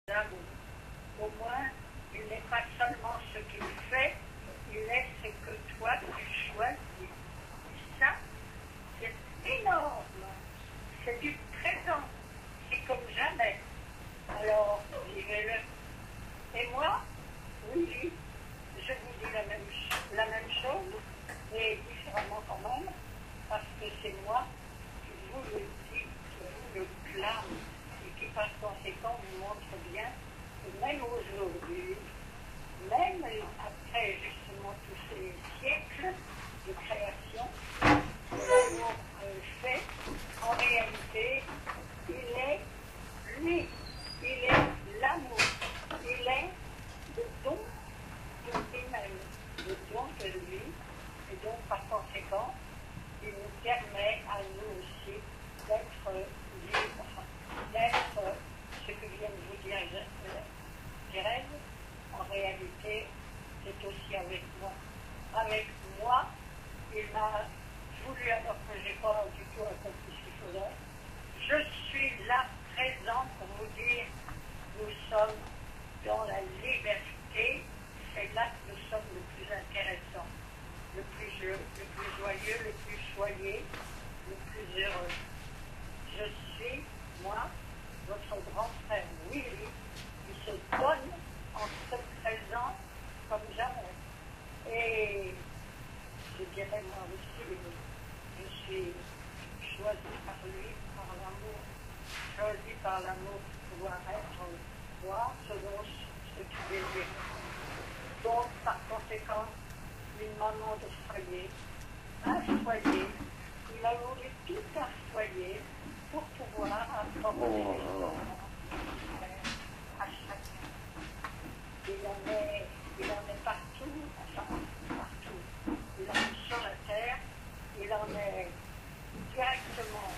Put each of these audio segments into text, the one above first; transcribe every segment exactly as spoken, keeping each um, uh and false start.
L'amour. Au moins, il n'est pas seulement ce qu'il fait, il est ce que toi tu choisis. Et ça, c'est énorme. C'est du présent. C'est comme jamais. Alors, vivez-le. Et moi, oui, oui, je vous dis la même, la même chose, mais différemment quand même, parce que c'est moi qui vous le dis, qui vous le clame, et qui par conséquent vous montre bien que même aujourd'hui, même après justement tous ces siècles de création, que l'amour fait, en réalité, il est lui, il est l'amour, il est le don de lui-même, le don de lui, et donc par conséquent, il nous permet à nous aussi d'être libres, d'être ce que vient de vous dire Thérèse. En réalité, c'est aussi avec moi. Avec moi, il m'a voulu, alors que je n'ai pas du tout accompli ce qu'il faudrait, je suis là présent pour vous dire, nous sommes dans la liberté, c'est là que nous sommes le plus intéressant, le plus, le plus joyeux, le plus choyé, le plus heureux. Je suis, moi, votre grand frère Willy, qui se donne en se présent comme jamais. Et je dirais moi aussi, je suis choisi par lui, par l'amour, choisi par l'amour pour pouvoir être, voir selon ce qu'il désire. Donc, par conséquent, une maman de foyer, un foyer, il a voulu tout un foyer pour pouvoir apporter à chacun. Il en est, il en est partout, enfin, partout. Il en est sur la terre, il en est directement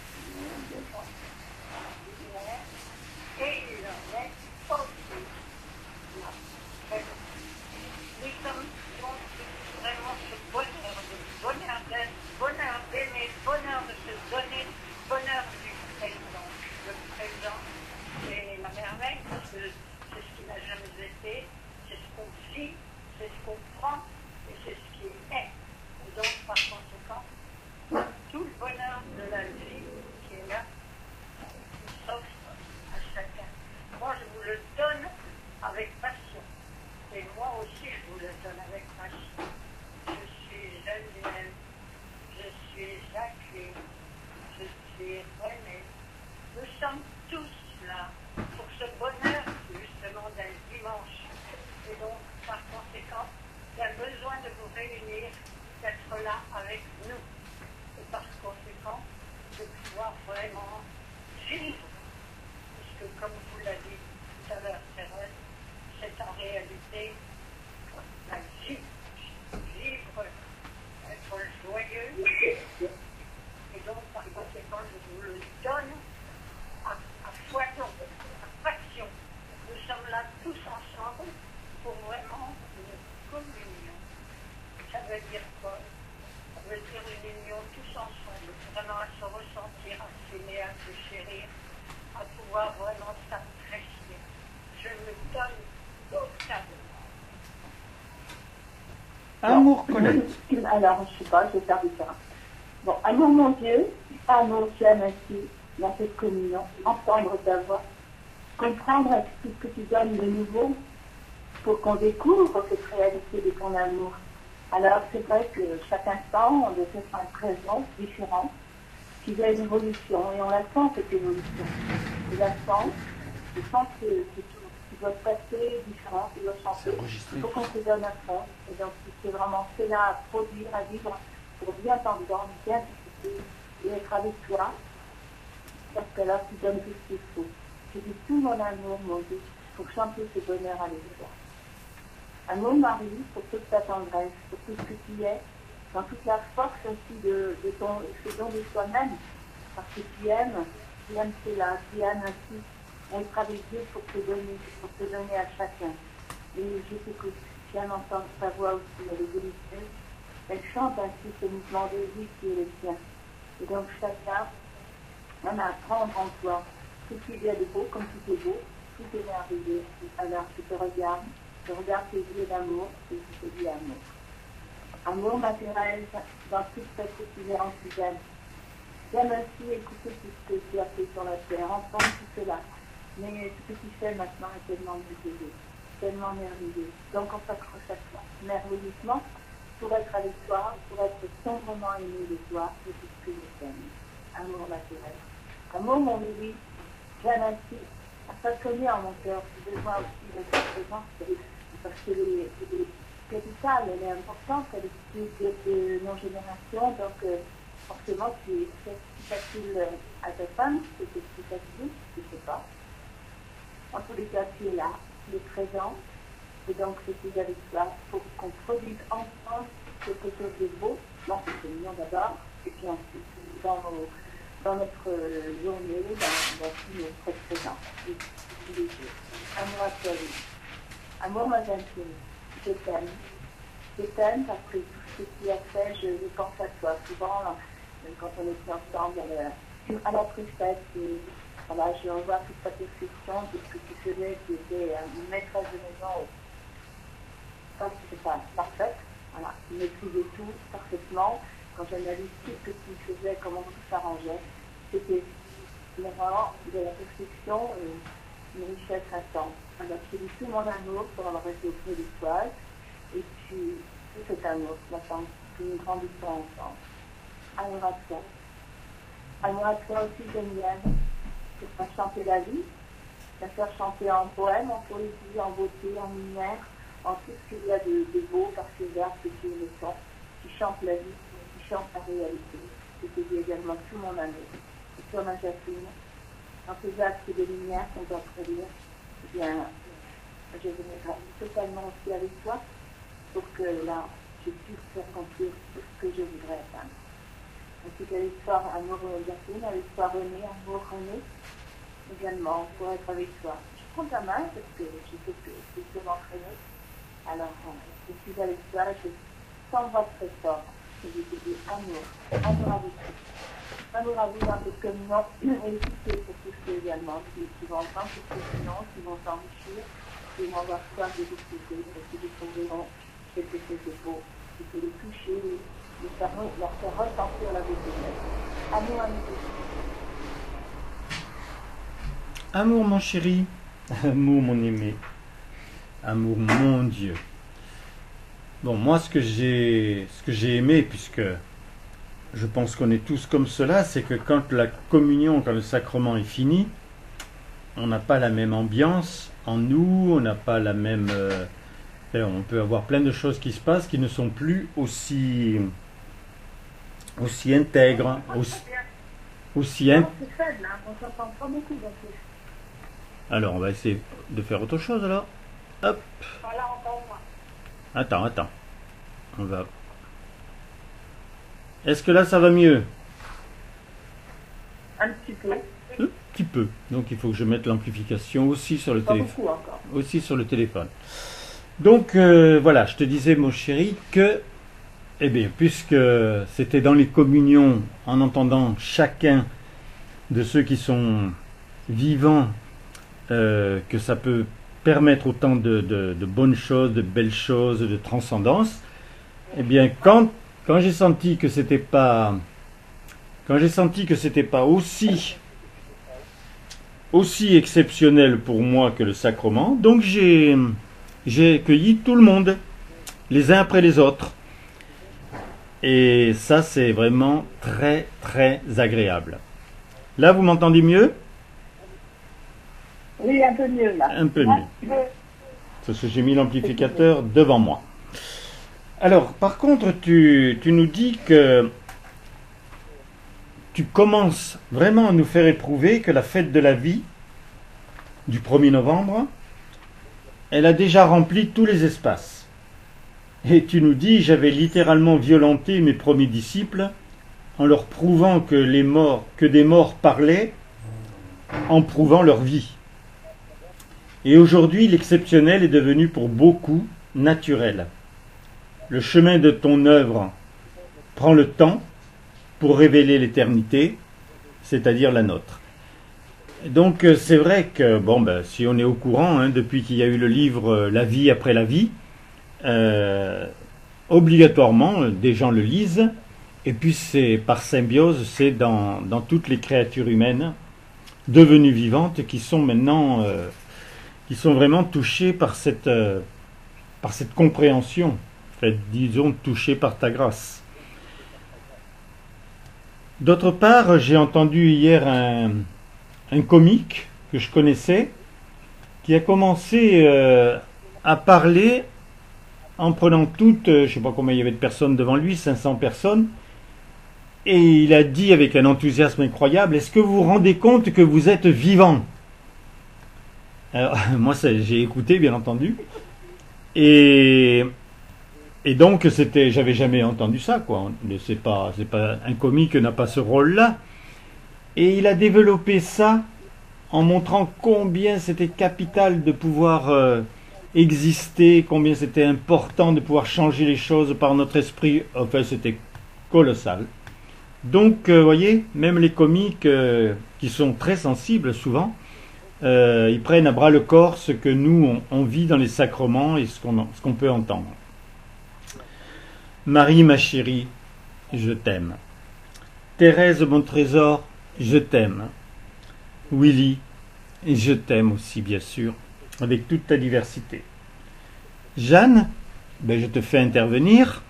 ordinaire, et il en est aussi là. Nous sommes donc vraiment ce bonheur, de bonheur d'être, bonheur d'aimer, bonheur de se donner, bonheur du présent. Le présent, c'est la merveille, parce que c'est ce qui n'a jamais été, c'est ce qu'on vit, c'est ce qu'on prend, et c'est ce qui est. Et donc, par conséquent, tout le bonheur de la vie qui est là, qui s'offre à chacun. Moi, je vous le donne avec passion. Et moi aussi, je vous le donne avec passion. Je suis Geneviève, je suis Jacqueline, je suis René. Nous sommes tous là pour ce bonheur, justement, d'un dimanche. Et donc, par conséquent, il y a besoin de vous réunir, d'être là avec nous. Et par conséquent, de pouvoir vraiment vivre. Parce que, comme vous l'avez dit tout à l'heure, Thérèse, c'est en réalité la vie, vivre, être joyeux, et donc par conséquent je vous le donne à, à foison, à passion. Nous sommes là tous ensemble pour vraiment une communion. Ça veut dire quoi? Ça veut dire une union tous ensemble, vraiment à se ressentir, à s'aimer, à se chérir, à pouvoir vraiment s'apprécier. Je me donne totalement. Amour, Colette. Alors, je sais pas, je vais faire différent. Bon, amour mon Dieu, amour, tu aimes ainsi dans cette communion, entendre ta voix, comprendre tout ce que tu donnes de nouveau pour qu'on découvre cette réalité de ton amour. Alors, c'est vrai que chaque instant, on doit être un présent différent, qu'il y a une évolution, et on la sent, cette évolution. Je la sens, je sens que c'est tout. Tu dois passer différent, tu dois chanter. Il faut qu'on te donne un fond. Et donc, c'est vraiment fait là à produire, à vivre, pour bien t'entendre, bien t'écouter, et être avec toi. Parce que là, tu donnes tout ce qu'il faut. Je dis tout mon amour, mon Dieu, pour chanter ce bonheur avec toi. Amour Marie, pour toute ta tendresse, pour tout ce que tu es, dans toute la force aussi de, de ton, ce don de toi-même. Parce que tu aimes, tu aimes cela, tu aimes ainsi. Être avec Dieu pour te donner, pour te donner à chacun. Et je t'écoute, je viens d'entendre ta voix aussi, elle est délicieuse. Elle chante ainsi ce mouvement de vie qui est le tien. Et donc chacun, on a à prendre en toi tout ce qu'il y a de beau, comme tout est beau, tout émerveillé. Alors je te regarde, je regarde tes yeux d'amour et je te dis amour. Amour, ma Thérèse, dans toute cette exubérance humaine. J'aime aussi écouter tout ce que tu as fait sur la terre, entendre tout cela. Mais ce que tu fais maintenant est tellement merveilleux, tellement merveilleux. Donc on s'accroche à toi, merveilleusement, pour être avec toi, pour être sombrement aimé de toi, et tout ce que je t'aime. Amour, ma Thérèse. Amour, mon bébé, j'aime ainsi, à façonner en mon cœur, j'ai besoin aussi de ta présence, parce que les, les capitales, elle est importante, elle est plus de, de nos générations, donc euh, forcément tu es plus facile à ta femme, c'était plus facile, je ne sais pas. En tous les cas, tu es là, tu es présent, et donc je suis avec toi pour qu'on produise ensemble quelque chose de beau, dans cette réunion d'abord, et puis ensuite dans, nos, dans notre journée, dans, dans tout notre présent, tous les jours. Amour à toi, oui. Amour, ma gentille, je t'aime. Je t'aime parce que tout ce que tu as fait, je, je pense à toi. Souvent, là, quand on était ensemble à la, à la préfète, et, voilà, je revois toute ta perfection, tout ce que tu faisais, tu étais une maîtresse de maison. Je pense que c'est pas parfaite. Voilà, tu maîtrisais tout parfaitement. Quand j'analyse tout ce que tu faisais, comment tout s'arrangeait, c'était vraiment de la perfection et une richesse intense. Alors, je te dis tout mon amour pour avoir été auprès de toi. Et puis, tout cet amour, maintenant, que nous grandissons ensemble. Amour à toi. Amour à toi aussi, Geneviève, pour faire chanter la vie, la faire chanter en poème, en poésie, en beauté, en lumière, en tout ce qu'il y a de, de beau par ces vers que tu le sens, qui chantent la vie, qui chantent la réalité. Je te dis également tout mon amour. Et toi, ma Jacqueline, dans ces actes de lumière qu'on doit produire, eh bien, je viendrai totalement aussi avec toi pour que là, je puisse faire accomplir tout ce que je voudrais atteindre. Ainsi qu'à l'histoire Amour Jacqueline, à l'histoire René, Amour René, également, pour être avec toi. Je prends ta main parce que je sais que je peux m'entraîner. Alors, je suis avec toi, je t'embrasse très fort. Et je te dis amour, amour à vous. Amour à vous dans cette communion et c'est pour tous ceux également qui, qui vont entendre cette communion, qui vont s'enrichir, qui vont avoir soif de discuter, et qui découvriront quelque chose de beau, qui peut les toucher, les faire, leur faire ressentir la beauté de la vie. Amour à nous. Amour, mon chéri. Amour, mon aimé. Amour, mon Dieu. Bon, moi, ce que j'ai, ce que j'ai aimé, puisque je pense qu'on est tous comme cela, c'est que quand la communion, quand le sacrement est fini, on n'a pas la même ambiance en nous, on n'a pas la même... Euh, on peut avoir plein de choses qui se passent qui ne sont plus aussi, aussi intègres, aussi... aussi in... C'est faible, hein, on s'entend pas beaucoup dans ce... Alors, on va essayer de faire autre chose, alors. Hop. Voilà, encore moins. Attends, attends. On va... Est-ce que là, ça va mieux? Un petit peu. Un petit peu. Donc, il faut que je mette l'amplification aussi sur le Pas téléphone. beaucoup encore. Aussi sur le téléphone. Donc, euh, voilà, je te disais, mon chéri, que, eh bien, puisque c'était dans les communions, en entendant chacun de ceux qui sont vivants, euh, que ça peut permettre autant de, de, de bonnes choses, de belles choses, de transcendance, eh bien, quand, quand j'ai senti que c'était pas, quand j'ai senti que c'était pas aussi, aussi exceptionnel pour moi que le sacrement, donc j'ai, j'ai accueilli tout le monde, les uns après les autres. Et ça, c'est vraiment très, très agréable. Là, vous m'entendez mieux? Oui, un peu mieux là. Un peu mieux. Parce que j'ai mis l'amplificateur devant moi. Alors, par contre, tu, tu nous dis que tu commences vraiment à nous faire éprouver que la fête de la vie du premier novembre, elle a déjà rempli tous les espaces. Et tu nous dis, j'avais littéralement violenté mes premiers disciples en leur prouvant que les morts, que des morts parlaient en prouvant leur vie. Et aujourd'hui, l'exceptionnel est devenu pour beaucoup naturel. Le chemin de ton œuvre prend le temps pour révéler l'éternité, c'est-à-dire la nôtre. Donc euh, c'est vrai que, bon, ben, si on est au courant, hein, depuis qu'il y a eu le livre euh, La vie après la vie, euh, obligatoirement, euh, des gens le lisent, et puis c'est par symbiose, c'est dans, dans toutes les créatures humaines devenues vivantes qui sont maintenant, euh, qui sont vraiment touchées par cette, euh, par cette compréhension, en fait, disons touchées par ta grâce. D'autre part, j'ai entendu hier un, un comique que je connaissais qui a commencé euh, à parler en prenant toutes, euh, je ne sais pas combien il y avait de personnes devant lui, cinq cents personnes, et il a dit avec un enthousiasme incroyable, est-ce que vous vous rendez compte que vous êtes vivant? Alors, moi j'ai écouté bien entendu, et, et donc c'était, j'avais jamais entendu ça, quoi. C'est pas, c'est pas, un comique n'a pas ce rôle-là, et il a développé ça en montrant combien c'était capital de pouvoir euh, exister, combien c'était important de pouvoir changer les choses par notre esprit. Enfin, c'était colossal. Donc, vous euh, voyez, même les comiques euh, qui sont très sensibles souvent, euh, ils prennent à bras le corps ce que nous, on, on vit dans les sacrements et ce qu'on ce qu'on peut entendre. Marie, ma chérie, je t'aime. Thérèse, mon trésor, je t'aime. Willy, je t'aime aussi, bien sûr, avec toute ta diversité. Jeanne, ben, je te fais intervenir.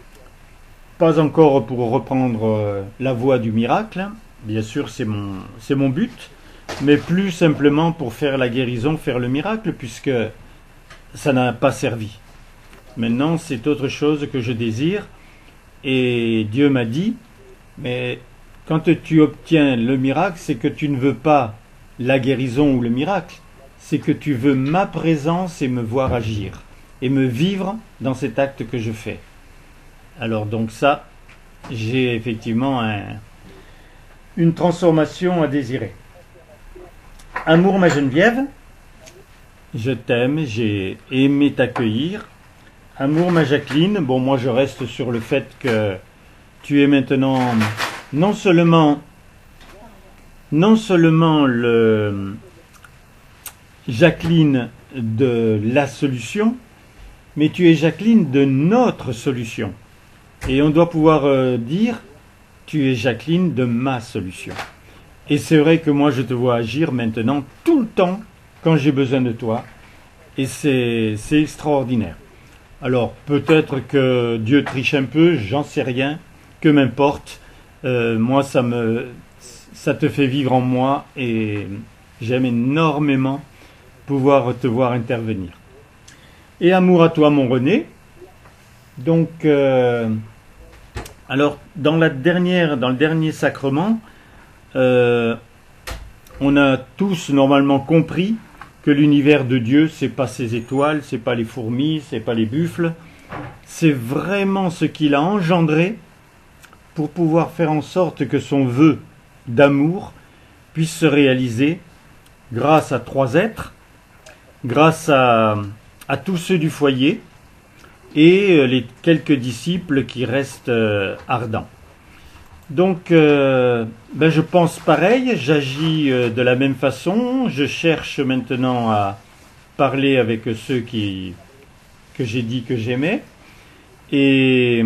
Pas encore pour reprendre euh, la voie du miracle, bien sûr c'est mon, c'est mon but, mais plus simplement pour faire la guérison, faire le miracle, puisque ça n'a pas servi. Maintenant c'est autre chose que je désire, et Dieu m'a dit, mais quand tu obtiens le miracle, c'est que tu ne veux pas la guérison ou le miracle, c'est que tu veux ma présence et me voir agir, et me vivre dans cet acte que je fais. Alors donc ça, j'ai effectivement un, une transformation à désirer. Amour ma Geneviève, je t'aime, j'ai aimé t'accueillir. Amour ma Jacqueline, bon moi je reste sur le fait que tu es maintenant non seulement, non seulement le Jacqueline de la solution, mais tu es Jacqueline de notre solution. Et on doit pouvoir euh, dire, tu es Jacqueline de ma solution. Et c'est vrai que moi je te vois agir maintenant tout le temps quand j'ai besoin de toi. Et c'est c'est extraordinaire. Alors peut-être que Dieu triche un peu, j'en sais rien, que m'importe. Euh, moi ça me ça te fait vivre en moi et j'aime énormément pouvoir te voir intervenir. Et amour à toi mon René. Donc euh, alors dans la dernière, dans le dernier sacrement, euh, on a tous normalement compris que l'univers de Dieu, c'est pas ses étoiles, c'est pas les fourmis, c'est pas les buffles, c'est vraiment ce qu'il a engendré pour pouvoir faire en sorte que son vœu d'amour puisse se réaliser grâce à trois êtres, grâce à, à tous ceux du foyer et les quelques disciples qui restent euh, ardents. Donc, euh, ben je pense pareil, j'agis euh, de la même façon, je cherche maintenant à parler avec ceux qui, que j'ai dit que j'aimais, et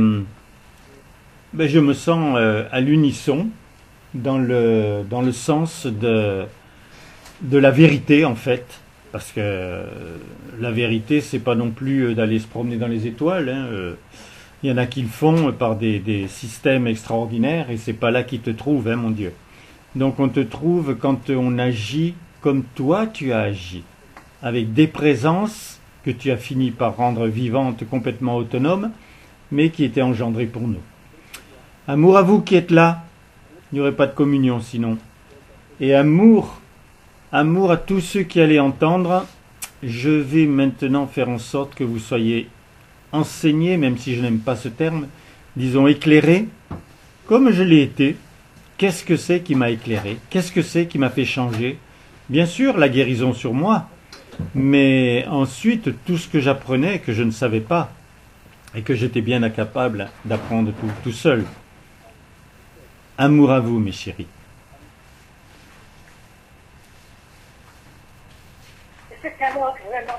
ben je me sens euh, à l'unisson dans le, dans le sens de, de la vérité en fait, parce que euh, la vérité c'est pas non plus d'aller se promener dans les étoiles, hein, euh, il y en a qui le font par des, des systèmes extraordinaires et c'est pas là qu'ils te trouvent, hein, mon Dieu. Donc on te trouve quand on agit comme toi tu as agi, avec des présences que tu as fini par rendre vivantes, complètement autonomes, mais qui étaient engendrées pour nous. Amour à vous qui êtes là, il n'y aurait pas de communion sinon. Et amour, amour à tous ceux qui allaient entendre, je vais maintenant faire en sorte que vous soyez enseigné, même si je n'aime pas ce terme, disons éclairé, comme je l'ai été. Qu'est-ce que c'est qui m'a éclairé? Qu'est-ce que c'est qui m'a fait changer? Bien sûr, la guérison sur moi, mais ensuite, tout ce que j'apprenais, que je ne savais pas, et que j'étais bien incapable d'apprendre tout, tout seul. Amour à vous, mes chéris.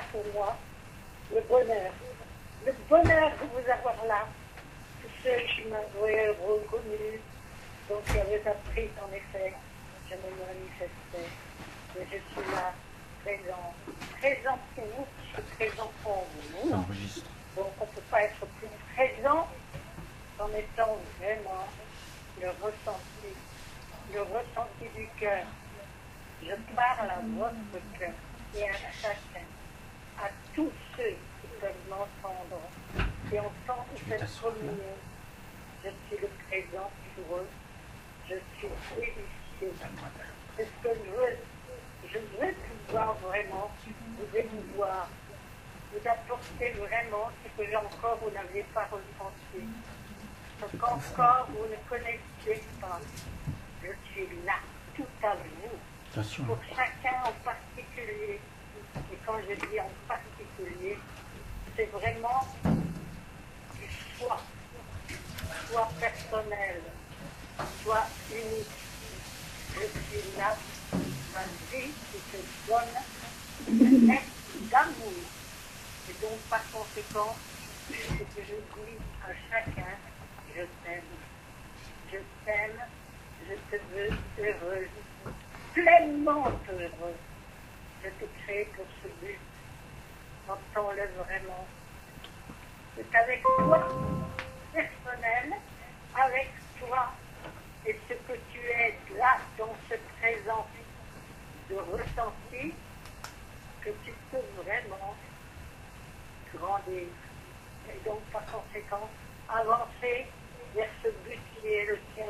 pour moi le bonheur. Le bonheur de vous avoir là. Tous ceux qui m'avaient reconnu, donc qui avaient appris qu'en effet, je me manifestais. Mais je suis là, présent. Présent pour vous, je suis présent pour vous. Ça enregistre. Donc on ne peut pas être plus présent en étant vraiment le ressenti, le ressenti du cœur. Je parle à votre cœur et à chacun, à tous ceux qui peuvent m'entendre et entendre cette communion. Je suis le présent pour eux. Je suis délicieux. C'est ce que je veux. Je veux pouvoir vraiment vous émouvoir, vous apporter vraiment ce que encore vous n'avez pas ressenti. Ce qu'encore vous ne connaissiez pas. Je suis là, tout à vous. Attention. Pour chacun en particulier. Et quand je dis en particulier, c'est vraiment du choix, soit personnel, soit unique. Je suis là, ma vie qui se donne une lettre d'amour. Et donc, par conséquent, ce que je dis à chacun, je t'aime. Je t'aime, je te veux heureuse, pleinement heureuse. Je t'ai créé pour ce but. Entends-le vraiment. C'est avec toi, personnel, avec toi, et ce que tu es là dans ce présent de ressenti, que tu peux vraiment grandir. Et donc, par conséquent, avancer vers ce but qui est le tien.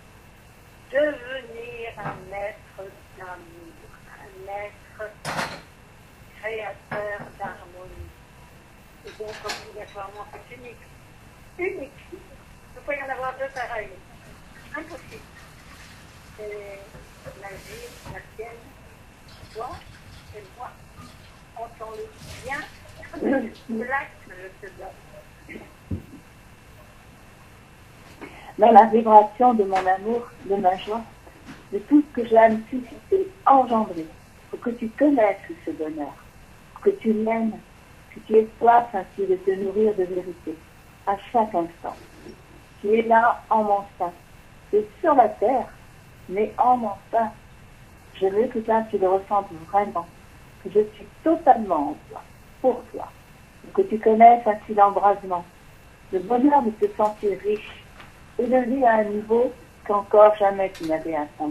Devenir un être d'amour, un être créateur d'harmonie. Et donc, obligatoirement, c'est unique. Unique. Il ne peut pas y en avoir deux pareils. Impossible. C'est la vie, la tienne, toi et moi. Entends-le bien. C'est là que je te donne. Dans la vibration de mon amour, de ma joie, de tout ce que j'aime susciter, engendrer, pour que tu connaisses ce bonheur, pour que tu l'aimes, que tu aies soif ainsi de te nourrir de vérité, à chaque instant. Tu es là en mon sein. Tu es sur la terre, mais en mon sein. Je veux que ça, tu le ressentes vraiment, que je suis totalement en toi, pour toi, pour que tu connaisses ainsi l'embrasement, le bonheur de te sentir riche, élevé à un niveau qu'encore jamais tu n'avais atteint.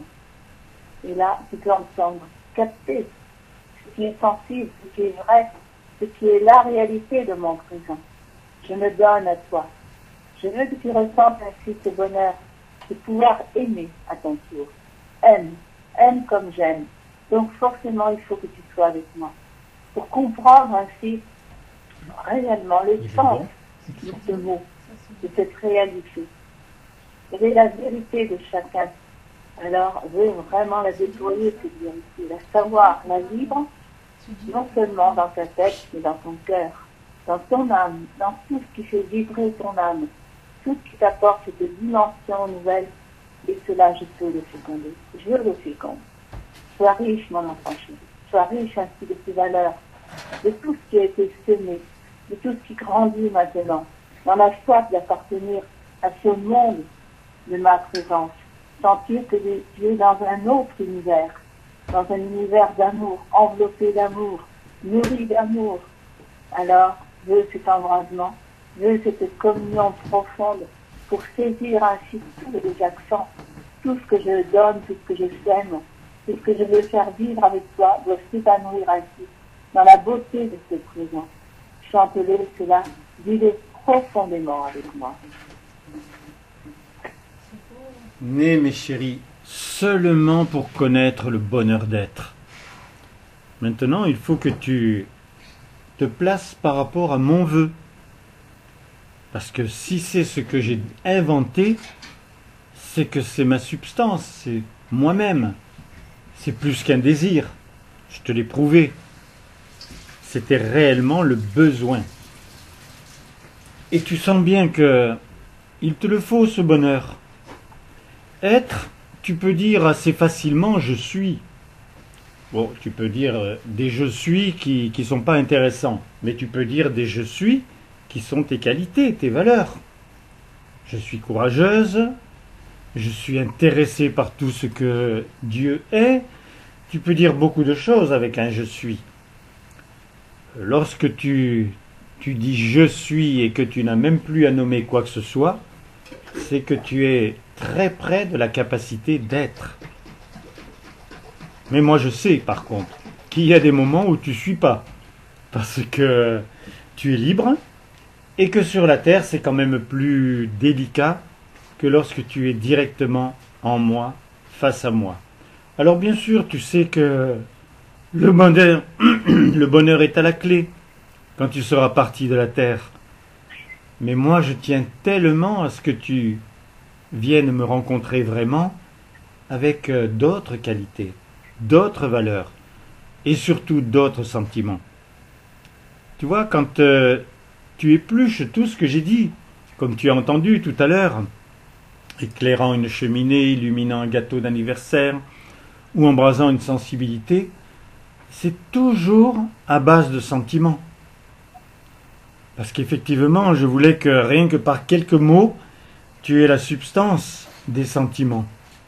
Et là, tu peux entendre, capter ce qui est sensible, ce qui est vrai, ce qui est la réalité de mon présent. Je me donne à toi. Je veux que tu ressentes ainsi ce bonheur de pouvoir aimer à ton tour. Aime, aime comme j'aime. Donc forcément, il faut que tu sois avec moi. Pour comprendre ainsi réellement le sens de ce mot, de cette réalité. Quelle est la vérité de chacun? Alors, veux vraiment la déployer, cette vérité, la savoir, la vivre, non seulement dans ta tête, mais dans ton cœur, dans ton âme, dans tout ce qui fait vibrer ton âme, tout ce qui t'apporte cette dimension nouvelle, et cela, je peux le féconder. Je le féconde. Sois riche, mon enfant chéri. Sois riche ainsi de tes valeurs, de tout ce qui a été semé, de tout ce qui grandit maintenant, dans la soif d'appartenir à ce monde de ma présence, sentir que tu es dans un autre univers, dans un univers d'amour, enveloppé d'amour, nourri d'amour. Alors, veux cet embrasement, veux cette communion profonde pour saisir ainsi tous les accents, tout ce que je donne, tout ce que je sème, tout ce que je veux faire vivre avec toi doit s'épanouir ainsi, dans la beauté de ce présent. Chante-le cela, dis-le profondément avec moi. Né, mes chéris, seulement pour connaître le bonheur d'être. Maintenant, il faut que tu te places par rapport à mon vœu. Parce que si c'est ce que j'ai inventé, c'est que c'est ma substance, c'est moi-même. C'est plus qu'un désir. Je te l'ai prouvé. C'était réellement le besoin. Et tu sens bien que il te le faut, ce bonheur. Être, tu peux dire assez facilement « je suis ». Bon, tu peux dire euh, des je suis qui ne sont pas intéressants, mais tu peux dire des je suis qui sont tes qualités, tes valeurs. Je suis courageuse, je suis intéressée par tout ce que Dieu est. Tu peux dire beaucoup de choses avec un je suis. Lorsque tu, tu dis je suis et que tu n'as même plus à nommer quoi que ce soit, c'est que tu es très près de la capacité d'être. Mais moi je sais par contre qu'il y a des moments où tu ne suis pas, parce que tu es libre, et que sur la terre c'est quand même plus délicat que lorsque tu es directement en moi, face à moi. Alors bien sûr tu sais que le bonheur, le bonheur est à la clé quand tu seras parti de la terre. Mais moi je tiens tellement à ce que tu viennes me rencontrer vraiment avec d'autres qualités, d'autres valeurs et surtout d'autres sentiments. Tu vois, quand euh, tu épluches tout ce que j'ai dit, comme tu as entendu tout à l'heure, éclairant une cheminée, illuminant un gâteau d'anniversaire ou embrasant une sensibilité, c'est toujours à base de sentiments. Parce qu'effectivement, je voulais que rien que par quelques mots, tu aies la substance des sentiments.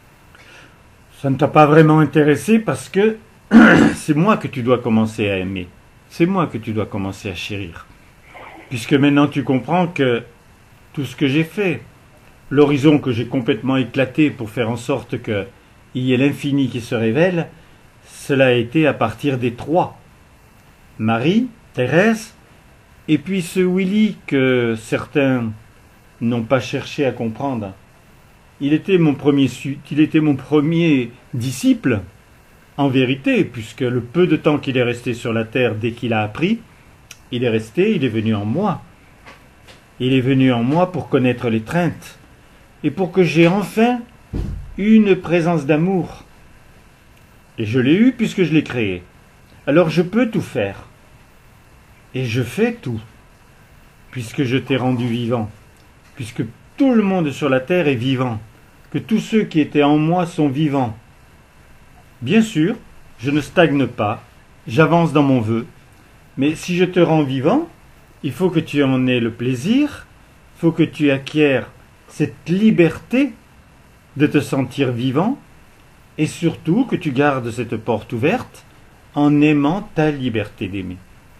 Ça ne t'a pas vraiment intéressé parce que c'est moi que tu dois commencer à aimer. C'est moi que tu dois commencer à chérir. Puisque maintenant tu comprends que tout ce que j'ai fait, l'horizon que j'ai complètement éclaté pour faire en sorte qu'il y ait l'infini qui se révèle, cela a été à partir des trois. Marie, Thérèse, et puis ce Willy que certains n'ont pas cherché à comprendre. Il était mon premier, il était mon premier disciple, en vérité, puisque le peu de temps qu'il est resté sur la terre, dès qu'il a appris, il est resté, il est venu en moi. Il est venu en moi pour connaître l'étreinte, et pour que j'ai enfin une présence d'amour. Et je l'ai eu puisque je l'ai créé. Alors je peux tout faire. Et je fais tout, puisque je t'ai rendu vivant, puisque tout le monde sur la terre est vivant, que tous ceux qui étaient en moi sont vivants. Bien sûr, je ne stagne pas, j'avance dans mon vœu, mais si je te rends vivant, il faut que tu en aies le plaisir, il faut que tu acquières cette liberté de te sentir vivant, et surtout que tu gardes cette porte ouverte en aimant ta liberté d'aimer.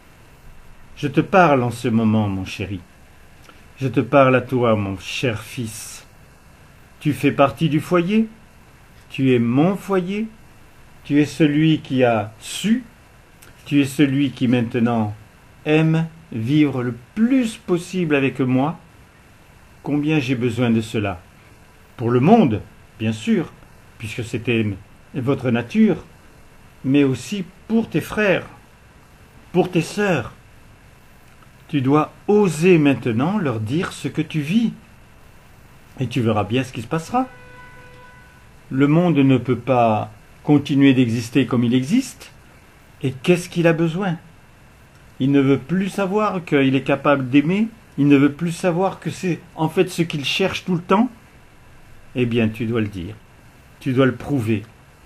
Je te parle en ce moment, mon chéri. Je te parle à toi, mon cher fils. Tu fais partie du foyer. Tu es mon foyer. Tu es celui qui a su. Tu es celui qui maintenant aime vivre le plus possible avec moi. Combien j'ai besoin de cela? Pour le monde, bien sûr, puisque c'était votre nature, mais aussi pour tes frères, pour tes sœurs. Tu dois oser maintenant leur dire ce que tu vis. Et tu verras bien ce qui se passera. Le monde ne peut pas continuer d'exister comme il existe. Et qu'est-ce qu'il a besoin? Il ne veut plus savoir qu'il est capable d'aimer. Il ne veut plus savoir que c'est en fait ce qu'il cherche tout le temps. Eh bien, tu dois le dire. Tu dois le prouver.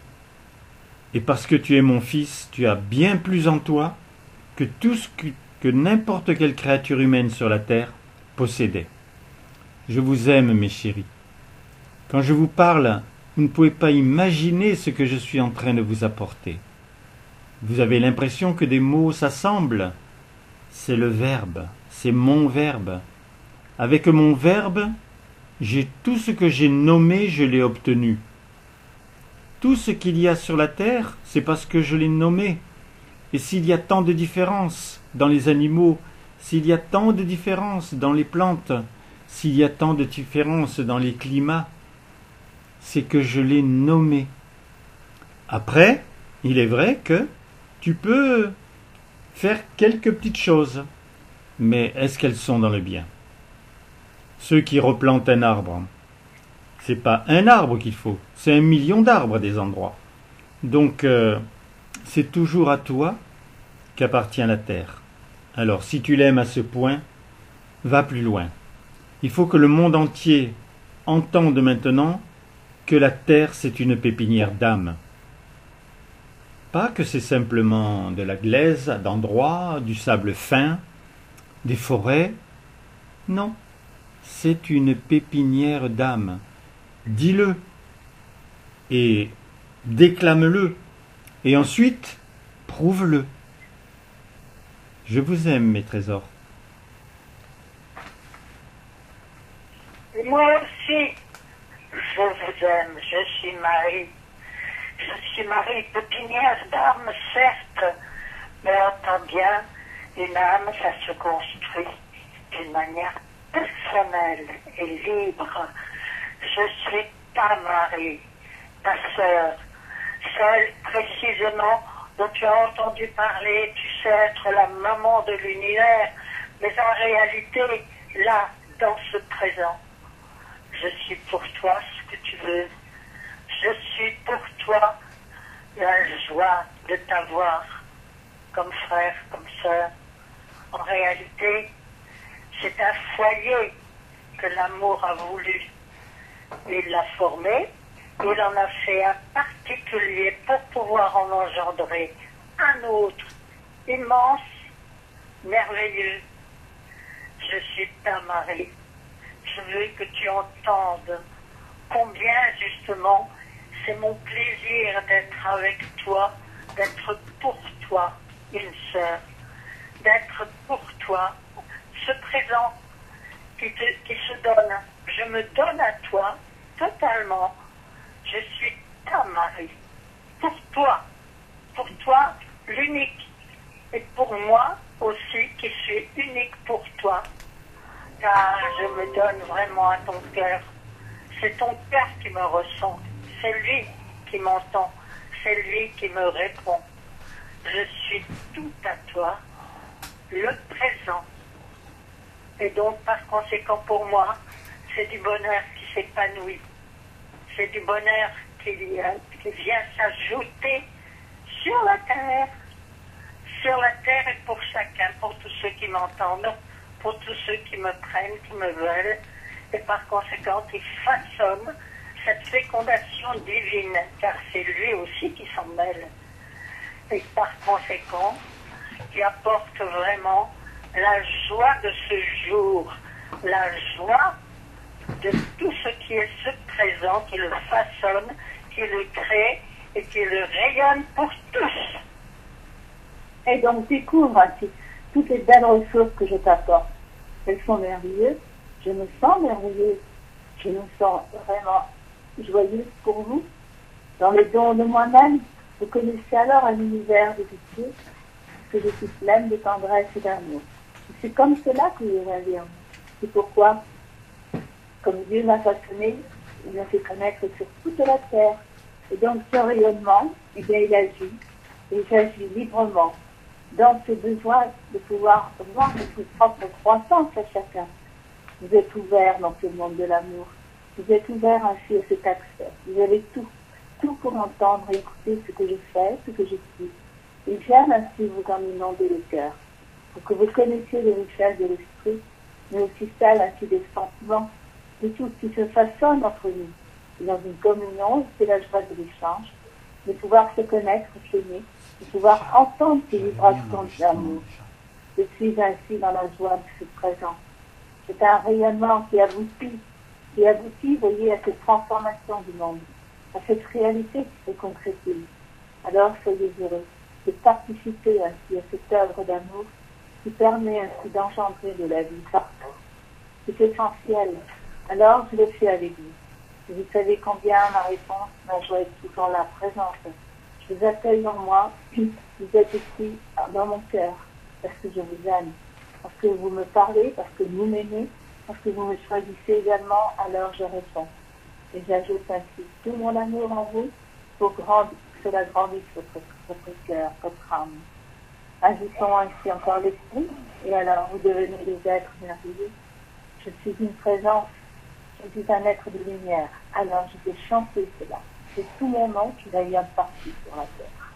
Et parce que tu es mon fils, tu as bien plus en toi que tout ce que que n'importe quelle créature humaine sur la terre possédait. Je vous aime, mes chéris. Quand je vous parle, vous ne pouvez pas imaginer ce que je suis en train de vous apporter. Vous avez l'impression que des mots s'assemblent. C'est le verbe, c'est mon verbe. Avec mon verbe, j'ai tout ce que j'ai nommé, je l'ai obtenu. Tout ce qu'il y a sur la terre, c'est parce que je l'ai nommé. Et s'il y a tant de différences dans les animaux, s'il y a tant de différences dans les plantes, s'il y a tant de différences dans les climats, c'est que je l'ai nommé. Après, il est vrai que tu peux faire quelques petites choses, mais est-ce qu'elles sont dans le bien? Ceux qui replantent un arbre, c'est pas un arbre qu'il faut, c'est un million d'arbres à des endroits. Donc, euh, c'est toujours à toi qu'appartient la terre. Alors, si tu l'aimes à ce point, va plus loin. Il faut que le monde entier entende maintenant que la terre, c'est une pépinière d'âme. Pas que c'est simplement de la glaise d'endroits, du sable fin, des forêts. Non, c'est une pépinière d'âme. Dis-le et déclame-le et ensuite prouve-le. Je vous aime, mes trésors. Et moi aussi, je vous aime, je suis Marie. Je suis Marie, pépinière d'âme, certes, mais entends bien, une âme, ça se construit d'une manière personnelle et libre. Je suis ta Marie, ta sœur, celle précisément dont tu as entendu parler, tu sais être la maman de l'univers, mais en réalité, là, dans ce présent, je suis pour toi ce que tu veux. Je suis pour toi la joie de t'avoir comme frère, comme sœur. En réalité, c'est un foyer que l'amour a voulu. Il l'a formé, il en a fait un particulier pour pouvoir en engendrer un autre, immense, merveilleux. Je suis ta Marie. Je veux que tu entendes combien justement c'est mon plaisir d'être avec toi, d'être pour toi une sœur, d'être pour toi ce présent qui, te, qui se donne. Je me donne à toi totalement. Je suis ta Marie, pour toi, pour toi l'unique, et pour moi aussi qui suis unique pour toi, car je me donne vraiment à ton cœur. C'est ton cœur qui me ressent, c'est lui qui m'entend, c'est lui qui me répond. Je suis tout à toi, le présent. Et donc, par conséquent, pour moi, c'est du bonheur qui s'épanouit. C'est du bonheur qui vient, qui vient s'ajouter sur la terre. Sur la terre et pour chacun, pour tous ceux qui m'entendent, pour tous ceux qui me prennent, qui me veulent. Et par conséquent, il façonne cette fécondation divine, car c'est lui aussi qui s'en mêle. Et par conséquent, qui apporte vraiment la joie de ce jour, la joie de tout ce qui est ce présent, qui le façonne, qui le crée et qui le rayonne pour tous. Et donc découvre ainsi toutes les belles ressources que je t'apporte. Elles sont merveilleuses, je me sens merveilleuse, je me sens vraiment joyeuse pour vous. Dans le don de moi-même, vous connaissez alors un univers de pitié, que je suis pleine de tendresse et d'amour. C'est comme cela que je vais dire. C'est pourquoi, comme Dieu m'a façonné, il m'a fait connaître sur toute la terre. Et donc ce rayonnement, eh bien, il agit, et j'agis librement dans ce besoin de pouvoir voir notre propre croissance à chacun. Vous êtes ouvert dans ce monde de l'amour. Vous êtes ouvert ainsi à cet accès. Vous avez tout, tout pour entendre et écouter ce que je fais, ce que je dis. Et j'aime ainsi vous en inonder le cœur, pour que vous connaissiez les richesses de l'esprit, mais aussi celles ainsi des sentiments, de tout ce qui se façonne entre nous. Et dans une communion, c'est la joie de l'échange, de pouvoir se connaître, s'aimer, de pouvoir entendre ces vibrations d'amour. Je suis ainsi dans la joie de ce présent. C'est un rayonnement qui aboutit, qui aboutit, voyez, à cette transformation du monde, à cette réalité qui se concrétise. Alors soyez heureux de participer ainsi à cette œuvre d'amour qui permet ainsi d'engendrer de la vie partout. C'est essentiel. Alors je le fais avec vous. Et vous savez combien ma réponse, ma joie est toujours là, présente. Je vous accueille en moi, vous êtes ici dans mon cœur, parce que je vous aime, parce que vous me parlez, parce que vous m'aimez, parce que vous me choisissez également, alors je réponds. Et j'ajoute ainsi tout mon amour en vous pour grandir, que cela grandisse votre, votre cœur, votre âme. Ajoutons ainsi encore l'esprit, et alors vous devenez des êtres merveilleux. Je suis une présence, je suis un être de lumière, alors je vais chanter cela. C'est tout mon nom qui rayonne partout sur la terre.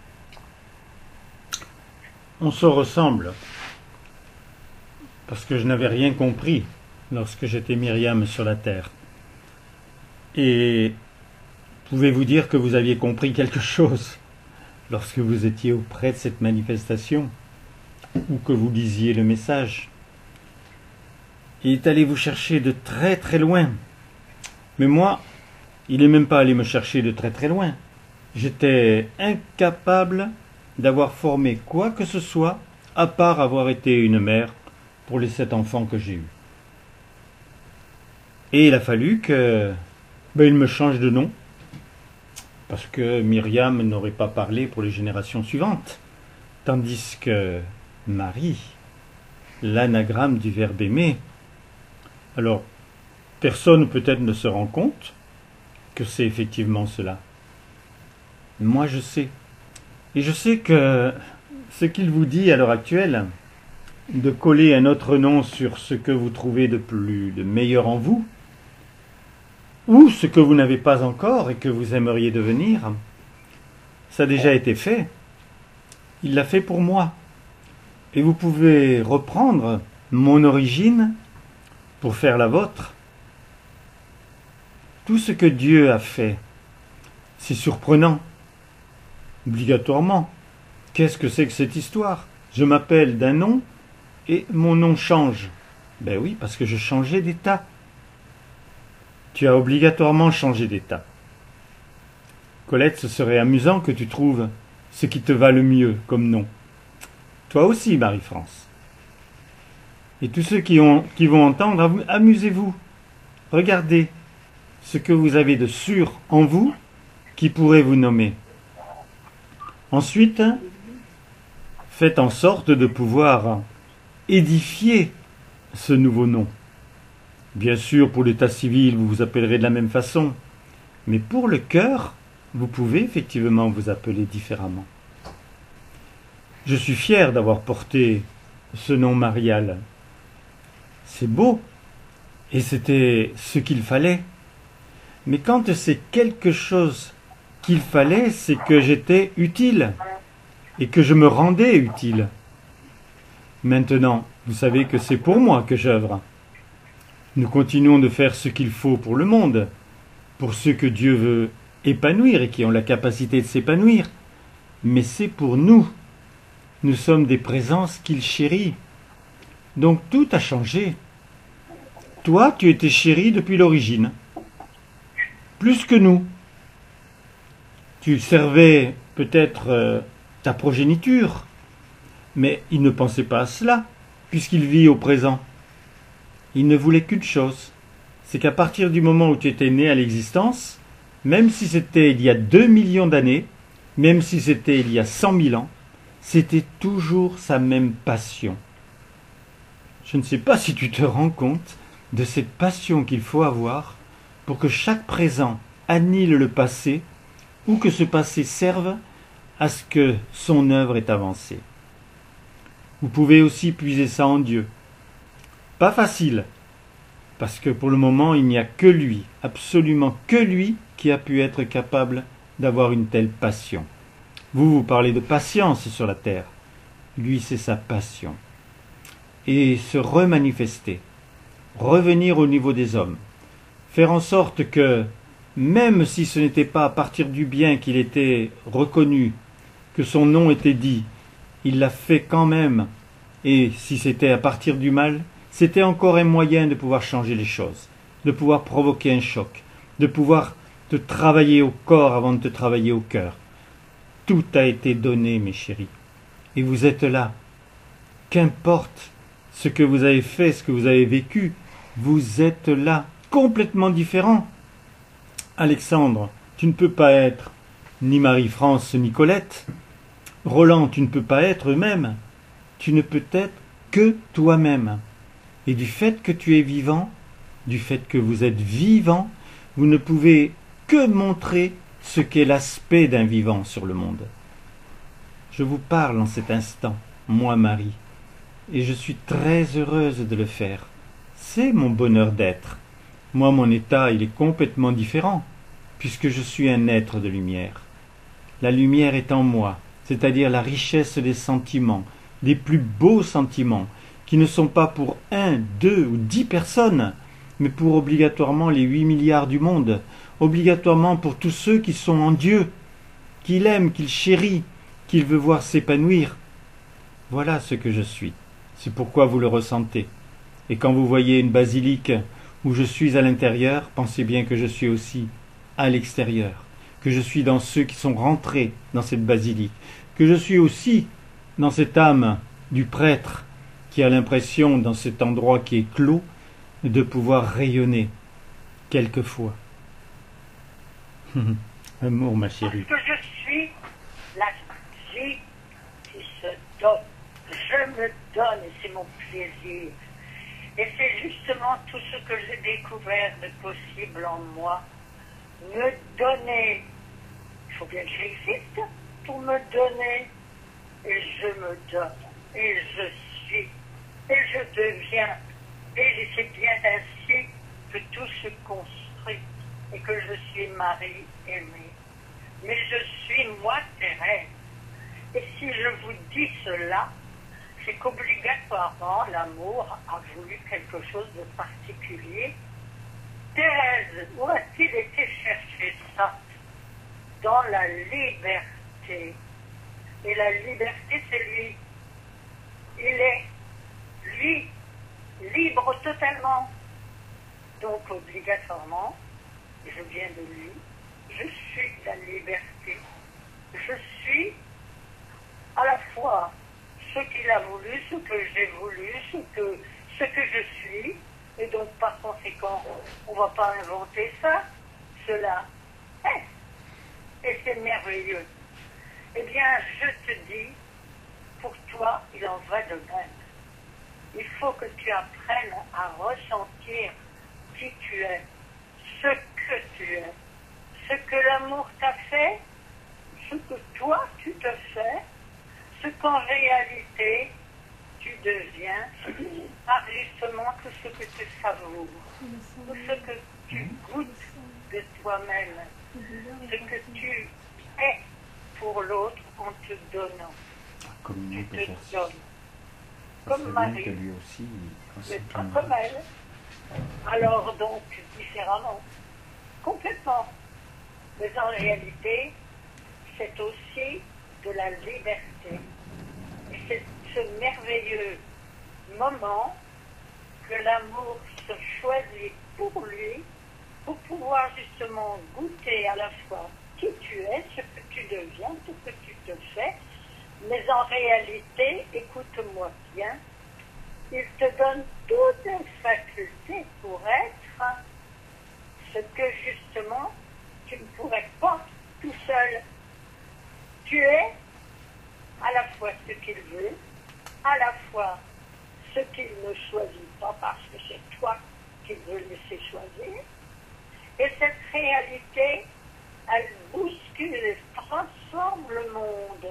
On se ressemble, parce que je n'avais rien compris lorsque j'étais Myriam sur la terre. Et pouvez-vous dire que vous aviez compris quelque chose lorsque vous étiez auprès de cette manifestation, ou que vous lisiez le message. Il est allé vous chercher de très très loin. Mais moi, il n'est même pas allé me chercher de très très loin. J'étais incapable d'avoir formé quoi que ce soit, à part avoir été une mère pour les sept enfants que j'ai eus. Et il a fallu que ben, il me change de nom, parce que Myriam n'aurait pas parlé pour les générations suivantes, tandis que Marie, l'anagramme du verbe aimer. Alors, personne peut-être ne se rend compte que c'est effectivement cela. Moi, je sais. Et je sais que ce qu'il vous dit à l'heure actuelle, de coller un autre nom sur ce que vous trouvez de plus de meilleur en vous, ou ce que vous n'avez pas encore et que vous aimeriez devenir, ça a déjà été fait. Il l'a fait pour moi. Et vous pouvez reprendre mon origine pour faire la vôtre. Tout ce que Dieu a fait, c'est surprenant. Obligatoirement. Qu'est-ce que c'est que cette histoire? Je m'appelle d'un nom et mon nom change. Ben oui, parce que je changeais d'état. Tu as obligatoirement changé d'état. Colette, ce serait amusant que tu trouves ce qui te va le mieux comme nom. Toi aussi, Marie-France. Et tous ceux qui, ont, qui vont entendre, amusez-vous. Regardez ce que vous avez de sûr en vous qui pourrait vous nommer. Ensuite, faites en sorte de pouvoir édifier ce nouveau nom. Bien sûr, pour l'état civil, vous vous appellerez de la même façon, mais pour le cœur, vous pouvez effectivement vous appeler différemment. Je suis fier d'avoir porté ce nom marial. C'est beau, et c'était ce qu'il fallait. Mais quand c'est quelque chose qu'il fallait, c'est que j'étais utile, et que je me rendais utile. Maintenant, vous savez que c'est pour moi que j'œuvre. Nous continuons de faire ce qu'il faut pour le monde, pour ceux que Dieu veut épanouir et qui ont la capacité de s'épanouir. Mais c'est pour nous. Nous sommes des présences qu'il chérit. Donc tout a changé. Toi, tu étais chéri depuis l'origine. Plus que nous. Tu servais peut-être euh, ta progéniture, mais il ne pensait pas à cela, puisqu'il vit au présent. Il ne voulait qu'une chose, c'est qu'à partir du moment où tu étais né à l'existence, même si c'était il y a deux millions d'années, même si c'était il y a cent mille ans, c'était toujours sa même passion. Je ne sais pas si tu te rends compte de cette passion qu'il faut avoir pour que chaque présent annule le passé ou que ce passé serve à ce que son œuvre est avancée. Vous pouvez aussi puiser ça en Dieu. Pas facile, parce que pour le moment, il n'y a que lui, absolument que lui, qui a pu être capable d'avoir une telle passion. Vous, vous parlez de patience sur la terre. Lui, c'est sa passion. Et se remanifester, revenir au niveau des hommes, faire en sorte que, même si ce n'était pas à partir du bien qu'il était reconnu, que son nom était dit, il l'a fait quand même, et si c'était à partir du mal, c'était encore un moyen de pouvoir changer les choses, de pouvoir provoquer un choc, de pouvoir te travailler au corps avant de te travailler au cœur. Tout a été donné, mes chéris, et vous êtes là. Qu'importe ce que vous avez fait, ce que vous avez vécu, vous êtes là, complètement différent. Alexandre, tu ne peux pas être ni Marie-France ni Colette. Roland, tu ne peux pas être eux-mêmes. Tu ne peux être que toi-même. Et du fait que tu es vivant, du fait que vous êtes vivant, vous ne pouvez que montrer ce qu'est l'aspect d'un vivant sur le monde. Je vous parle en cet instant, moi Marie, et je suis très heureuse de le faire. C'est mon bonheur d'être. Moi, mon état, il est complètement différent, puisque je suis un être de lumière. La lumière est en moi, c'est-à-dire la richesse des sentiments, des plus beaux sentiments, qui ne sont pas pour un, deux ou dix personnes, mais pour obligatoirement les huit milliards du monde, obligatoirement pour tous ceux qui sont en Dieu, qu'il aime, qu'il chérit, qu'il veut voir s'épanouir. Voilà ce que je suis. C'est pourquoi vous le ressentez. Et quand vous voyez une basilique où je suis à l'intérieur, pensez bien que je suis aussi à l'extérieur, que je suis dans ceux qui sont rentrés dans cette basilique, que je suis aussi dans cette âme du prêtre qui a l'impression, dans cet endroit qui est clos, de pouvoir rayonner quelquefois. Amour, ma chérie. Parce que je suis la vie qui se donne. Je me donne et c'est mon plaisir. Et c'est justement tout ce que j'ai découvert de possible en moi. Me donner. Il faut bien que j'existe pour me donner. Et je me donne. Et je suis. Et je deviens. Et c'est bien ainsi que tout se construit. Et que je suis Marie aimée. Mais je suis moi, Thérèse. Et si je vous dis cela, c'est qu'obligatoirement l'amour a voulu quelque chose de particulier. Thérèse, où a-t-il été chercher ça? Dans la liberté. Et la liberté, c'est lui. Il est, lui, libre totalement. Donc, obligatoirement, je viens de lui. Je suis la liberté. Je suis à la fois ce qu'il a voulu, ce que j'ai voulu, ce que, ce que je suis. Et donc, par conséquent, on ne va pas inventer ça. Cela est. Et c'est merveilleux. Eh bien, je te dis, pour toi, il en va de même. Il faut que tu apprennes à ressentir qui tu es, ce que tu es, ce que l'amour t'a fait, ce que toi tu te fais, ce qu'en réalité tu deviens, par justement tout ce que tu savoures, tout ce que tu goûtes de toi-même, ce que tu es pour l'autre en te donnant. Comme Tu nous, te peut-être. donnes. Ça Comme serait bien Marie. que lui aussi, quand Mais c'est pas un- comme elle. Alors donc, différemment. Complètement. Mais en réalité, c'est aussi de la liberté. Et c'est ce merveilleux moment que l'amour se choisit pour lui, pour pouvoir justement goûter à la fois qui tu es, ce que tu deviens, ce que tu te fais, mais en réalité, écoute-moi bien, il te donne toutes les facultés pour être ce que justement tu ne pourrais pas tout seul. Tu es à la fois ce qu'il veut, à la fois ce qu'il ne choisit pas parce que c'est toi qui veux laisser choisir. Et cette réalité, elle bouscule et transforme le monde.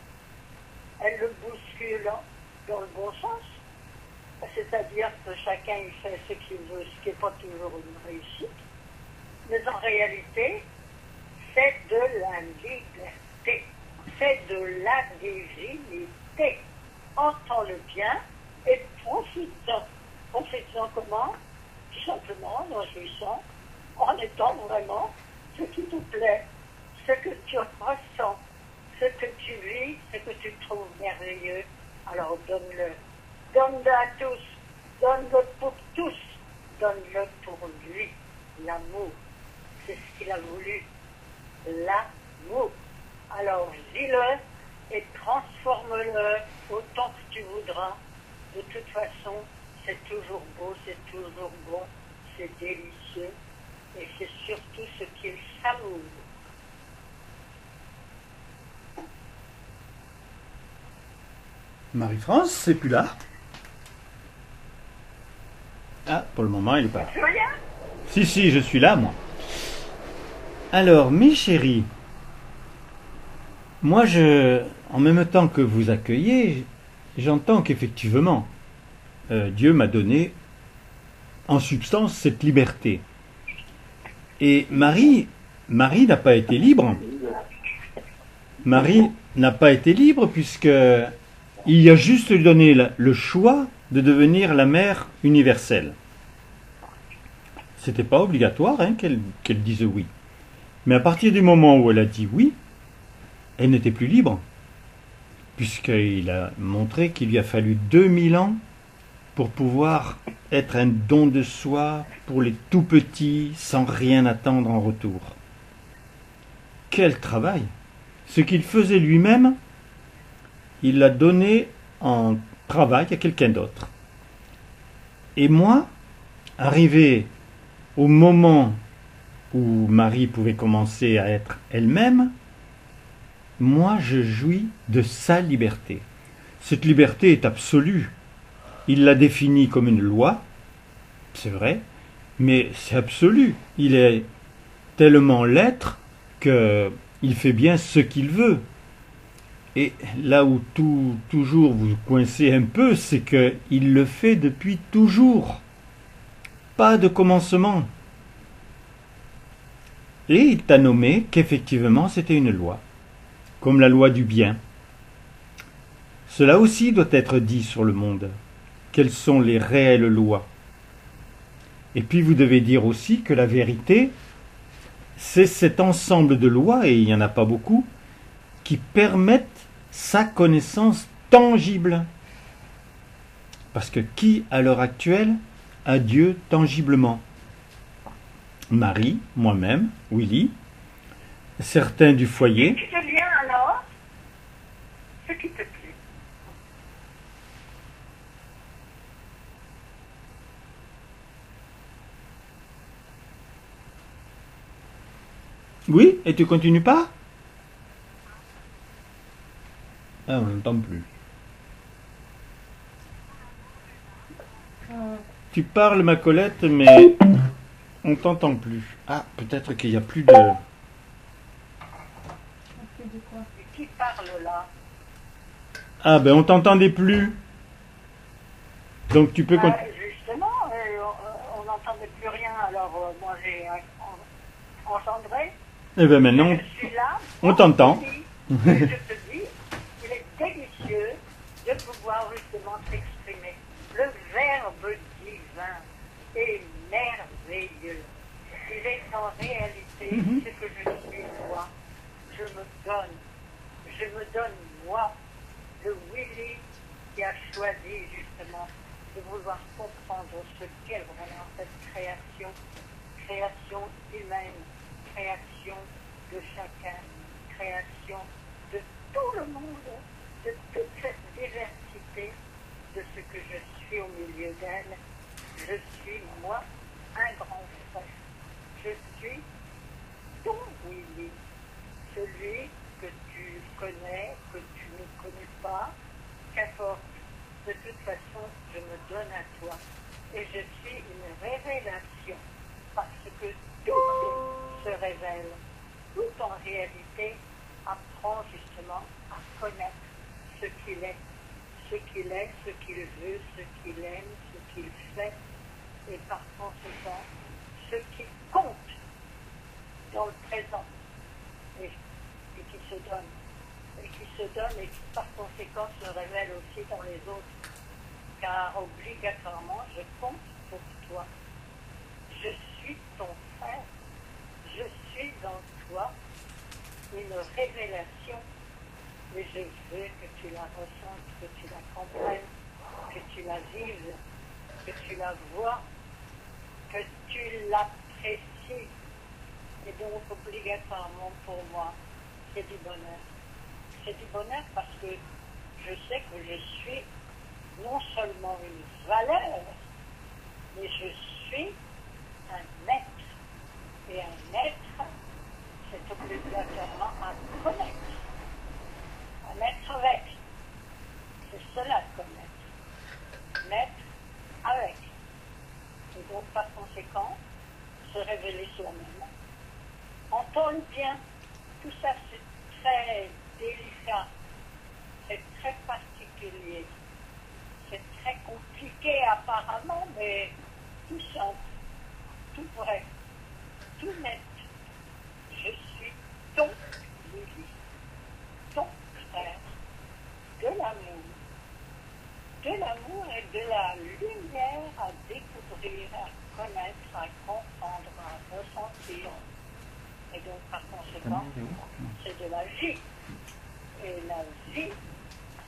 Elle le bouscule dans le bon sens. C'est-à-dire que chacun il fait ce qu'il veut, ce qui n'est pas toujours une réussite. Mais en réalité, c'est de la liberté. C'est de la divinité. Entends-le bien et profite-en. Profite-en comment? Tout simplement en jouissant, en étant vraiment ce qui te plaît, ce que tu ressens, ce que tu vis, ce que tu trouves merveilleux. Alors donne-le. Donne-le à tous. Donne-le pour tous. Donne-le pour lui. L'amour. C'est ce qu'il a voulu. L'amour. Alors vis-le et transforme-le autant que tu voudras. De toute façon, c'est toujours beau, c'est toujours bon, c'est délicieux. Et c'est surtout ce qu'il savoure. Marie-France, c'est plus là. Ah, pour le moment, il est pas là. Tu vois bien? Si, si, je suis là, moi. Alors, mes chéris, moi, je, en même temps que vous accueillez, j'entends qu'effectivement, euh, Dieu m'a donné, en substance, cette liberté. Et Marie, Marie n'a pas été libre. Marie n'a pas été libre puisque il y a juste donné le choix de devenir la mère universelle. C'était pas obligatoire hein, qu'elle qu'elle dise oui. Mais à partir du moment où elle a dit oui, elle n'était plus libre. puisqu'il a montré qu'il lui a fallu deux mille ans pour pouvoir être un don de soi pour les tout petits sans rien attendre en retour. Quel travail! Ce qu'il faisait lui-même, il l'a donné en travail à quelqu'un d'autre. Et moi, arrivé au moment où Marie pouvait commencer à être elle-même, moi je jouis de sa liberté. Cette liberté est absolue. Il l'a définie comme une loi, c'est vrai, mais c'est absolu. Il est tellement l'être qu'il fait bien ce qu'il veut. Et là où tout, toujours vous coincez un peu, c'est qu'il le fait depuis toujours. Pas de commencement. Et il t'a nommé qu'effectivement c'était une loi, comme la loi du bien. Cela aussi doit être dit sur le monde. Quelles sont les réelles lois? Et puis vous devez dire aussi que la vérité, c'est cet ensemble de lois, et il n'y en a pas beaucoup, qui permettent sa connaissance tangible. Parce que qui, à l'heure actuelle, a Dieu tangiblement? Marie, moi-même, Willy, certains du foyer. Tu te viens alors ce qui te plaît. Oui, et tu continues pas? Ah, on n'entend plus. Tu parles, ma Colette, mais on t'entend plus. Ah, peut-être qu'il n'y a plus de... Qui parle là? Ah, ben on t'entendait plus. Donc tu peux... Bah, continuer. justement, euh, on n'entendait plus rien, alors euh, moi j'ai euh, engendré. Eh ben maintenant, Je suis là. on t'entend. Je te dis, il est délicieux de pouvoir justement s'exprimer. Le Verbe divin est merveilleux. Il est en réalité Mhm. ce que je suis moi. Je me donne. Je me donne moi, le Willy qui a choisi justement de vouloir comprendre ce qu'est vraiment cette création, création humaine, création de chacun, création de tout le monde, de toute cette diversité de ce que je suis au milieu d'elle. Je suis moi, un grand frère. Je suis ton Willy, celui que tu connais, que tu ne connais pas, qu'importe. De toute façon, je me donne à toi. Et je suis une révélation, parce que tout se révèle. Tout en réalité apprend justement à connaître ce qu'il est, ce qu'il est, ce qu'il veut, ce qu'il aime, ce qu'il fait, et par conséquent, ce qui compte dans le présent, et, et qui se donne, et qui se donne et qui par conséquent se révèle aussi dans les autres, car obligatoirement je compte pour toi. Je suis ton frère, je suis dans toi une révélation, et je veux que tu la ressentes, que tu la comprennes, que tu la vives, que tu la vois, que tu l'apprécies. Et donc, obligatoirement pour moi, c'est du bonheur. C'est du bonheur parce que je sais que je suis non seulement une valeur, mais je suis un être. Et un être, c'est obligatoirement à connaître. Un être avec. C'est cela, connaître. Naître avec. Et donc, par conséquent, se révéler soi-même. Entendre bien, tout ça c'est très délicat, c'est très particulier, c'est très compliqué apparemment, mais tout simple, tout vrai, tout net. Je suis ton Willy, ton frère, de l'amour, de l'amour et de la lumière à découvrir, à connaître, à comprendre, à ressentir. Et donc, par conséquent, c'est de la vie. Et la vie,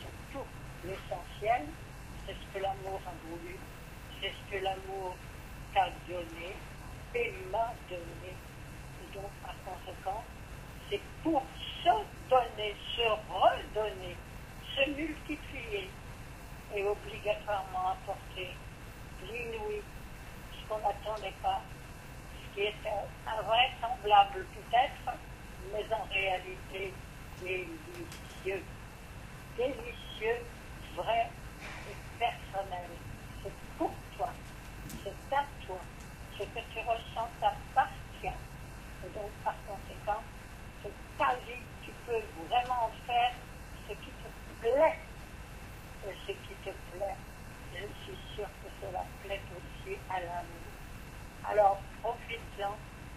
l'essentiel, c'est ce que l'amour a voulu, c'est ce que l'amour t'a donné et m'a donné. Et donc, par conséquent, c'est pour se donner, se redonner, se multiplier et obligatoirement apporter l'inouï, ce qu'on n'attendait pas, ce qui était invraisemblable peut-être, mais en réalité délicieux, délicieux, vrai et personnel. C'est pour toi, c'est à toi, ce que tu ressens t'appartient. Et donc par conséquent, c'est ta vie, tu peux vraiment faire ce qui te plaît. Et ce qui te plaît, je suis sûre que cela plaît aussi à l'amour. Alors profite-en,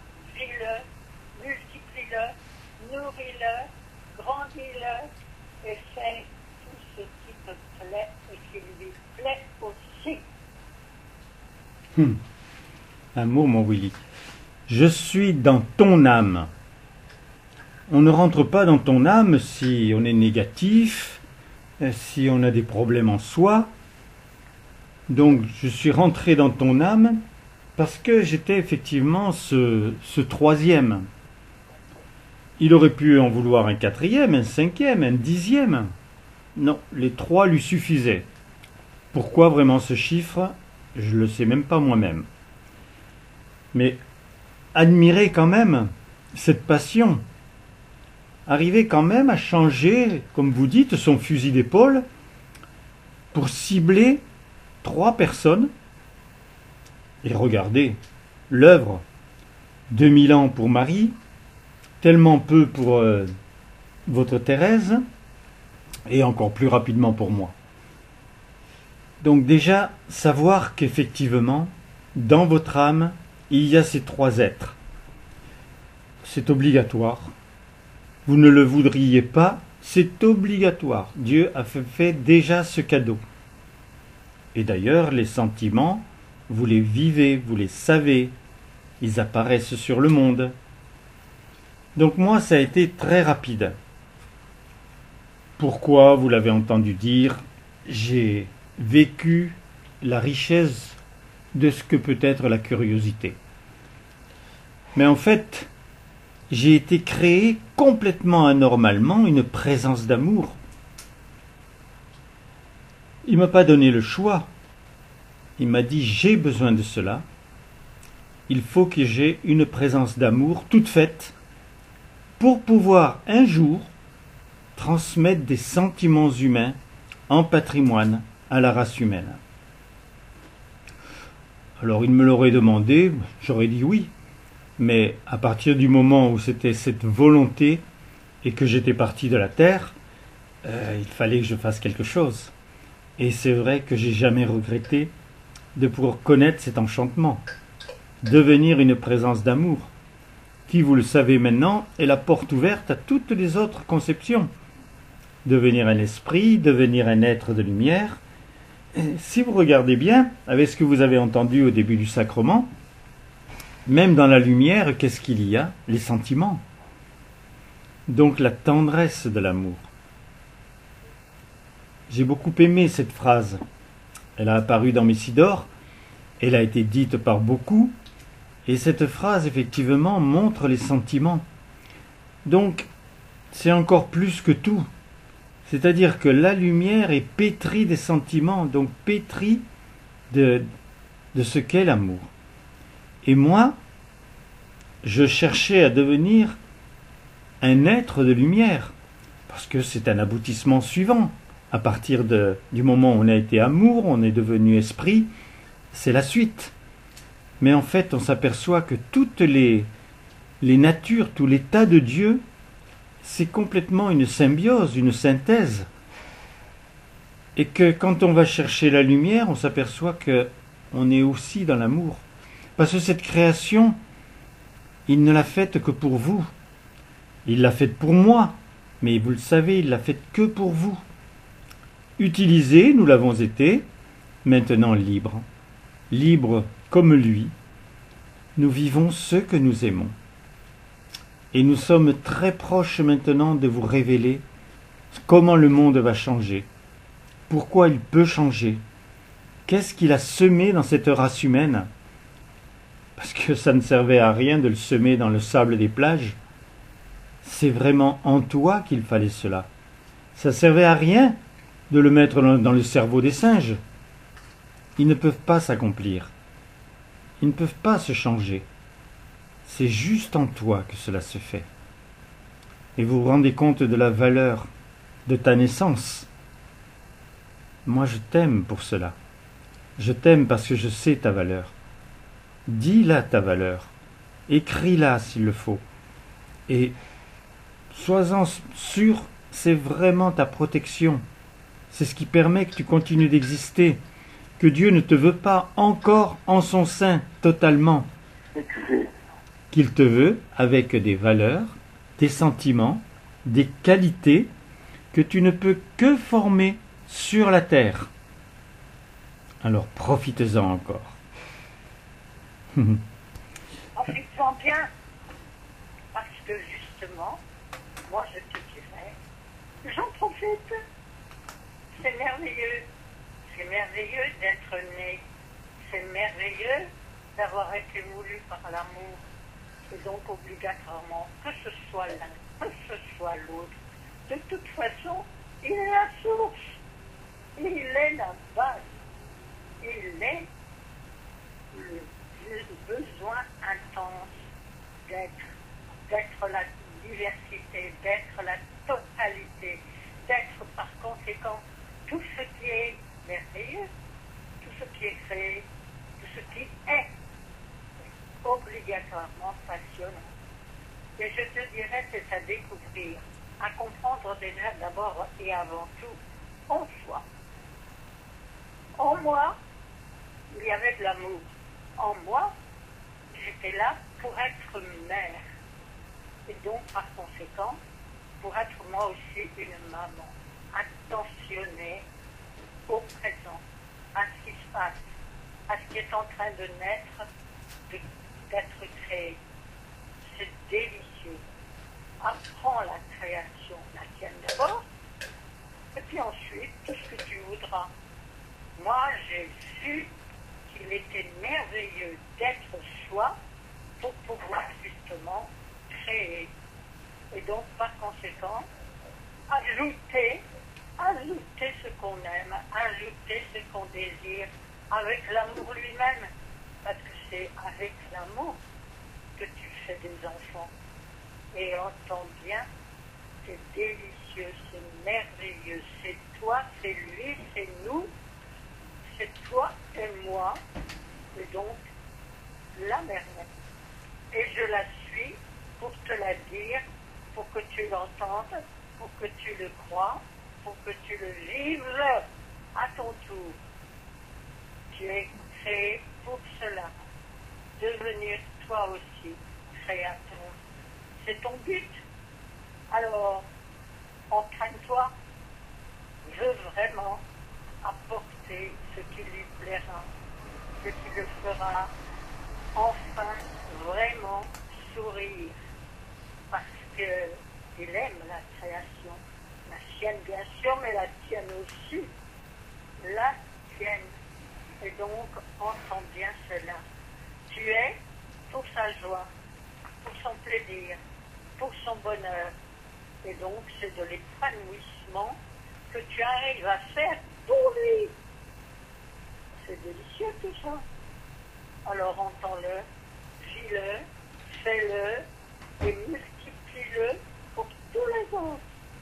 vis-le, multiplie-le, nourris-le, grandis-le et fais tout ce qui te plaît et qui lui plaît aussi. Hum. Amour, mon Willy. Je suis dans ton âme. On ne rentre pas dans ton âme si on est négatif, si on a des problèmes en soi. Donc je suis rentré dans ton âme parce que j'étais effectivement ce, ce troisième. Il aurait pu en vouloir un quatrième, un cinquième, un dixième. Non, les trois lui suffisaient. Pourquoi vraiment ce chiffre? Je ne le sais même pas moi-même. Mais admirez quand même cette passion. Arriver quand même à changer, comme vous dites, son fusil d'épaule pour cibler trois personnes. Et regardez, l'œuvre, deux mille ans pour Marie, tellement peu pour euh, votre Thérèse, et encore plus rapidement pour moi. Donc déjà, savoir qu'effectivement, dans votre âme, il y a ces trois êtres. C'est obligatoire. Vous ne le voudriez pas, c'est obligatoire. Dieu a fait, fait déjà ce cadeau. Et d'ailleurs, les sentiments, vous les vivez, vous les savez. Ils apparaissent sur le monde. Donc moi, ça a été très rapide. Pourquoi, vous l'avez entendu dire, j'ai vécu la richesse de ce que peut être la curiosité. Mais en fait, j'ai été créé complètement anormalement, une présence d'amour. Il ne m'a pas donné le choix. Il m'a dit, j'ai besoin de cela. Il faut que j'ai une présence d'amour toute faite pour pouvoir un jour transmettre des sentiments humains en patrimoine à la race humaine. Alors il me l'aurait demandé, j'aurais dit oui. Mais à partir du moment où c'était cette volonté et que j'étais parti de la terre, euh, il fallait que je fasse quelque chose. Et c'est vrai que j'ai jamais regretté de pouvoir connaître cet enchantement, devenir une présence d'amour, qui, vous le savez maintenant, est la porte ouverte à toutes les autres conceptions. Devenir un esprit, devenir un être de lumière. Et si vous regardez bien, avec ce que vous avez entendu au début du sacrement, même dans la lumière, qu'est-ce qu'il y a? Les sentiments. Donc la tendresse de l'amour. J'ai beaucoup aimé cette phrase. Elle a apparu dans Messidor, elle a été dite par beaucoup, et cette phrase, effectivement, montre les sentiments. Donc, c'est encore plus que tout. C'est-à-dire que la lumière est pétrie des sentiments, donc pétrie de, de ce qu'est l'amour. Et moi, je cherchais à devenir un être de lumière, parce que c'est un aboutissement suivant. À partir de, du moment où on a été amour, on est devenu esprit, c'est la suite. Mais en fait, on s'aperçoit que toutes les, les natures, tout l'état de Dieu, c'est complètement une symbiose, une synthèse. Et que quand on va chercher la lumière, on s'aperçoit que on est aussi dans l'amour. Parce que cette création, il ne l'a faite que pour vous. Il l'a faite pour moi, mais vous le savez, il l'a faite que pour vous. Utilisés, nous l'avons été, maintenant libres. Libres comme lui, nous vivons ce que nous aimons. Et nous sommes très proches maintenant de vous révéler comment le monde va changer. pourquoi il peut changer. Qu'est-ce qu'il a semé dans cette race humaine? Parce que ça ne servait à rien de le semer dans le sable des plages. C'est vraiment en toi qu'il fallait cela. Ça ne servait à rien de le mettre dans le cerveau des singes. Ils ne peuvent pas s'accomplir. Ils ne peuvent pas se changer. C'est juste en toi que cela se fait. Et vous vous rendez compte de la valeur de ta naissance. Moi, je t'aime pour cela. Je t'aime parce que je sais ta valeur. Dis-la ta valeur. Écris-la s'il le faut. Et sois-en sûr, c'est vraiment ta protection. C'est ce qui permet que tu continues d'exister. Que Dieu ne te veut pas encore en son sein totalement. Qu'il te veut avec des valeurs, des sentiments, des qualités que tu ne peux que former sur la terre. Alors profite-en encore. Profite-en bien, parce que justement, moi je te dirais, j'en profite. C'est merveilleux. C'est merveilleux d'être né. C'est merveilleux d'avoir été voulu par l'amour. Et donc obligatoirement, que ce soit l'un, que ce soit l'autre, de toute façon, il est la source. Il est la base. Il est le, le besoin intense d'être, d'être la diversité, d'être la totalité, d'être par conséquent tout ce qui est merveilleux, tout ce qui est créé, tout ce qui est obligatoirement passionnant. Et je te dirais, c'est à découvrir, à comprendre déjà d'abord et avant tout en soi. En moi, il y avait de l'amour. En moi, j'étais là pour être mère. Et donc, par conséquent, pour être moi aussi une maman, attentionnée au présent, à ce qui se passe, à ce qui est en train de naître, de, d'être créé. C'est délicieux. Apprends la création, la tienne d'abord, et puis ensuite, tout ce que tu voudras. Moi, j'ai su qu'il était merveilleux d'être soi pour pouvoir justement créer. Et donc, par conséquent, ajouter, ajouter ce qu'on aime, ajouter ce qu'on désire, avec l'amour lui-même. Parce que c'est avec l'amour que tu fais des enfants. Et entends bien, c'est délicieux, c'est merveilleux. C'est toi, c'est lui, c'est nous. C'est toi et moi, et donc la merveille. Et je la suis pour te la dire, pour que tu l'entendes, pour que tu le crois, pour que tu le vives à ton tour. Tu es créé pour cela, devenir toi aussi créateur. C'est ton but. Alors, entraîne-toi, veux vraiment apporter ce qui lui plaira, ce qui le fera enfin vraiment sourire, parce qu'il aime la création, la sienne bien sûr, mais la tienne aussi, la tienne. Et donc, entends bien cela. Tu es pour sa joie, pour son plaisir, pour son bonheur. Et donc, c'est de l'épanouissement que tu arrives à faire pour lui. C'est délicieux tout ça. Alors entends-le, vis-le, fais-le et multiplie-le pour tous les autres.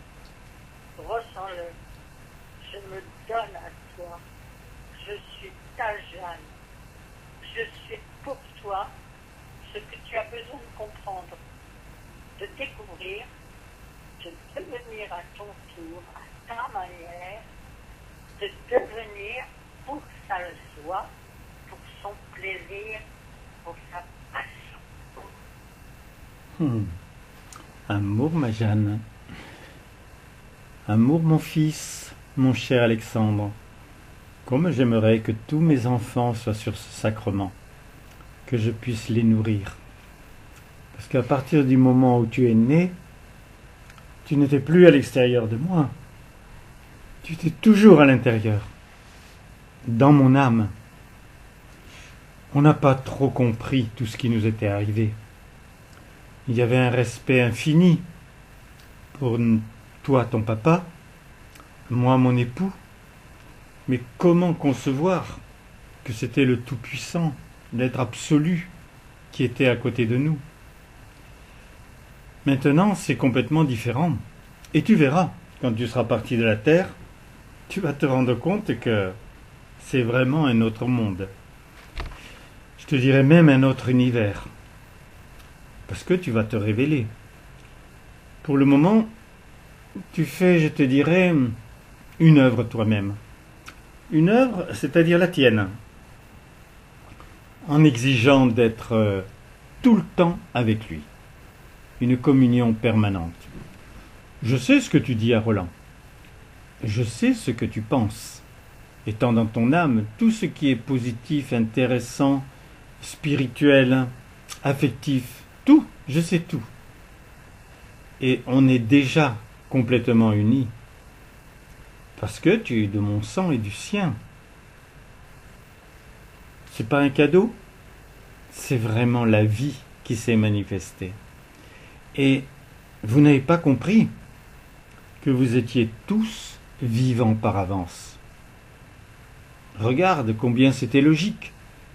Ressens-le. Je me donne à toi. Je suis ta Jeanne. Je suis pour toi ce que tu as besoin de comprendre, de découvrir, de devenir à ton tour, à ta manière, de devenir pour sa joie, pour son plaisir, pour sa passion. Hmm. Amour, ma Jeanne. Amour, mon fils, mon cher Alexandre. Comme j'aimerais que tous mes enfants soient sur ce sacrement, que je puisse les nourrir. Parce qu'à partir du moment où tu es né, tu n'étais plus à l'extérieur de moi. Tu étais toujours à l'intérieur, dans mon âme. On n'a pas trop compris tout ce qui nous était arrivé. Il y avait un respect infini pour toi, ton papa, moi, mon époux. Mais comment concevoir que c'était le Tout-Puissant, l'être absolu, qui était à côté de nous? Maintenant, c'est complètement différent. Et tu verras, quand tu seras parti de la Terre, tu vas te rendre compte que c'est vraiment un autre monde. Je te dirais même un autre univers. Parce que tu vas te révéler. Pour le moment, tu fais, je te dirais, une œuvre toi-même. Une œuvre, c'est-à-dire la tienne. En exigeant d'être euh, tout le temps avec lui. Une communion permanente. Je sais ce que tu dis à Roland. Je sais ce que tu penses. Étant dans ton âme, tout ce qui est positif, intéressant, spirituel, affectif, tout, je sais tout. Et on est déjà complètement unis. Parce que tu es de mon sang et du sien. C'est pas un cadeau, c'est vraiment la vie qui s'est manifestée. Et vous n'avez pas compris que vous étiez tous vivants par avance. Regarde combien c'était logique.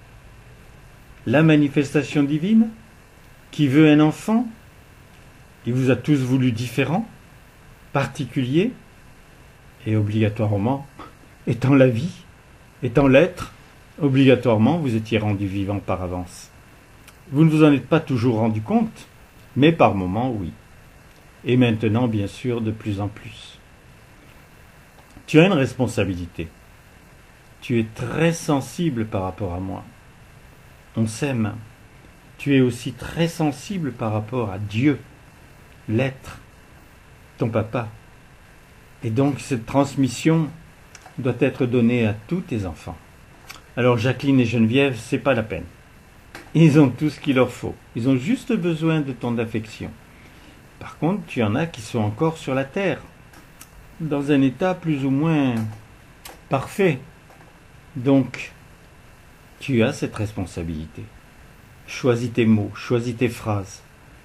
La manifestation divine qui veut un enfant, il vous a tous voulu différents, particuliers, et obligatoirement, étant la vie, étant l'être, obligatoirement vous étiez rendu vivant par avance. Vous ne vous en êtes pas toujours rendu compte, mais par moments oui. Et maintenant, bien sûr, de plus en plus. Tu as une responsabilité. Tu es très sensible par rapport à moi. On s'aime. Tu es aussi très sensible par rapport à Dieu, l'être, ton papa. Et donc cette transmission doit être donnée à tous tes enfants. Alors Jacqueline et Geneviève, c'est pas la peine. Ils ont tout ce qu'il leur faut. Ils ont juste besoin de ton affection. Par contre, tu en as qui sont encore sur la terre, dans un état plus ou moins parfait. Donc, tu as cette responsabilité. Choisis tes mots, choisis tes phrases.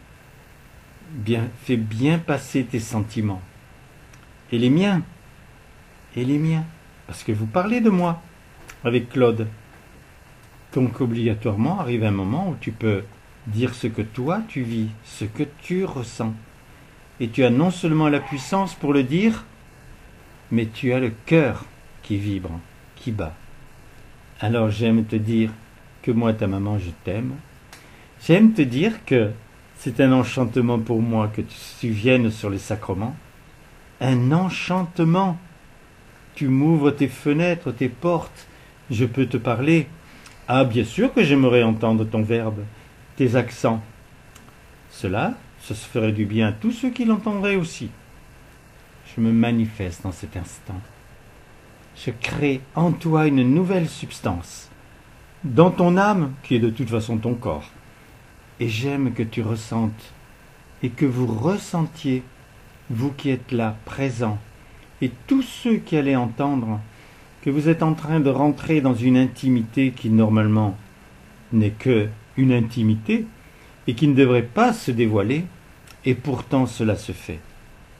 Bien, fais bien passer tes sentiments. Et les miens. Et les miens. Parce que vous parlez de moi avec Claude. Donc, obligatoirement, arrive un moment où tu peux dire ce que toi tu vis, ce que tu ressens. Et tu as non seulement la puissance pour le dire, mais tu as le cœur qui vibre, qui bat. Alors j'aime te dire que moi, ta maman, je t'aime. J'aime te dire que c'est un enchantement pour moi que tu viennes sur les sacrements. Un enchantement. Tu m'ouvres tes fenêtres, tes portes. Je peux te parler. Ah, bien sûr que j'aimerais entendre ton verbe, tes accents. Cela, ce se ferait du bien à tous ceux qui l'entendraient aussi. Je me manifeste dans cet instant. Je crée en toi une nouvelle substance, dans ton âme, qui est de toute façon ton corps. Et j'aime que tu ressentes, et que vous ressentiez, vous qui êtes là, présents, et tous ceux qui allaient entendre, que vous êtes en train de rentrer dans une intimité qui normalement n'est que une intimité, et qui ne devrait pas se dévoiler, et pourtant cela se fait. Pourquoi ?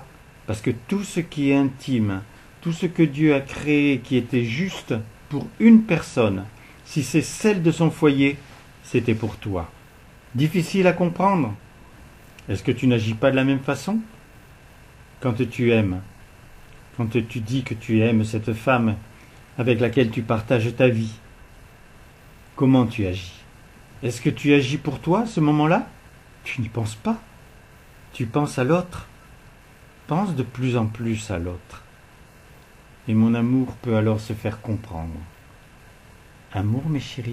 Parce que tout ce qui est intime, tout ce que Dieu a créé qui était juste pour une personne, si c'est celle de son foyer, c'était pour toi. Difficile à comprendre. Est-ce que tu n'agis pas de la même façon ? Quand tu aimes, quand tu dis que tu aimes cette femme avec laquelle tu partages ta vie, comment tu agis ? Est-ce que tu agis pour toi à ce moment-là ? Tu n'y penses pas. Tu penses à l'autre. Pense de plus en plus à l'autre. Et mon amour peut alors se faire comprendre. Amour, mes chéris.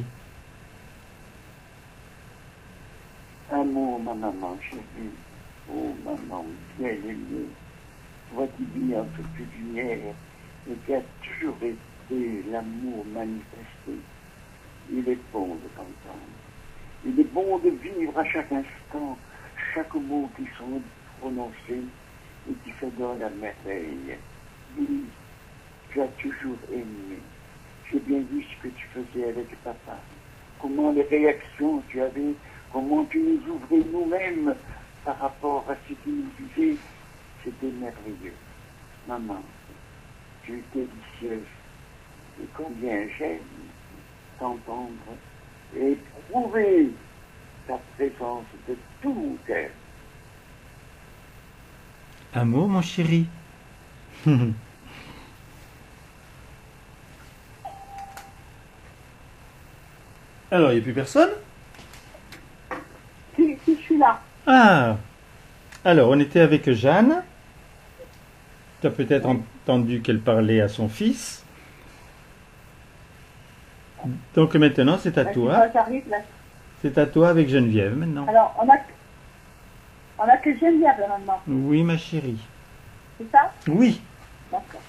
Amour, ma maman chérie. Oh, maman, bien aimée. Toi qui vis un peu plus de lumière et qui a toujours été l'amour manifesté. Il est bon de t'entendre. Il est bon de vivre à chaque instant chaque mot qui sont prononcés et qui fait dans la merveille fille, tu as toujours aimé. J'ai bien vu ce que tu faisais avec papa. Comment les réactions tu avais, comment tu nous ouvrais nous-mêmes par rapport à ce qu'il nous disait. C'était merveilleux. Maman, tu es délicieuse. Et combien j'aime t'entendre et éprouver ta présence de tout mon cœur. Amour, mon chéri. Alors, il n'y a plus personne? Si, si, je suis là. Ah! Alors, on était avec Jeanne. Tu as peut-être entendu qu'elle parlait à son fils. Donc maintenant, c'est à Bah, toi. c'est toi, j'arrive, là. C'est à toi avec Geneviève maintenant. Alors, on a, on a que Geneviève là maintenant, Oui, ma chérie. c'est ça? Oui. D'accord.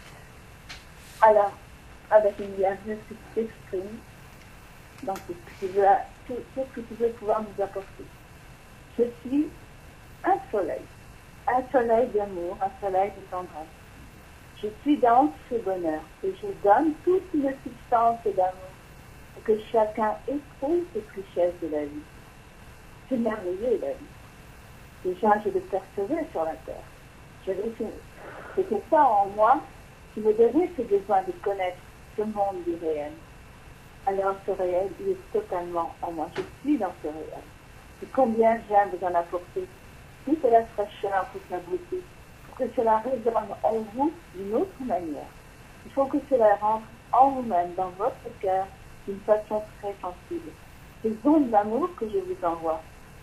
Alors, avec Geneviève, je suis tu t'exprimes dans tout ce que tu veux, tout, tout ce que tu veux pouvoir nous apporter. Je suis un soleil, un soleil d'amour, un soleil de tendresse. Je suis dans ce bonheur et je donne toute une substance d'amour pour que chacun éprouve les richesses de la vie. C'est merveilleux la vie. Déjà, je le percevais sur la terre. J'avais ce- C'était ça en moi qui me donnait ce besoin de connaître ce monde du réel. Alors ce réel, il est totalement en moi. Je suis dans ce réel. Et combien j'aime vous en apporter toute la fraîcheur, toute la beauté, pour que cela résonne en vous d'une autre manière. Il faut que cela rentre en vous-même, dans votre cœur, d'une façon très sensible. Ces ondes d'amour que je vous envoie,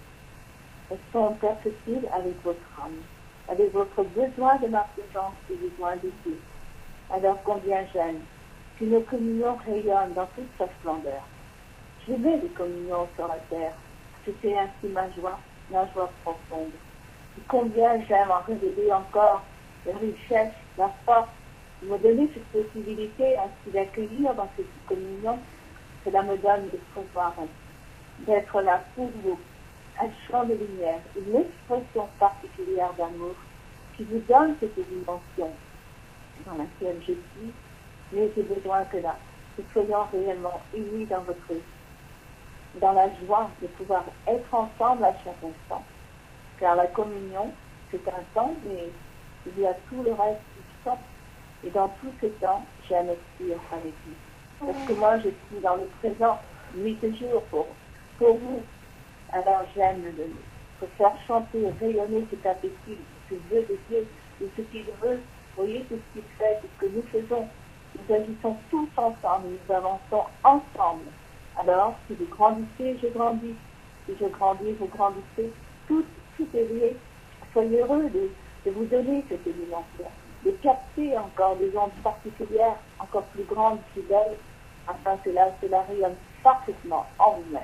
elles sont perceptibles avec votre âme, avec votre besoin de ma présence et besoin de Dieu. Alors combien j'aime qu'une communion rayonne dans toute sa splendeur. Je mets les communions sur la terre, c'était ainsi ma joie, ma joie profonde. Et combien j'aime en révéler encore la richesse, la force, de me donner cette possibilité ainsi d'accueillir dans cette communion. Cela me donne de pouvoir d'être là pour vous, un champ de lumière, une expression particulière d'amour qui vous donne cette dimension dans laquelle je suis, mais j'ai besoin que là, nous soyons réellement unis dans votre vie, dans la joie de pouvoir être ensemble à chaque instant. Car la communion, c'est un temps, mais il y a tout le reste du temps. Et dans tout ce temps, j'aime être avec vous. Parce que moi, je suis dans le présent, nuit et jour, pour, pour vous. Alors j'aime le donner. Pour faire chanter, rayonner cet appétit, ce vœu de Dieu, de ce qu'il veut. Vous voyez tout ce qu'il fait, tout ce que nous faisons. Nous agissons tous ensemble, nous avançons ensemble. Alors, si vous grandissez, je grandis. Si je grandis, vous grandissez. Tout, tout est lié. Soyez heureux de, de vous donner cette dimension, de capter encore des ondes particulières, encore plus grandes, plus belles, afin que là, cela rayonne parfaitement en vous-même.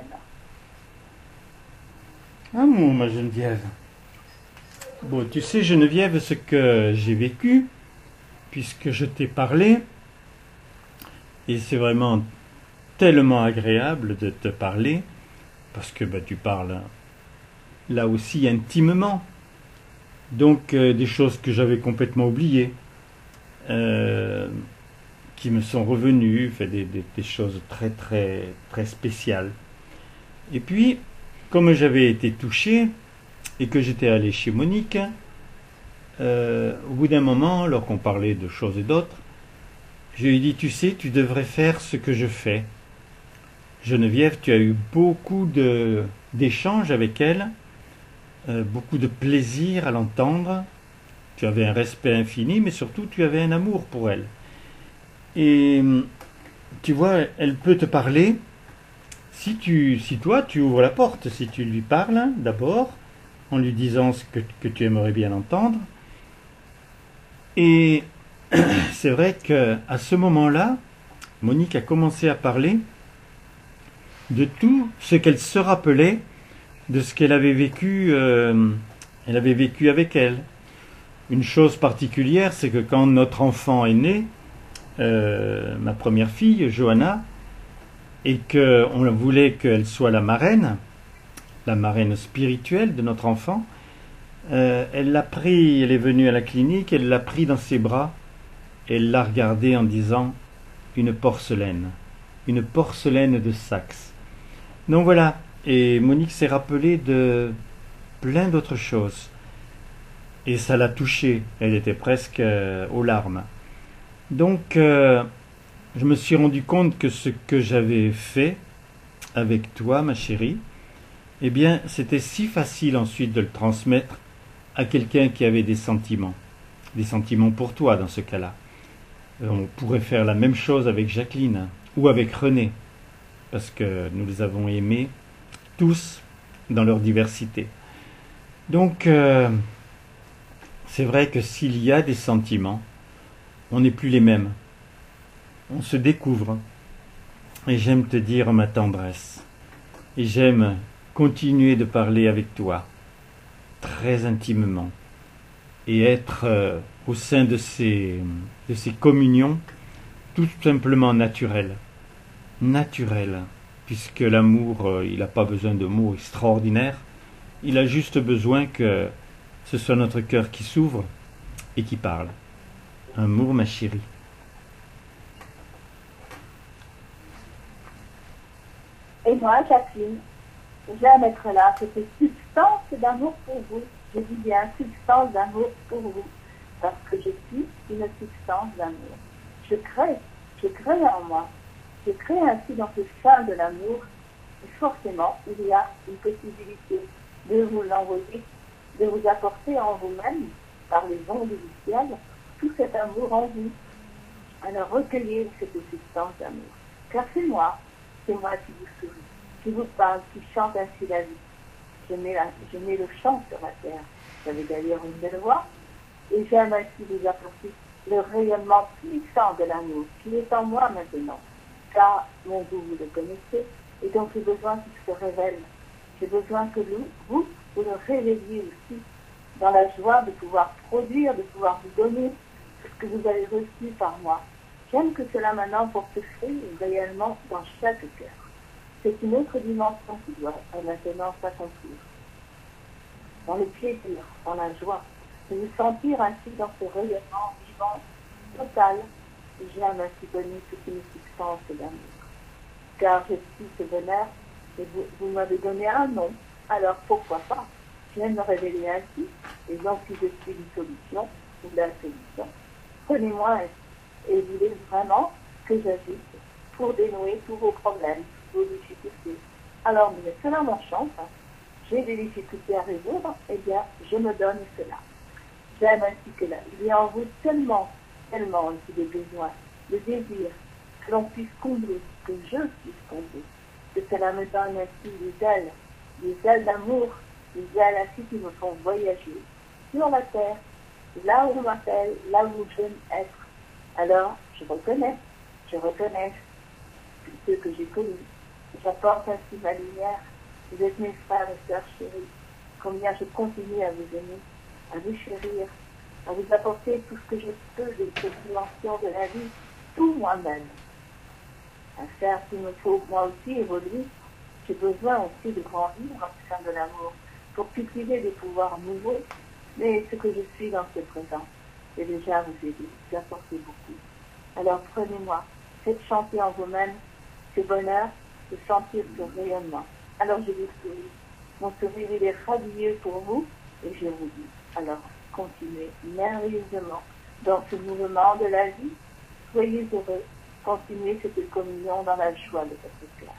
Amour, ma Geneviève. Bon, tu sais, Geneviève, ce que j'ai vécu, puisque je t'ai parlé, et c'est vraiment tellement agréable de te parler, parce que bah, tu parles là aussi intimement. Donc, euh, des choses que j'avais complètement oubliées, euh, qui me sont revenues, fait des, des, des choses très, très, très spéciales. Et puis, comme j'avais été touché, et que j'étais allé chez Monique, euh, au bout d'un moment, lorsqu'on parlait de choses et d'autres, je lui ai dit, tu sais, tu devrais faire ce que je fais. Geneviève, tu as eu beaucoup de, d'échanges avec elle, euh, beaucoup de plaisir à l'entendre. Tu avais un respect infini, mais surtout tu avais un amour pour elle. Et tu vois, elle peut te parler si, tu, si toi tu ouvres la porte, si tu lui parles d'abord, en lui disant ce que, que tu aimerais bien entendre. Et c'est vrai qu'à ce moment-là, Monique a commencé à parler de tout ce qu'elle se rappelait de ce qu'elle avait vécu, euh, elle avait vécu avec elle. Une chose particulière, c'est que quand notre enfant est né, euh, ma première fille, Johanna, et qu'on voulait qu'elle soit la marraine, la marraine spirituelle de notre enfant, euh, elle l'a pris, elle est venue à la clinique, elle l'a pris dans ses bras, elle l'a regardé en disant « une porcelaine, une porcelaine de Saxe ». Donc voilà, et Monique s'est rappelée de plein d'autres choses. Et ça l'a touchée, elle était presque euh, aux larmes. Donc, euh, je me suis rendu compte que ce que j'avais fait avec toi, ma chérie, eh bien, c'était si facile ensuite de le transmettre à quelqu'un qui avait des sentiments. Des sentiments pour toi, dans ce cas-là. On pourrait faire la même chose avec Jacqueline, ou avec René, parce que nous les avons aimés tous dans leur diversité. Donc, euh, c'est vrai que s'il y a des sentiments, on n'est plus les mêmes. On se découvre. Et j'aime te dire ma tendresse. Et j'aime continuer de parler avec toi, très intimement. Et être euh, au sein de ces, de ces communions, tout simplement naturel. Naturel. Puisque l'amour, euh, il n'a pas besoin de mots extraordinaires. Il a juste besoin que ce soit notre cœur qui s'ouvre et qui parle. Amour, ma chérie. Et moi, Jacqueline, j'aime être là, cette substance d'amour pour vous. Je dis bien substance d'amour pour vous, parce que je suis une substance d'amour. Je crée, je crée en moi. Je crée ainsi dans ce sein de l'amour, et forcément, il y a une possibilité de vous l'envoyer, de vous apporter en vous-même, par les ondes du ciel, tout cet amour en vous. Alors recueillez cette substance d'amour. Car c'est moi, c'est moi qui vous souris, qui vous parle, qui chante ainsi la vie. Je mets, la, je mets le chant sur la terre. J'avais d'ailleurs une belle voix. Et j'aime ainsi vous apporter le rayonnement puissant de l'amour qui est en moi maintenant. Car mon goût, vous le connaissez, et donc j'ai besoin qu'il se révèle. J'ai besoin que vous, vous, vous le révéliez aussi dans la joie de pouvoir produire, de pouvoir vous donner ce que vous avez reçu par moi. J'aime que cela maintenant porte fruit réellement dans chaque cœur. C'est une autre dimension qui doit maintenant s'accomplir. Dans le plaisir, dans la joie, de vous sentir ainsi dans ce rayonnement vivant total. J'aime ainsi donner toute une substance d'amour. Car je suis ce bonheur et vous, vous m'avez donné un nom, alors pourquoi pas? J'aime me révéler ainsi, et donc si je suis une solution, ou la solution, prenez-moi et voulez vraiment que j'agisse pour dénouer tous vos problèmes, vos difficultés. Alors, mais cela m'enchante, hein. J'ai des difficultés à résoudre, eh bien, je me donne cela. J'aime ainsi que là, il y a en vous tellement, tellement aussi des besoins, de désirs, que l'on puisse combler, que je puisse combler, que cela me donne ainsi des ailes, des ailes d'amour, des ailes ainsi qui me font voyager sur la terre, là où on m'appelle, là où je veux être. Alors, je reconnais, je reconnais ceux que j'ai connus. J'apporte ainsi ma lumière. Vous êtes mes frères et sœurs chéris. Combien je continue à vous aimer, à vous chérir, à vous apporter tout ce que je peux de cette dimension de la vie, tout moi-même. À faire qu'il me faut moi aussi évoluer. J'ai besoin aussi de grandir en sein de l'amour pour cultiver des pouvoirs nouveaux. Mais ce que je suis dans ce présent, c'est déjà vous aider, vous apporter beaucoup. Alors prenez-moi, faites chanter en vous-même ce bonheur de sentir ce rayonnement. Alors je vous souris. Mon sourire, il est radieux pour vous et je vous dis, alors continuez merveilleusement dans ce mouvement de la vie. Soyez heureux. Continuez cette communion dans la joie de votre cœur.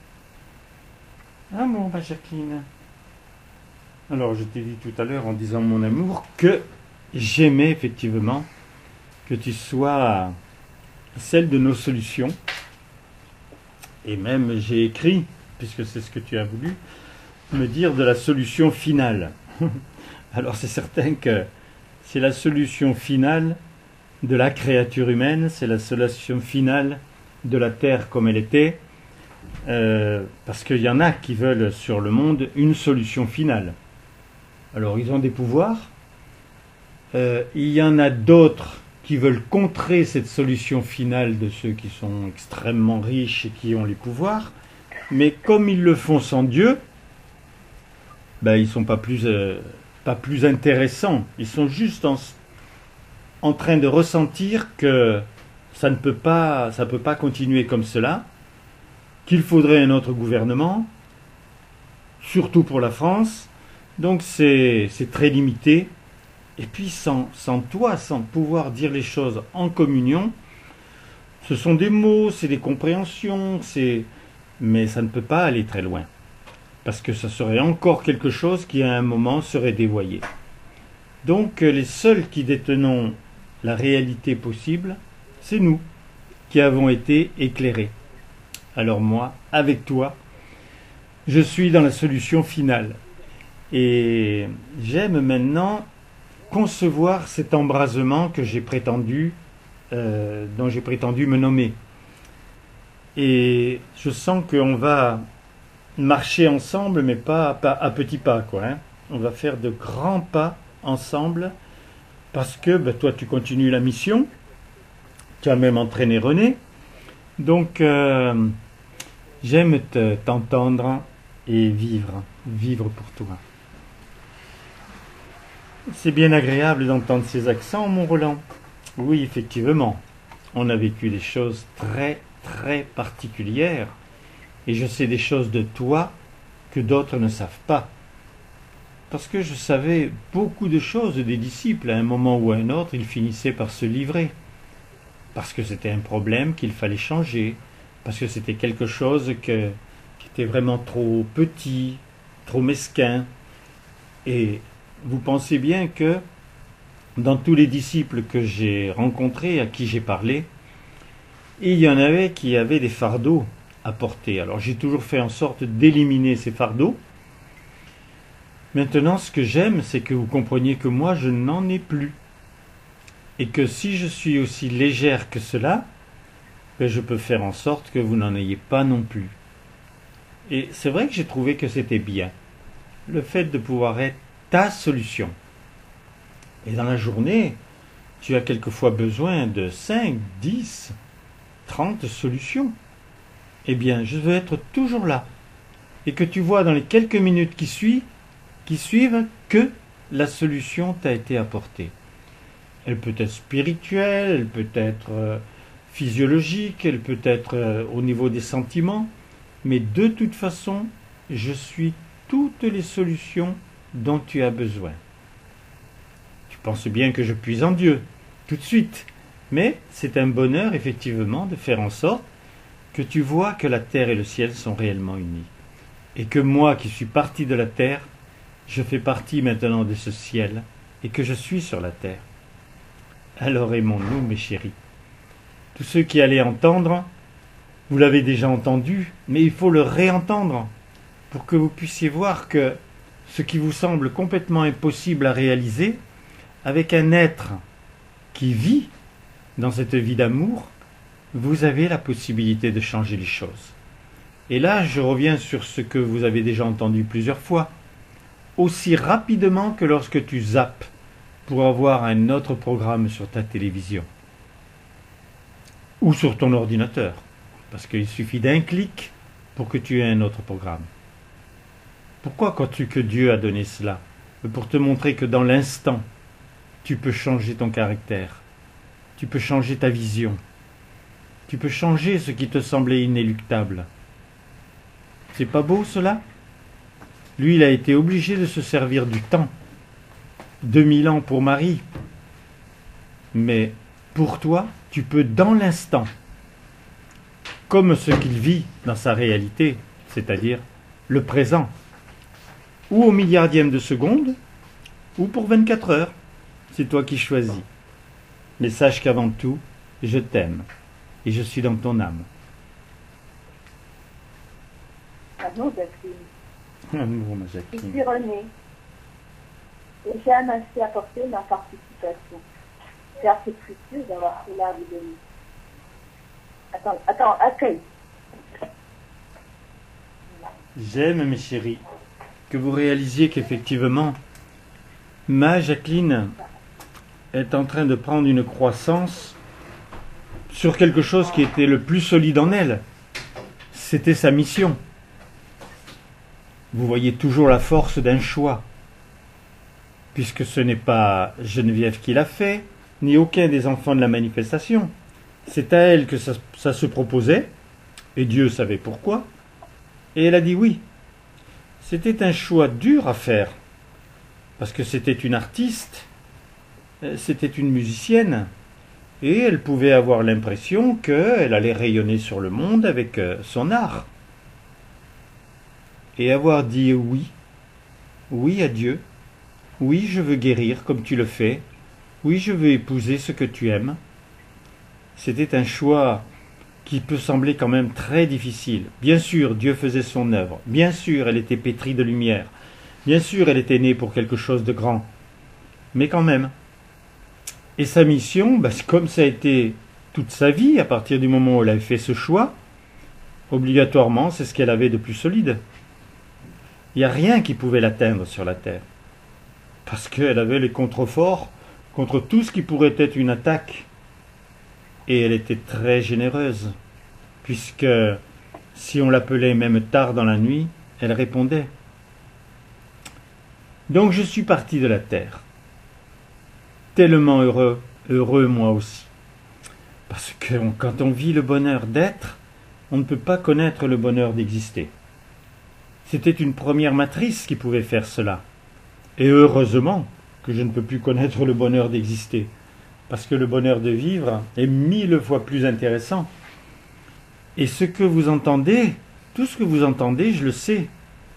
Amour, ma Jacqueline. Alors, je t'ai dit tout à l'heure en disant mon amour que j'aimais effectivement que tu sois celle de nos solutions. Et même j'ai écrit, puisque c'est ce que tu as voulu, me dire de la solution finale. Alors c'est certain que c'est la solution finale de la créature humaine, c'est la solution finale de la Terre comme elle était, euh, parce qu'il y en a qui veulent sur le monde une solution finale. Alors ils ont des pouvoirs, euh, il y en a d'autres qui veulent contrer cette solution finale de ceux qui sont extrêmement riches et qui ont les pouvoirs, mais comme ils le font sans Dieu, ben, ils ne sont pas plus, euh, pas plus intéressants, ils sont juste en, en train de ressentir que ça ne peut pas, ça peut pas continuer comme cela, qu'il faudrait un autre gouvernement, surtout pour la France. Donc c'est c'est très limité. Et puis sans, sans toi, sans pouvoir dire les choses en communion, ce sont des mots, c'est des compréhensions, c'est... mais ça ne peut pas aller très loin. Parce que ça serait encore quelque chose qui à un moment serait dévoyé. Donc les seuls qui détenons la réalité possible, c'est nous, qui avons été éclairés. Alors moi, avec toi, je suis dans la solution finale. Et j'aime maintenant concevoir cet embrasement que j'ai prétendu, euh, dont j'ai prétendu me nommer. Et je sens qu'on va marcher ensemble, mais pas, pas à petits pas, quoi. Hein. On va faire de grands pas ensemble, parce que ben, toi, tu continues la mission. Tu as même entraîné René. Donc, euh, j'aime te, t'entendre et vivre, vivre pour toi. C'est bien agréable d'entendre ces accents, mon Roland. Oui, effectivement, on a vécu des choses très, très particulières. Et je sais des choses de toi que d'autres ne savent pas. Parce que je savais beaucoup de choses des disciples. À un moment ou à un autre, ils finissaient par se livrer. Parce que c'était un problème qu'il fallait changer. Parce que c'était quelque chose que, qui était vraiment trop petit, trop mesquin. Et vous pensez bien que dans tous les disciples que j'ai rencontrés, à qui j'ai parlé, il y en avait qui avaient des fardeaux à porter. Alors j'ai toujours fait en sorte d'éliminer ces fardeaux. Maintenant, ce que j'aime, c'est que vous compreniez que moi, je n'en ai plus. Et que si je suis aussi légère que cela, ben je peux faire en sorte que vous n'en ayez pas non plus. Et c'est vrai que j'ai trouvé que c'était bien. Le fait de pouvoir être ta solution. Et dans la journée, tu as quelquefois besoin de cinq, dix, trente solutions. Eh bien, je veux être toujours là. Et que tu vois dans les quelques minutes qui suivent, qui suivent que la solution t'a été apportée. Elle peut être spirituelle, elle peut être euh, physiologique, elle peut être euh, au niveau des sentiments, mais de toute façon, je suis toutes les solutions dont tu as besoin. Tu penses bien que je puise en Dieu, tout de suite, mais c'est un bonheur, effectivement, de faire en sorte que tu vois que la terre et le ciel sont réellement unis. Et que moi, qui suis parti de la terre, je fais partie maintenant de ce ciel, et que je suis sur la terre. Alors aimons-nous, mes chéris. Tous ceux qui allaient entendre, vous l'avez déjà entendu, mais il faut le réentendre, pour que vous puissiez voir que ce qui vous semble complètement impossible à réaliser, avec un être qui vit dans cette vie d'amour, vous avez la possibilité de changer les choses. Et là, je reviens sur ce que vous avez déjà entendu plusieurs fois. Aussi rapidement que lorsque tu zappes pour avoir un autre programme sur ta télévision. Ou sur ton ordinateur. Parce qu'il suffit d'un clic pour que tu aies un autre programme. Pourquoi crois-tu que Dieu a donné cela? Pour te montrer que dans l'instant, tu peux changer ton caractère. Tu peux changer ta vision. Tu peux changer ce qui te semblait inéluctable. C'est pas beau cela? Lui, il a été obligé de se servir du temps. deux mille ans pour Marie. Mais pour toi, tu peux dans l'instant, comme ce qu'il vit dans sa réalité, c'est-à-dire le présent, ou au milliardième de seconde, ou pour vingt-quatre heures. C'est toi qui choisis. Mais sache qu'avant tout, je t'aime. Et je suis dans ton âme. Amour, Jacqueline. Amour, ma Jacqueline. Ici René. Et j'aime ainsi apporter ma participation. Car c'est précieux d'avoir fait l'art de donner. Attends, attends, accueille. J'aime, mes chéris, que vous réalisiez qu'effectivement, ma Jacqueline est en train de prendre une croissance sur quelque chose qui était le plus solide en elle. C'était sa mission. Vous voyez toujours la force d'un choix. Puisque ce n'est pas Geneviève qui l'a fait, ni aucun des enfants de la manifestation. C'est à elle que ça, ça se proposait, et Dieu savait pourquoi, et elle a dit oui. C'était un choix dur à faire, parce que c'était une artiste, c'était une musicienne, et elle pouvait avoir l'impression qu'elle allait rayonner sur le monde avec son art. Et avoir dit oui, oui à Dieu, oui je veux guérir comme tu le fais, oui je veux épouser ce que tu aimes, c'était un choix qui peut sembler quand même très difficile. Bien sûr, Dieu faisait son œuvre, bien sûr elle était pétrie de lumière, bien sûr elle était née pour quelque chose de grand, mais quand même. Et sa mission, ben, comme ça a été toute sa vie, à partir du moment où elle avait fait ce choix, obligatoirement c'est ce qu'elle avait de plus solide. Il n'y a rien qui pouvait l'atteindre sur la terre. Parce qu'elle avait les contreforts contre tout ce qui pourrait être une attaque. Et elle était très généreuse. Puisque si on l'appelait même tard dans la nuit, elle répondait. Donc je suis parti de la terre. Tellement heureux, heureux moi aussi. Parce que quand on vit le bonheur d'être, on ne peut pas connaître le bonheur d'exister. C'était une première matrice qui pouvait faire cela. Et heureusement que je ne peux plus connaître le bonheur d'exister, parce que le bonheur de vivre est mille fois plus intéressant. Et ce que vous entendez, tout ce que vous entendez, je le sais.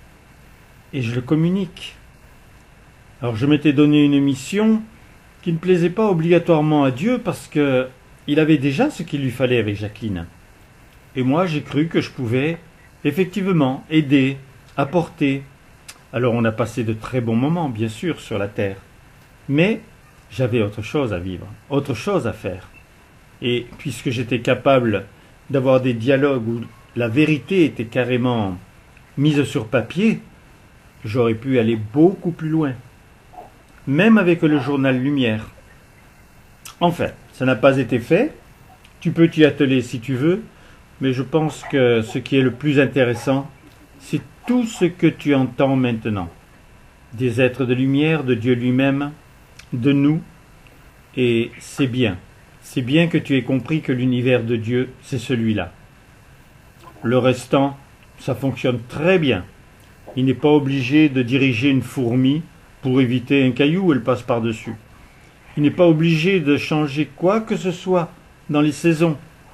Et je le communique. Alors je m'étais donné une mission qui ne plaisait pas obligatoirement à Dieu, parce que il avait déjà ce qu'il lui fallait avec Jacqueline. Et moi j'ai cru que je pouvais effectivement aider, apporter. Alors on a passé de très bons moments, bien sûr, sur la terre. Mais j'avais autre chose à vivre, autre chose à faire. Et puisque j'étais capable d'avoir des dialogues où la vérité était carrément mise sur papier, j'aurais pu aller beaucoup plus loin. Même avec le journal Lumière. Enfin, ça n'a pas été fait. Tu peux t'y atteler si tu veux, mais je pense que ce qui est le plus intéressant, c'est tout ce que tu entends maintenant, des êtres de lumière, de Dieu lui-même, de nous, et c'est bien, c'est bien que tu aies compris que l'univers de Dieu, c'est celui-là. Le restant, ça fonctionne très bien. Il n'est pas obligé de diriger une fourmi pour éviter un caillou, elle passe par-dessus. Il n'est pas obligé de changer quoi que ce soit dans les saisons.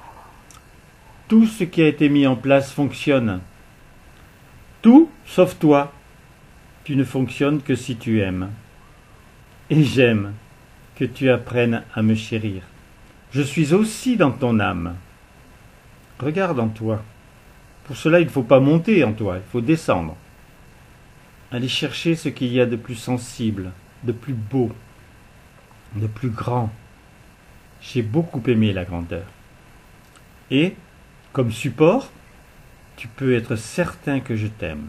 Tout ce qui a été mis en place fonctionne. Tout, sauf toi. Tu ne fonctionnes que si tu aimes. Et j'aime que tu apprennes à me chérir. Je suis aussi dans ton âme. Regarde en toi. Pour cela, il ne faut pas monter en toi, il faut descendre. Aller chercher ce qu'il y a de plus sensible, de plus beau, de plus grand. J'ai beaucoup aimé la grandeur. Et, comme support, tu peux être certain que je t'aime.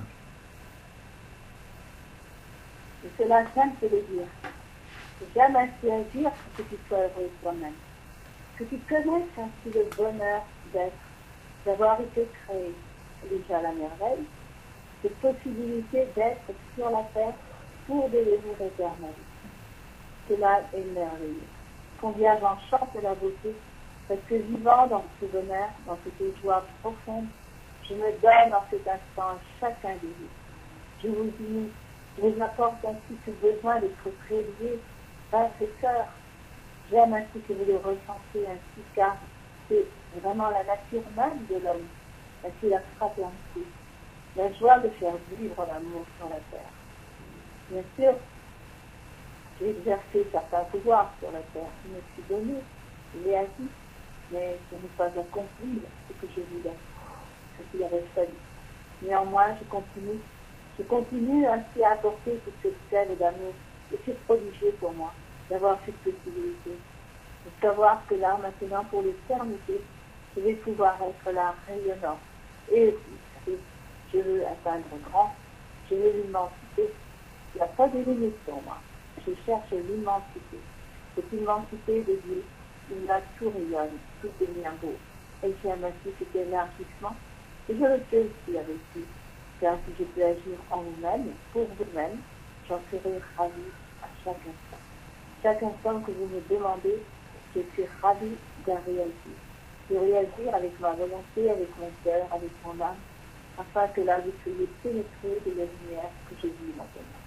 Et cela simple de le dire. J'aime ainsi agir pour que tu sois heureux toi-même. Que tu connaisses ainsi le bonheur d'être, d'avoir été créé. C'est déjà la merveille. Cette possibilité d'être sur la terre pour des jours éternels. Cela est merveilleux. Combien j'en chante la beauté, parce que vivant dans ce bonheur, dans cette joie profonde, je me donne en cet instant à chacun de vous. Je vous unis, je vous apporte ainsi ce besoin d'être prélié par ce cœur. J'aime ainsi que vous le ressentez ainsi, car c'est vraiment la nature même de l'homme, ainsi la fraternité, la joie de faire vivre l'amour sur la terre. Bien sûr, j'ai exercé certains pouvoirs sur la terre, je me suis donné, je l'ai agi, mais je n'ai pas accompli ce que je voulais, ce qu'il avait fallu. Néanmoins, je continue, je continue ainsi à apporter toute cette scène d'amour, et c'est prodigieux pour moi d'avoir cette possibilité, de savoir que là, maintenant, pour l'éternité, je vais pouvoir être là, rayonnant. Et je veux atteindre grand, je veux l'immensité. Il n'y a pas de limite pour moi. Je cherche l'immensité. Cette immensité de Dieu, où là tout rayonne, tout devient beau. Et j'aime aussi cet élargissement. Et je le fais aussi avec lui. Car si je peux agir en vous-même, pour vous-même, j'en serai ravi à chaque instant. chaque instant que vous me demandez, je suis ravie de réagir. De réagir avec ma volonté, avec mon cœur, avec mon âme, afin que là vous soyez pénétrés de la lumière que je vis maintenant.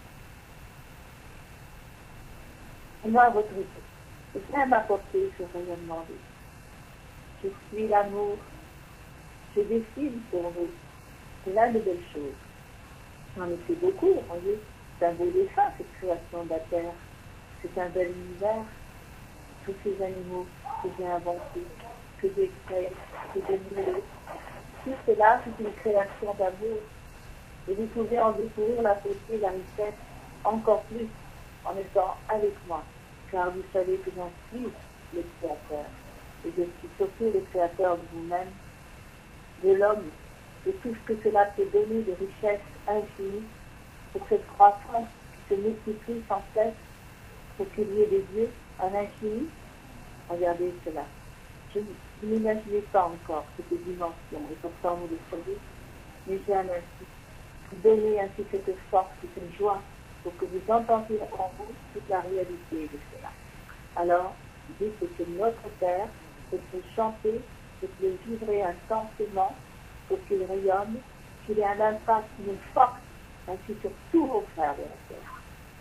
Et moi, à votre écoute, viens m'apporter ce rayonnement de vie. Je suis l'amour. Je décide pour vous plein de belles choses. J'en ai fait beaucoup, vous voyez. C'est un beau dessin, cette création de la Terre. C'est un bel univers. Tous ces animaux que j'ai inventés, que j'ai créés, que j'ai brûlés. Tout cela, c'est une création d'amour. Et vous pouvez en découvrir la beauté, la richesse, encore plus en étant avec moi. Car vous savez que j'en suis le créateur. Et je suis surtout le créateur de vous-même, de l'homme, de tout ce que cela peut donner de richesse infinie pour cette croissance qui se multiplie sans cesse, pour qu'il y ait des dieux en infini. Regardez cela. Je n'imaginais pas encore cette dimension, et pourtant vous le savez, mais j'ai un ainsi. Vous donnez ainsi cette force et cette joie pour que vous entendiez en vous toute la réalité de cela. Alors, dites que notre Père peut chanter, peut le vibrer intensément pour qu'il rayonne, qu'il ait un impact, une force, ainsi sur tous vos frères de la terre.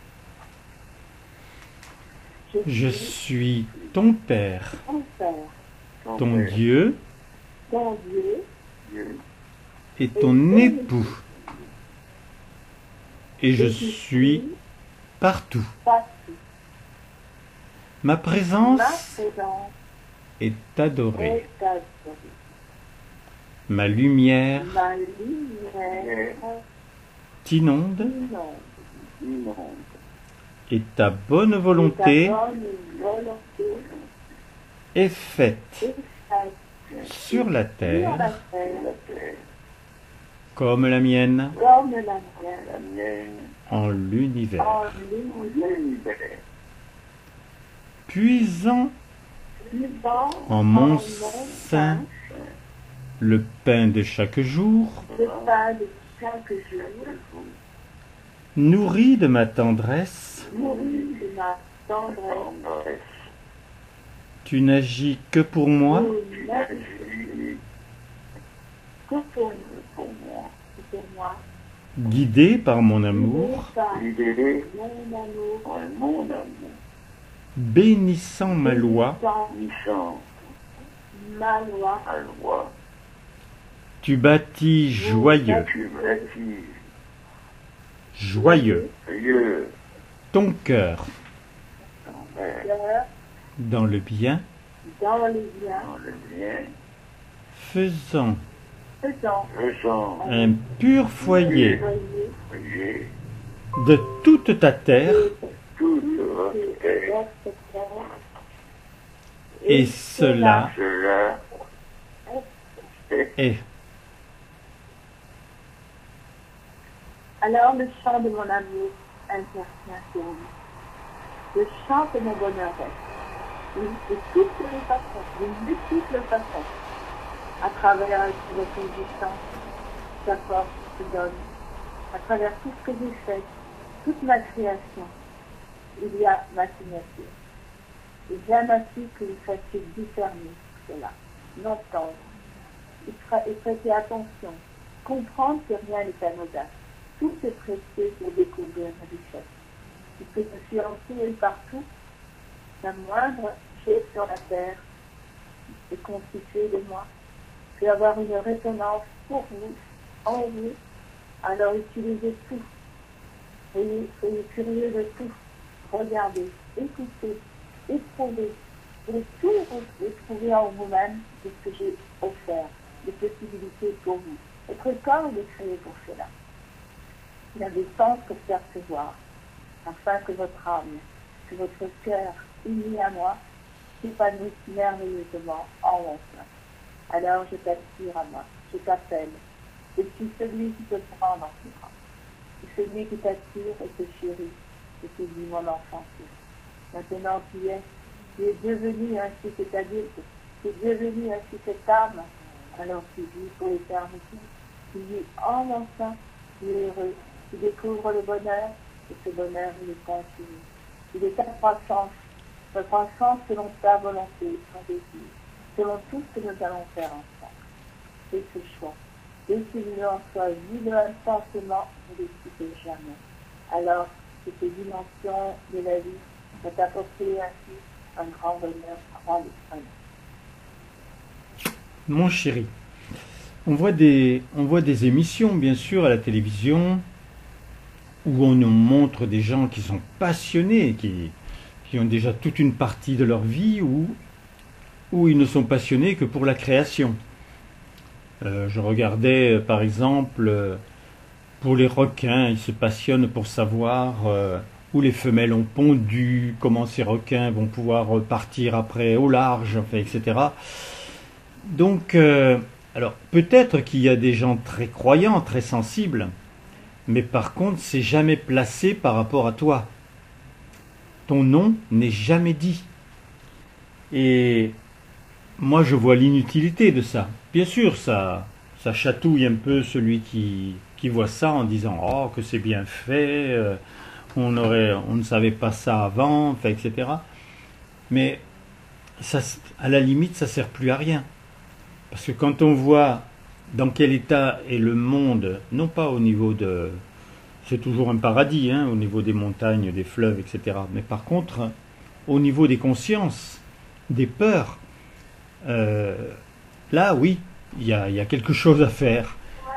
Je, Je suis ton Père, ton Père, ton Dieu ton Dieu et ton époux. Et je suis partout. partout. Ma Ma présence présence est adorée. est adorée. Ma lumière Ma lumière t'inonde inonde. inonde. et ta bonne Ta volonté bonne volonté est faite est faite sur la sur terre la terre La terre, comme la mienne comme la mienne la mienne, en l'univers. en l'univers. l'univers. Puisant Vivant en mon sein le pain de chaque jour, le pain de chaque jour, nourri de ma tendresse, nourri de ma tendresse, Tendresse, tu n'agis que pour moi, tu n'agis que pour nous, pour moi, que pour moi, guidé par mon amour, par libéré mon amour, par mon amour, bénissant ma loi, bénissant puissant ma loi, à loi, tu bâtis joyeux, tu bâtis joyeux Dieu, ton cœur ton Père, cœur, dans le bien, dans les biens, dans le bien, faisant faisant faisant un pur foyer voyer prier de toute ta terre, toute votre terre, votre terre, et cela cela est. Alors le chant de mon amour intervient sur vous. Le chant de mon bonheur reste. Oui, de toutes les façons, de multiples façons, à travers votre existence, sa force se donne, à travers tout ce que j'ai fait, toute ma création, il y a ma signature. Et j'aime ainsi que vous fassiez discerner cela, l'entendre, et, et prêter attention, comprendre que rien n'est anodin. Tout est précieux pour découvrir la richesse. Puisque je suis entourée partout, la moindre chose sur la terre est constituée de moi. Je vais avoir une résonance pour vous, en vous, alors utilisez tout. Soyez, soyez curieux de tout. Regardez, écoutez, éprouvez. Vous allez tout retrouver en vous-même de ce que j'ai offert, des possibilités pour vous. Votre corps est créé pour cela. Il a des sens pour percevoir, afin que votre âme, que votre cœur, uni à moi, s'épanouisse merveilleusement en mon sein. Alors je t'attire à moi, je t'appelle. Je suis celui qui te prend dans ses bras. Je suis celui qui t'attire et te chérit. Je te dis mon enfant. Maintenant tu es, tu es devenu ainsi cet adulte, tu es devenu ainsi cette âme. Alors tu vis pour l'éternité. Tu vis en mon sein, tu es heureux. Tu découvres le bonheur, et ce bonheur, il est continu. Il est ta croissance notre enfant selon ta volonté, ton désir, selon tout ce que nous allons faire ensemble. C'est ce choix. Décide-le soit vide intensément, ne décide jamais. Alors que ces dimensions de la vie vont t'apporter ainsi un grand bonheur, grand bonheur. Mon chéri, on voit des, on voit des émissions, bien sûr, à la télévision, où on nous montre des gens qui sont passionnés, qui, qui ont déjà toute une partie de leur vie, où, où ils ne sont passionnés que pour la création. Euh, je regardais, euh, par exemple, euh, pour les requins, ils se passionnent pour savoir euh, où les femelles ont pondu, comment ces requins vont pouvoir repartir après au large, enfin, et cetera. Donc, euh, alors peut-être qu'il y a des gens très croyants, très sensibles, mais par contre, c'est jamais placé par rapport à toi. Ton nom n'est jamais dit. Et moi, je vois l'inutilité de ça. Bien sûr, ça, ça chatouille un peu celui qui, qui voit ça en disant « Oh, que c'est bien fait, euh, on, aurait, on ne savait pas ça avant, enfin, et cetera » Mais ça, à la limite, ça ne sert plus à rien. Parce que quand on voit dans quel état est le monde, non pas au niveau de... C'est toujours un paradis, hein, au niveau des montagnes, des fleuves, et cetera. Mais par contre, au niveau des consciences, des peurs, euh, là, oui, il y a, y a quelque chose à faire.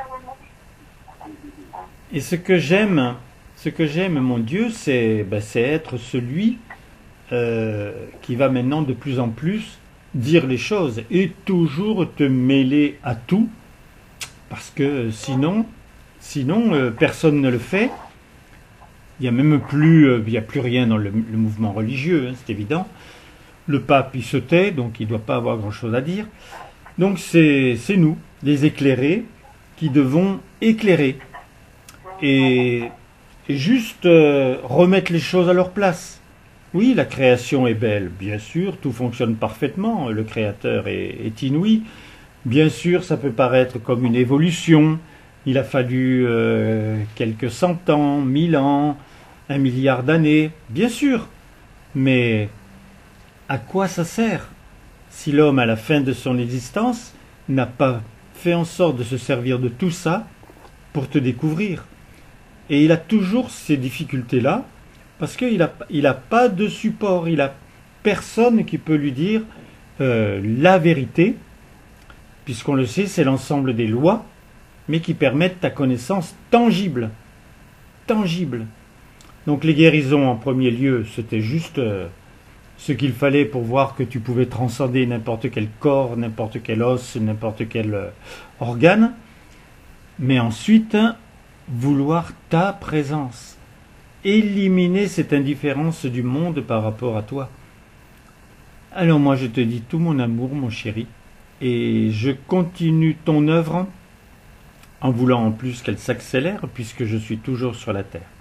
Et ce que j'aime, ce que j'aime, mon Dieu, c'est ben, c'est être celui euh, qui va maintenant de plus en plus dire les choses et toujours te mêler à tout, parce que sinon, sinon euh, personne ne le fait. Il n'y a même plus, euh, il y a plus rien dans le, le mouvement religieux, hein, c'est évident. Le pape, il se tait, donc il ne doit pas avoir grand-chose à dire. Donc c'est c'est nous, les éclairés, qui devons éclairer et, et juste euh, remettre les choses à leur place. Oui, la création est belle, bien sûr, tout fonctionne parfaitement, le créateur est, est inouï. Bien sûr, ça peut paraître comme une évolution, il a fallu euh, quelques cent ans, mille ans, un milliard d'années, bien sûr. Mais à quoi ça sert si l'homme, à la fin de son existence, n'a pas fait en sorte de se servir de tout ça pour te découvrir? Et il a toujours ces difficultés-là, parce qu'il n'a il a pas de support, il n'a personne qui peut lui dire euh, la vérité, puisqu'on le sait, c'est l'ensemble des lois, mais qui permettent ta connaissance tangible. Tangible. Donc les guérisons, en premier lieu, c'était juste euh, ce qu'il fallait pour voir que tu pouvais transcender n'importe quel corps, n'importe quel os, n'importe quel euh, organe. Mais ensuite, vouloir ta présence. Éliminer cette indifférence du monde par rapport à toi. Alors moi je te dis tout mon amour, mon chéri, et je continue ton œuvre en voulant en plus qu'elle s'accélère puisque je suis toujours sur la terre.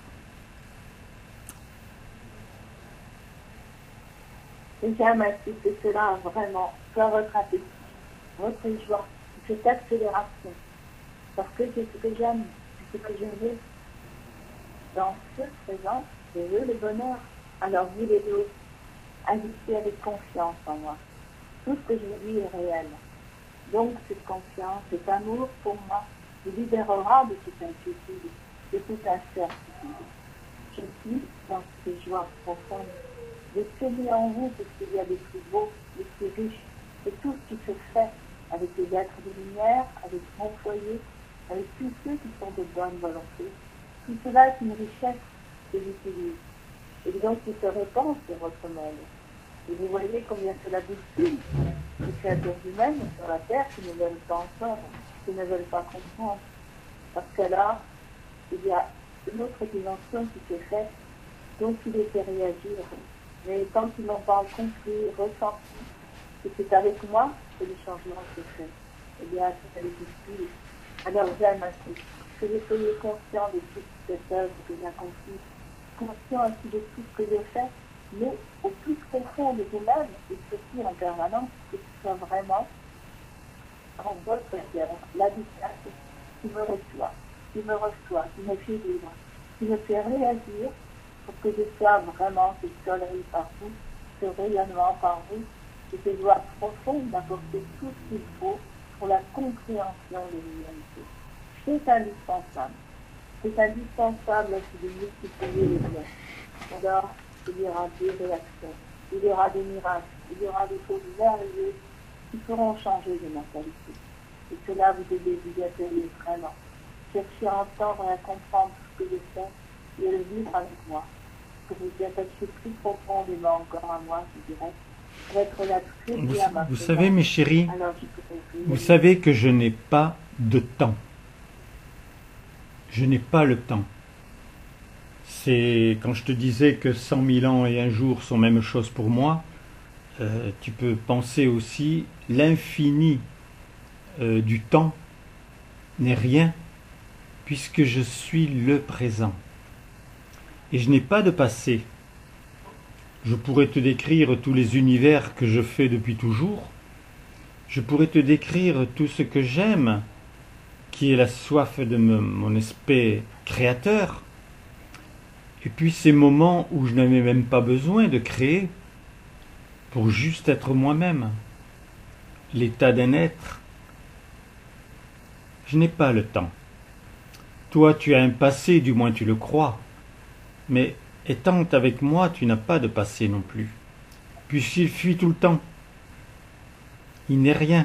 Et j'aime ainsi que cela a vraiment soit votre appétit, votre joie, cette accélération. Parce que c'est ce que j'aime, c'est ce que je veux. Dans ce présent, je veux le bonheur. Alors vous les deux, agissez avec confiance en moi. Tout ce que je vis est réel. Donc cette confiance, cet amour pour moi, vous libérera de toute inquiétude, de toute incertitude. Je suis dans ces joies profondes. Je celui en vous parce qu'il y a des plus beaux, des plus riches, et tout ce qui se fait avec les êtres de lumière, avec mon foyer, avec tous ceux qui sont de bonne volonté. Tout cela est une richesse que j'utilise. Et donc il se répand sur votre monde. Et vous voyez combien cela bouscule les créatures humaines sur la terre qui ne veulent pas entendre, qui ne veulent pas comprendre. Parce que là, il y a une autre dimension qui s'est faite, dont il était réagir. Mais quand ils n'ont pas compris, ressenti, que c'est avec moi que le changement se fait. Eh bien, c'est avec l'esprit. Alors j'aime ainsi que vous soyez conscient de toute cette œuvre que j'ai accomplie, conscient ainsi de tout ce que je fais, mais au plus profond de vous-même, et ceci en permanence, que ce soit vraiment en votre cœur, l'habitation qui me reçoit, qui me reçoit, qui me fait vivre, qui me fait réagir pour que je sois vraiment ce soleil partout, ce rayonnement par vous, cette joie profonde d'apporter tout ce qu'il faut pour la compréhension de l'humanité. C'est indispensable. C'est indispensable de multiplier les biens. Alors, il y aura des réactions, il y aura des miracles, il y aura des choses merveilleuses qui feront changer de mentalité. Et cela, vous devez vous atteler vraiment. Cherchez à entendre et à comprendre ce que je fais et le vivre avec moi. Que vous vous attachiez plus profondément encore à moi, je dirais. Pour être là très Vous, bien à ma vous présence. savez, mes chéris, Alors, je pourrais vous vous savez que je n'ai pas de temps. Je n'ai pas le temps. C'est quand je te disais que cent mille ans et un jour sont même chose pour moi, euh, tu peux penser aussi l'infini euh, du temps n'est rien puisque je suis le présent. Et je n'ai pas de passé. Je pourrais te décrire tous les univers que je fais depuis toujours. Je pourrais te décrire tout ce que j'aime, qui est la soif de mon aspect créateur. Et puis ces moments où je n'avais même pas besoin de créer, pour juste être moi-même, l'état d'un être. Je n'ai pas le temps. Toi, tu as un passé, du moins tu le crois, mais étant avec moi, tu n'as pas de passé non plus, puisqu'il fuit tout le temps. Il n'est rien.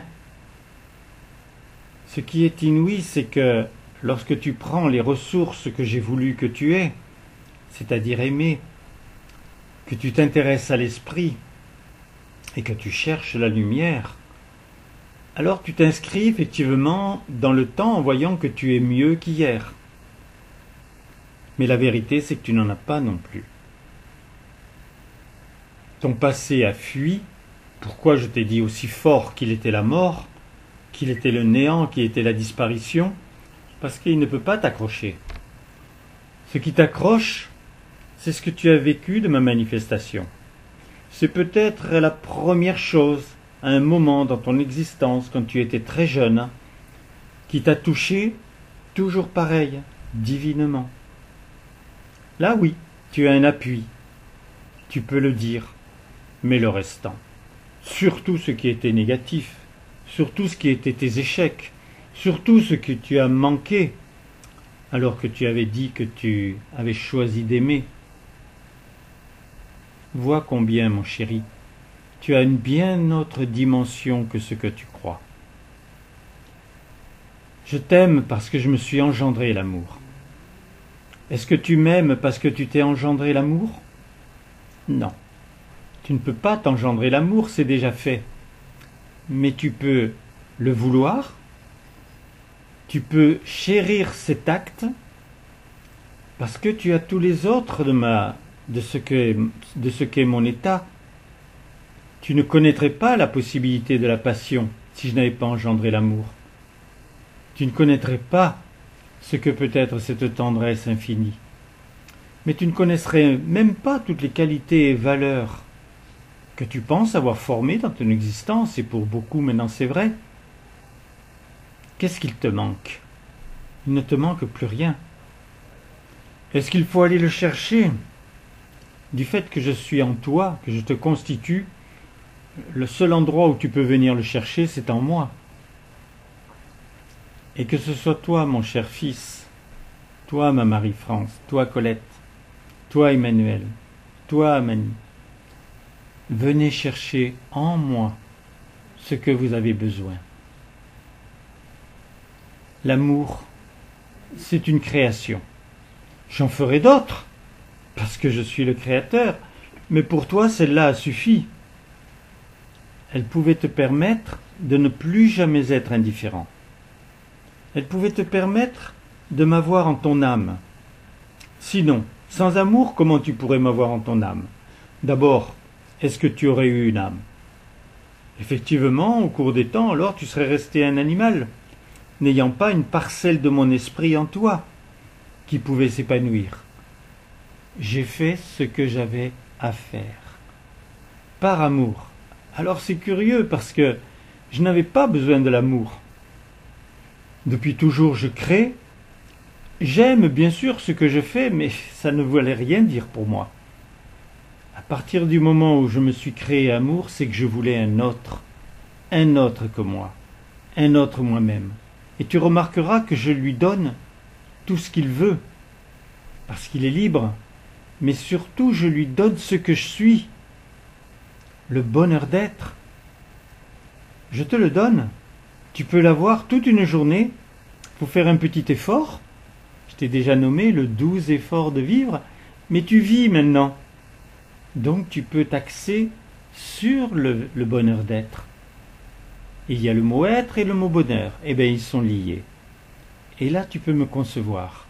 Ce qui est inouï, c'est que lorsque tu prends les ressources que j'ai voulu que tu aies, c'est-à-dire aimer, que tu t'intéresses à l'esprit et que tu cherches la lumière, alors tu t'inscris effectivement dans le temps en voyant que tu es mieux qu'hier. Mais la vérité, c'est que tu n'en as pas non plus. Ton passé a fui. Pourquoi je t'ai dit aussi fort qu'il était la mort, qu'il était le néant, qu'il était la disparition? Parce qu'il ne peut pas t'accrocher. Ce qui t'accroche, c'est ce que tu as vécu de ma manifestation. C'est peut-être la première chose, à un moment dans ton existence, quand tu étais très jeune, qui t'a touché, toujours pareil, divinement. Là oui, tu as un appui, tu peux le dire, mais le restant, surtout ce qui était négatif, surtout ce qui était tes échecs, surtout ce que tu as manqué, alors que tu avais dit que tu avais choisi d'aimer. Vois combien, mon chéri, tu as une bien autre dimension que ce que tu crois. Je t'aime parce que je me suis engendré l'amour. Est-ce que tu m'aimes parce que tu t'es engendré l'amour? Non. Tu ne peux pas t'engendrer l'amour, c'est déjà fait. Mais tu peux le vouloir, tu peux chérir cet acte, parce que tu as tous les autres de, ma, de ce que, de ce qu'est mon état. Tu ne connaîtrais pas la possibilité de la passion si je n'avais pas engendré l'amour. Tu ne connaîtrais pas ce que peut être cette tendresse infinie. Mais tu ne connaîtrais même pas toutes les qualités et valeurs que tu penses avoir formées dans ton existence, et pour beaucoup maintenant c'est vrai. Qu'est-ce qu'il te manque? Il ne te manque plus rien. Est-ce qu'il faut aller le chercher? Du fait que je suis en toi, que je te constitue, le seul endroit où tu peux venir le chercher, c'est en moi. Et que ce soit toi, mon cher fils, toi, ma Marie-France, toi, Colette, toi, Emmanuel, toi, Amani, venez chercher en moi ce que vous avez besoin. L'amour, c'est une création. J'en ferai d'autres, parce que je suis le créateur, mais pour toi, celle-là a suffi. Elle pouvait te permettre de ne plus jamais être indifférent. Elle pouvait te permettre de m'avoir en ton âme. Sinon, sans amour, comment tu pourrais m'avoir en ton âme? D'abord, est-ce que tu aurais eu une âme? Effectivement, au cours des temps, alors tu serais resté un animal, n'ayant pas une parcelle de mon esprit en toi, qui pouvait s'épanouir. J'ai fait ce que j'avais à faire, par amour. Alors c'est curieux, parce que je n'avais pas besoin de l'amour. Depuis toujours je crée, j'aime bien sûr ce que je fais, mais ça ne voulait rien dire pour moi. partir du moment où je me suis créé amour, c'est que je voulais un autre, un autre que moi, un autre moi-même. Et tu remarqueras que je lui donne tout ce qu'il veut, parce qu'il est libre, mais surtout je lui donne ce que je suis, le bonheur d'être. Je te le donne. Tu peux l'avoir toute une journée. Il faut faire un petit effort. Je t'ai déjà nommé le douze effort de vivre, mais tu vis maintenant. Donc tu peux t'axer sur le, le bonheur d'être. Il y a le mot être et le mot bonheur. Eh bien, ils sont liés. Et là, tu peux me concevoir.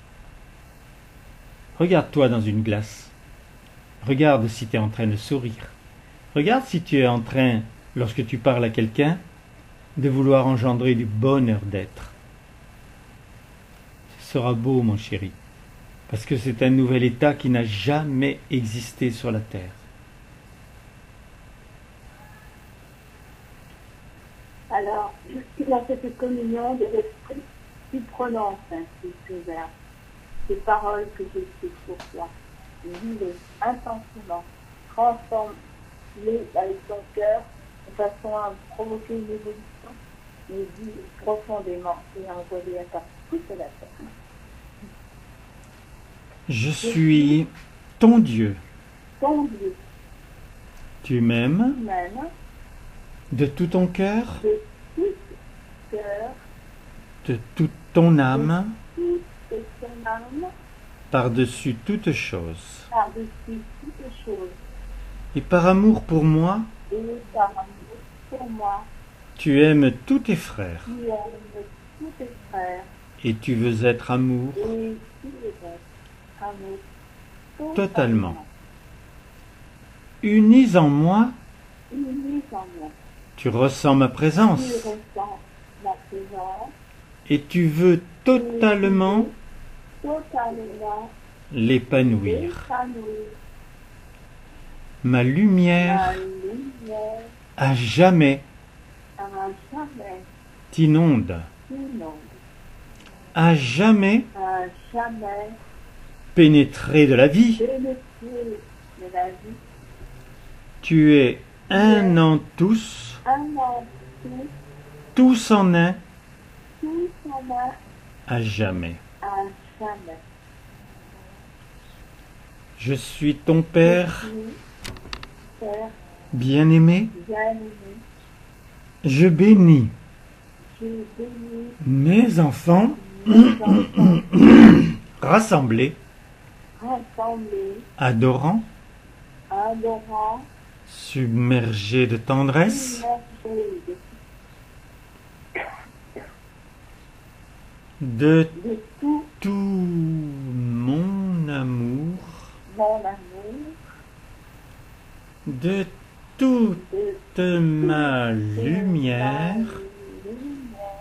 Regarde-toi dans une glace. Regarde si tu es en train de sourire. Regarde si tu es en train, lorsque tu parles à quelqu'un, de vouloir engendrer du bonheur d'être. Ce sera beau, mon chéri, parce que c'est un nouvel état qui n'a jamais existé sur la terre. Alors, dans cette communion de l'esprit, tu prononces ainsi ce verbe, ces paroles que j'écris pour toi. Vis-les intensément, transforme-les avec ton cœur de façon à provoquer une évolution, mais vis profondément et envoie-les à ta toute la terre. Je suis ton Dieu. Ton Dieu, Tu m'aimes même, de tout ton cœur, de tout cœur, de toute ton âme, toute ton âme, par-dessus toute chose. par-dessus toutes choses, Et par amour pour moi, et par amour pour moi, tu aimes tous tes frères, tu aimes tous tes frères, et tu veux être amour et tu veux être amour totalement. Unis en moi, unis en moi. tu ressens ma Tu présence, ressens ma présence, et tu veux totalement totalement l'épanouir. épanouir Ma ma lumière lumière à jamais à jamais, t'inonde, inonde, à jamais à jamais pénétrer de la vie. pénétrer de la vie, Tu es un en tous, un en tout, tous en un, tout en un, à jamais. à jamais. Je suis ton Père Je suis, Père bien-aimé, bien-aimé, je bénis je bénis mes enfants mes enfants rassemblés, rassemblés, adorants, adorants, submergés de tendresse, immergés de de tout tout mon amour, mon amour, de toute de ma toute lumière, ma lumière,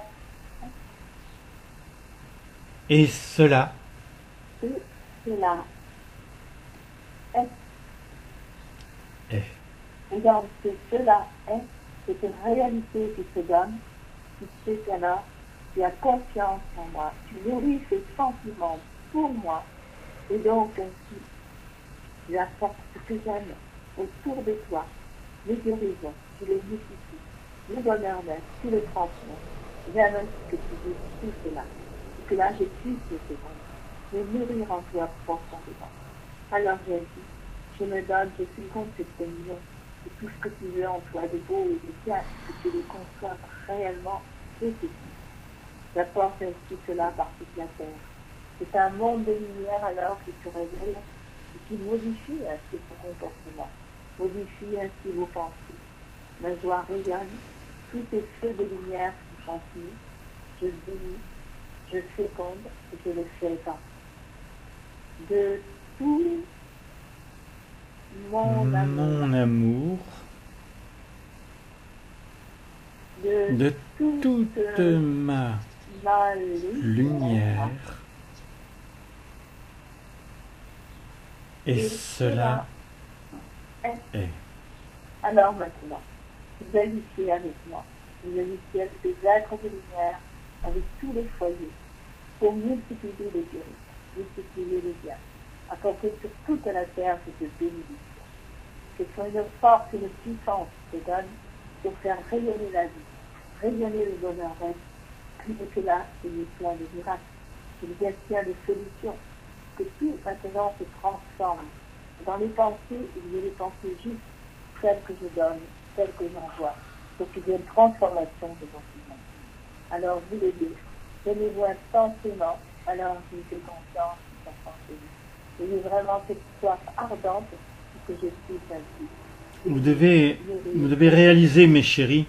et cela tout cela est. est. Et donc, que cela est, c'est une réalité qui se donne, qui fait qu'alors, tu as confiance en moi, tu nourris ces sentiments pour moi, et donc ainsi, tu apportes ce que j'aime autour de toi, les guérisons, tu les multiplies, le bonheur d'être, tu le transmets. J'aime que tu dises tout cela, et que là, je puisse le féconder, le nourrir en toi profondément. Alors j'ai dit, je me donne, je féconde cette communion, et tout ce que tu veux en toi de beau et de bien, que tu les conçois réellement effectif. J'apporte ainsi cela par toute la terre. C'est un monde de lumière alors qui se révèle et qui modifie ainsi son comportement, modifie ainsi vos pensées. Ma joie regarde tous ces feux de lumière qui s'enfuient. Je bénis, je féconde et je le fais épanouir. De tout mon amour, Mon amour, de, de toute toute ma ma lumière, lumière, et cela est. Alors maintenant, vous agissez avec moi, vous agissez avec des êtres de lumière, avec tous les foyers, pour multiplier les guéris, multiplier les biens, afin que sur toute la terre je te bénisse. Ce sont une force, une puissance qui te donne pour faire rayonner la vie, rayonner le bonheur même. Plus que là, il est plein de miracles, il y a plein de solutions, que tout maintenant se transforme. Dans les pensées, il y a les pensées justes, celles que je donne, celles que j'envoie, pour qu'il y ait une transformation de votre monde. Alors vous les deux, tenez-vous intensément, alors je vous fais confiance, ayez vraiment cette soif ardente que je suis ainsi. Vous devez, vous devez réaliser, mes chéris,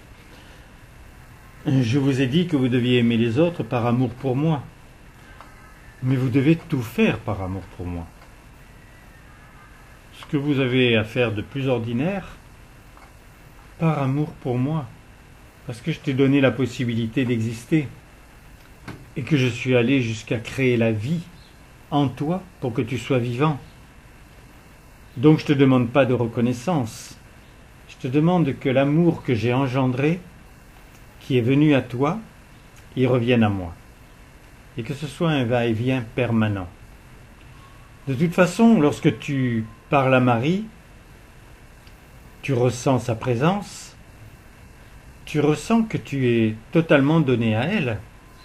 je vous ai dit que vous deviez aimer les autres par amour pour moi. Mais vous devez tout faire par amour pour moi. Ce que vous avez à faire de plus ordinaire, par amour pour moi. Parce que je t'ai donné la possibilité d'exister. Et que je suis allé jusqu'à créer la vie en toi pour que tu sois vivant. Donc je ne te demande pas de reconnaissance. Je te demande que l'amour que j'ai engendré, qui est venu à toi, il revienne à moi. Et que ce soit un va-et-vient permanent. De toute façon, lorsque tu parles à Marie, tu ressens sa présence, tu ressens que tu es totalement donné à elle.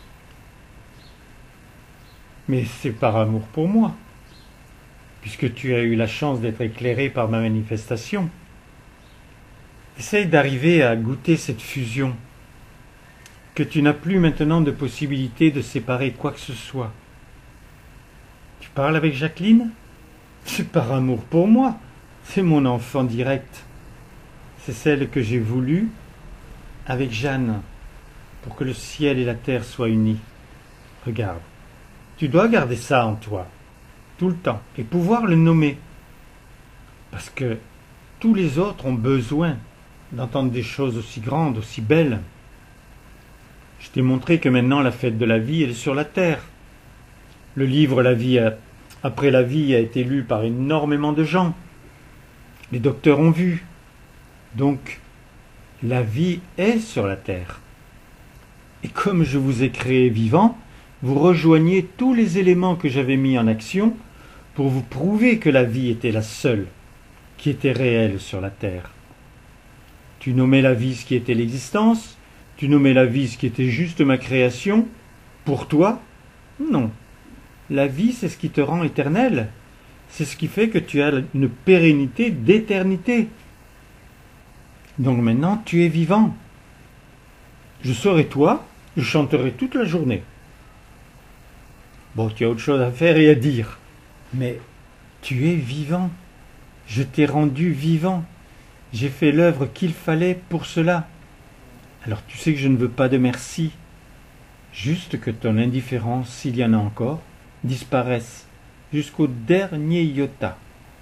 Mais c'est par amour pour moi, puisque tu as eu la chance d'être éclairé par ma manifestation. Essaye d'arriver à goûter cette fusion, que tu n'as plus maintenant de possibilité de séparer quoi que ce soit. Tu parles avec Jacqueline? C'est par amour pour moi, c'est mon enfant direct. C'est celle que j'ai voulu avec Jeanne, pour que le ciel et la terre soient unis. Regarde, tu dois garder ça en toi, tout le temps, et pouvoir le nommer. Parce que tous les autres ont besoin d'entendre des choses aussi grandes, aussi belles. Je t'ai montré que maintenant la fête de la vie, elle est sur la terre. Le livre La vie après la vie a été lu par énormément de gens. Les docteurs ont vu. Donc, la vie est sur la terre. Et comme je vous ai créé vivant, vous rejoignez tous les éléments que j'avais mis en action pour vous prouver que la vie était la seule qui était réelle sur la terre. Tu nommais la vie ce qui était l'existence, tu nommais la vie ce qui était juste ma création. Pour toi, non. La vie, c'est ce qui te rend éternel. C'est ce qui fait que tu as une pérennité d'éternité. Donc maintenant, tu es vivant. Je serai toi, je chanterai toute la journée. Bon, tu as autre chose à faire et à dire. Mais tu es vivant. Je t'ai rendu vivant. J'ai fait l'œuvre qu'il fallait pour cela. Alors tu sais que je ne veux pas de merci. Juste que ton indifférence, s'il y en a encore, disparaisse jusqu'au dernier iota.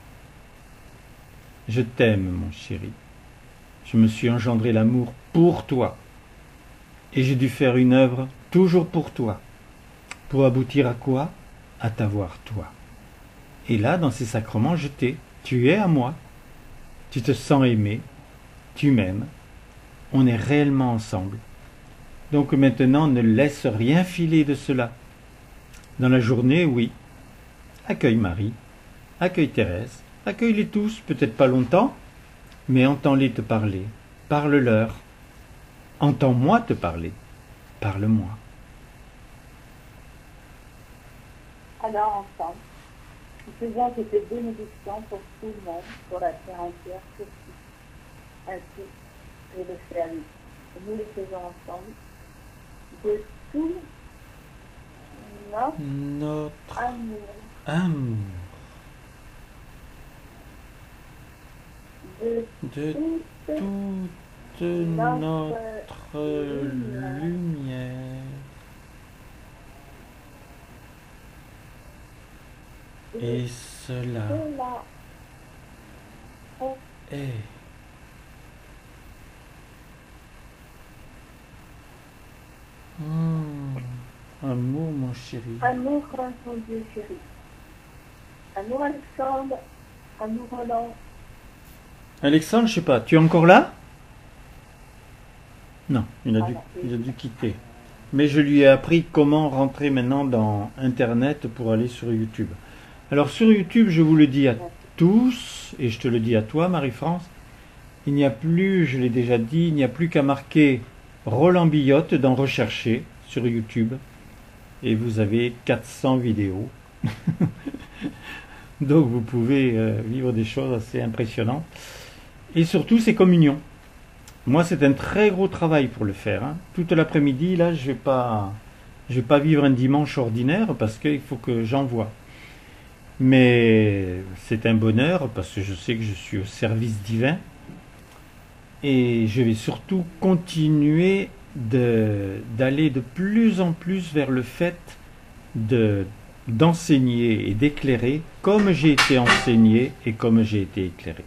Je t'aime, mon chéri. Je me suis engendré l'amour pour toi. Et j'ai dû faire une œuvre toujours pour toi. Pour aboutir à quoi? À t'avoir toi. Et là, dans ces sacrements, je t'ai. Tu es à moi. Tu te sens aimé. Tu m'aimes. On est réellement ensemble. Donc maintenant, ne laisse rien filer de cela. Dans la journée, oui. Accueille Marie. Accueille Thérèse. Accueille-les tous, peut-être pas longtemps, mais entends-les te parler. Parle-leur. Entends-moi te parler. Parle-moi. Alors ensemble, nous faisons cette bénédiction pour tout le monde, pour la terre entière, surtout. Ainsi, et le service. Nous les faisons ensemble, de tout notre, Notre amour, amour, de, de toute toute notre notre lumière, et cela cela est est Mmh, amour, mon chéri. amour, grand mon Dieu chéri. Amour Alexandre, amour Roland. Alexandre, je sais pas, tu es encore là? Non, il a, Ah dû, non, il a dû quitter. Mais je lui ai appris comment rentrer maintenant dans Internet pour aller sur YouTube. Alors sur YouTube, je vous le dis à tous, et je te le dis à toi, Marie-France, il n'y a plus, je l'ai déjà dit, il n'y a plus qu'à marquer Roland Billotte dans Rechercher sur YouTube, et vous avez quatre cents vidéos. Donc vous pouvez euh, vivre des choses assez impressionnantes. Et surtout, c'est communion. Moi, c'est un très gros travail pour le faire. Hein. Toute l'après-midi, là, je vais pas, je vais pas vivre un dimanche ordinaire parce qu'il faut que j'envoie. Mais c'est un bonheur parce que je sais que je suis au service divin. Et je vais surtout continuer de, d'aller de plus en plus vers le fait de, d'enseigner et d'éclairer comme j'ai été enseigné et comme j'ai été éclairé.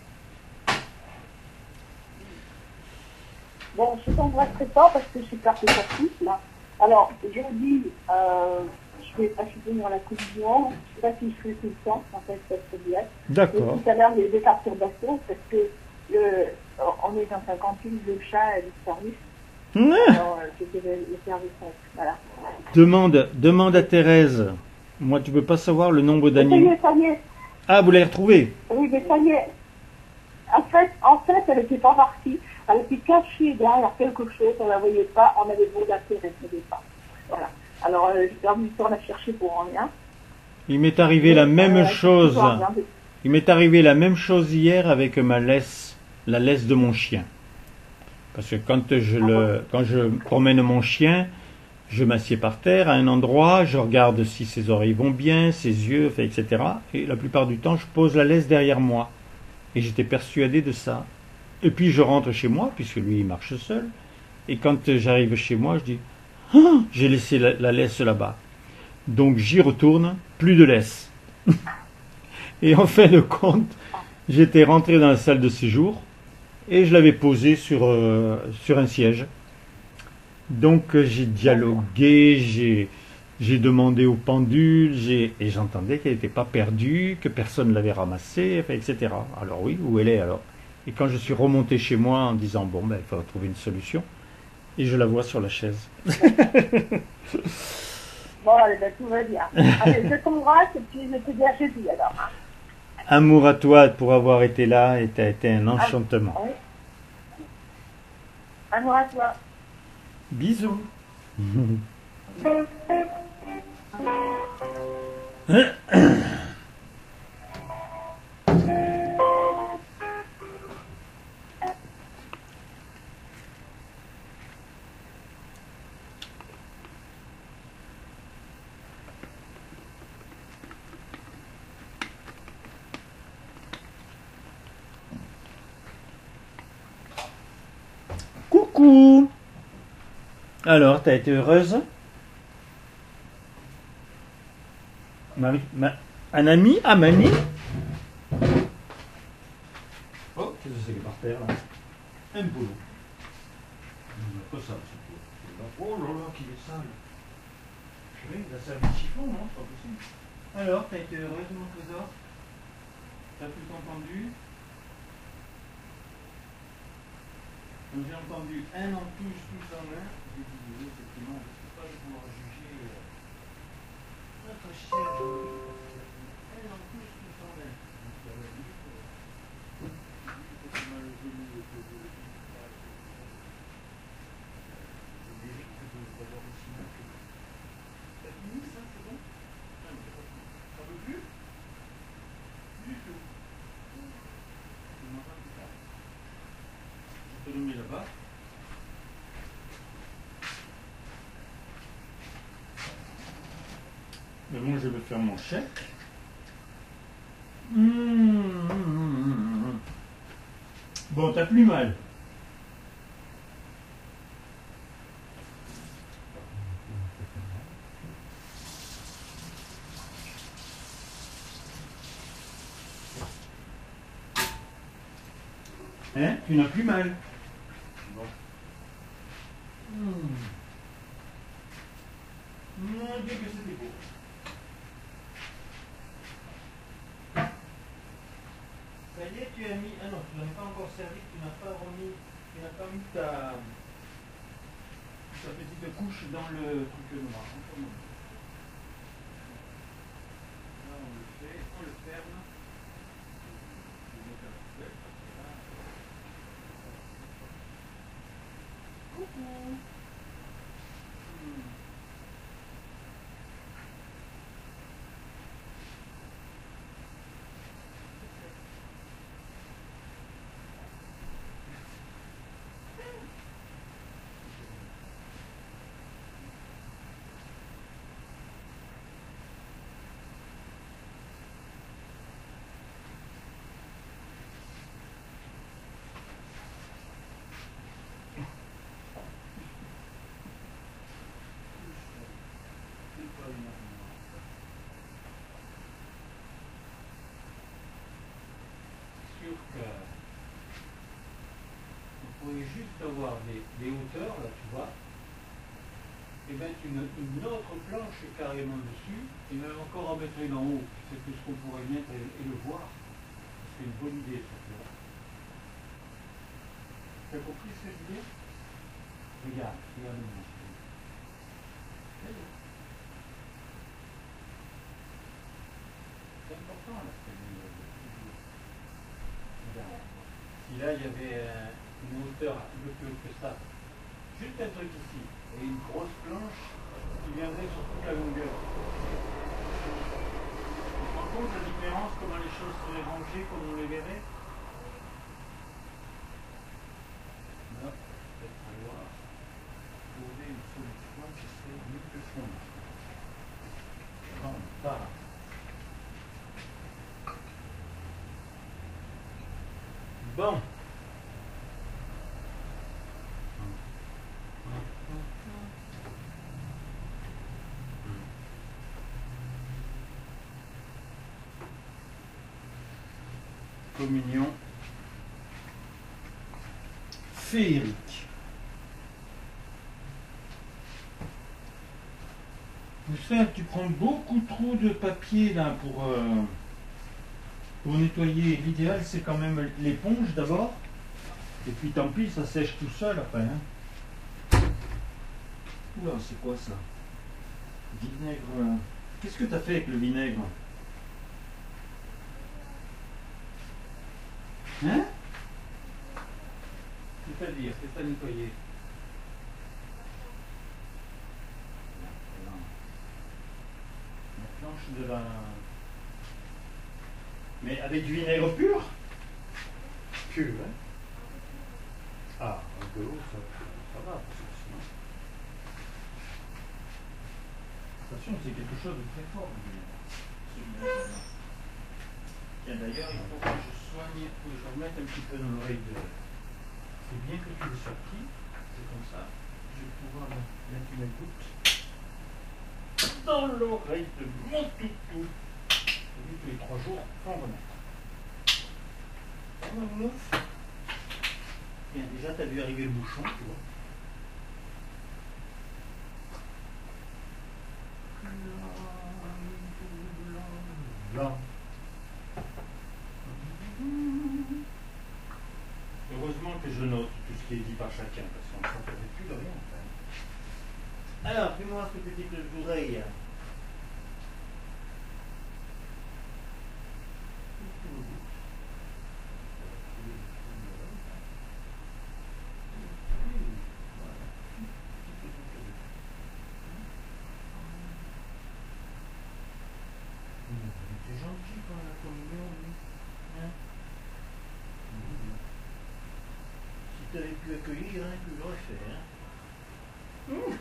Bon, je t'embrasserai pas parce que je suis partie sur tout, là. Alors, jeudi, euh, je vais pas soutenir la communion. Je sais pas si je ferai tout le temps, en fait, ça serait bien. D'accord. Et tout à l'heure, il y a eu des perturbations parce que euh, on est dans un camping de chat et de service. Ouais. Alors, euh, c'était le, le service, voilà. Demande, demande à Thérèse. Moi, tu peux pas savoir le nombre Ça y d'animaux. est, ça y est. Ah, vous l'avez retrouvé? Oui, mais ça y est. En fait, en fait, elle n'était pas partie. Elle était cachée derrière quelque chose, on ne la voyait pas, on avait beau l'appeler, elle ne savait pas. Voilà. Alors, euh, j'ai perdu du temps à la chercher pour rien. Il m'est arrivé la même Euh, chose. rien. Il m'est arrivé la même chose hier avec ma laisse, la laisse de mon chien. Parce que quand je le, quand je promène mon chien, je m'assieds par terre à un endroit, je regarde si ses oreilles vont bien, ses yeux, et cetera. Et la plupart du temps, je pose la laisse derrière moi. Et j'étais persuadé de ça. Et puis je rentre chez moi, puisque lui il marche seul. Et quand j'arrive chez moi, je dis ah, j'ai laissé la, la laisse là-bas. Donc j'y retourne, plus de laisse. Et en fin de compte, j'étais rentré dans la salle de séjour et je l'avais posée sur, euh, sur un siège. Donc j'ai dialogué, j'ai, j'ai demandé au pendule, j'ai, et j'entendais qu'elle n'était pas perdue, que personne ne l'avait ramassée, et cetera. Alors oui, où elle est alors? Et quand je suis remonté chez moi en disant bon ben il faut trouver une solution, et je la vois sur la chaise. Bon, allez, ben, tout va bien. Allez, je t'embrasse et puis je te dis à jeudi alors. Hein. Amour à toi pour avoir été là, et t'as été un enchantement. Ah, oui. Amour à toi. Bisous. Coucou. Alors, t'as été heureuse? Marie, ma, un ami? Ah, Mani? Oh, qu'est-ce que c'est que par terre là? Un boulot. Pas ça, c'est oh là là, qu'il est sale. Oui, il a servi de chiffon, non? C'est pas possible. Alors, t'as été heureuse, mon trésor? T'as tout entendu? Donc, j'ai entendu un en touche, tous en un. J'ai dit, oui, effectivement, je ne sais pas de pouvoir juger euh, notre cher un en touche, tous en un. Donc, ça veut dire que c'est malvenu et que je je mérite de vous avoir aussi manqué. T'as fini ça, c'est bon? Non, mais ça veut plus? Plus du tout. Tu m'en vas plus tard. Je peux le mettre là-bas. Mais moi je vais faire mon chèque. Mmh. Bon, t'as plus mal. Hein? Tu n'as plus mal. Bon. Mmh. Mon Dieu que c'était beau. Ça y est, tu as mis... Ah non, tu n'en as pas encore servi, tu n'as pas remis... Tu n'as pas mis ta... ta petite couche dans le truc noir. Là, on le fait, on le ferme. Sûr que vous pouvez juste avoir des, des hauteurs, là tu vois, et mettre une, une autre planche carrément dessus, et même encore en mettre une en haut, c'est tout ce qu'on pourrait mettre et, et le voir. C'est une bonne idée ça, tu vois. Tu as compris ce que je dis? Regarde, regarde mon chéri. C'est important là, ce que je dis. Regarde. Si là il y avait euh, une hauteur un peu plus haute que ça, juste un truc ici, et une grosse planche qui viendrait sur toute la longueur. Tu te rends compte la différence, comment les choses seraient rangées, comme on les verrait? Là, peut-être falloir trouver une solution qui serait mieux que ce qu'on a. Non, pas. Bon. Communion féerique. Vous savez, tu prends beaucoup trop de papier là pour, euh, pour nettoyer. L'idéal c'est quand même l'éponge d'abord. Et puis tant pis, ça sèche tout seul après. Hein. Oula, c'est quoi ça? Vinaigre. euh, Qu'est-ce que tu as fait avec le vinaigre? Hein? C'est-à-dire, qu'est-ce que tu as nettoyé? La planche de la... Mais avec du vinaigre pur? Pur, hein? Ah, un peu haut, ça, ça va, parce que sinon... Attention, c'est quelque chose de très fort, le vinaigre. Ce vinaigre-là. Tiens, d'ailleurs, il faut que je soigne, que je remette un petit peu dans l'oreille de... C'est bien que tu l'aies sorti, c'est comme ça. Je vais pouvoir mettre une goutte dans l'oreille de mon toutou. Et lui, tous les trois jours, faut en remettre. On va mouf. Bien, déjà, tu as vu arriver le bouchon, tu vois. Blanc. Heureusement que je note tout ce qui est dit par chacun, parce qu'on ne s'entendait plus de rien. Enfin. Alors, fais-moi ce petit peu d'oreille. C'est gentil quand la communion, lui. Hein? Si tu avais pu accueillir, hein, que j'aurais fait. Hein? Mmh.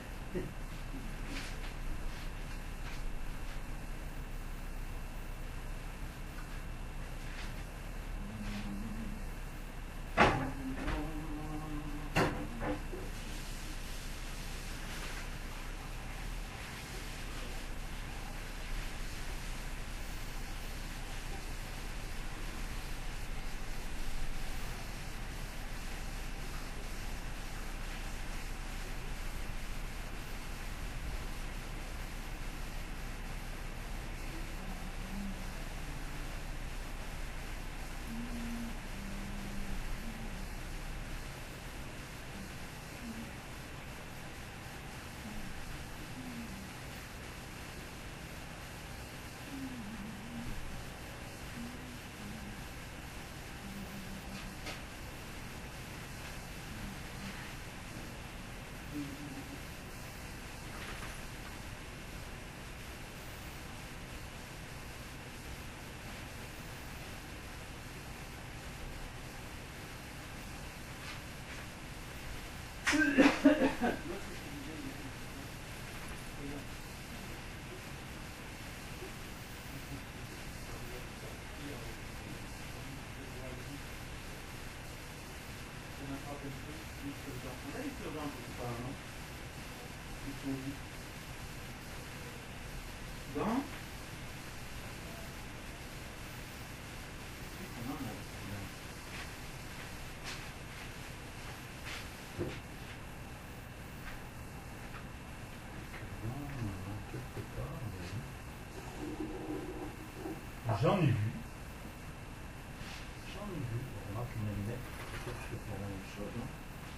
J'en ai vu. J'en ai vu. On remarque une allumette. Peut-être que je fais la même chose, non?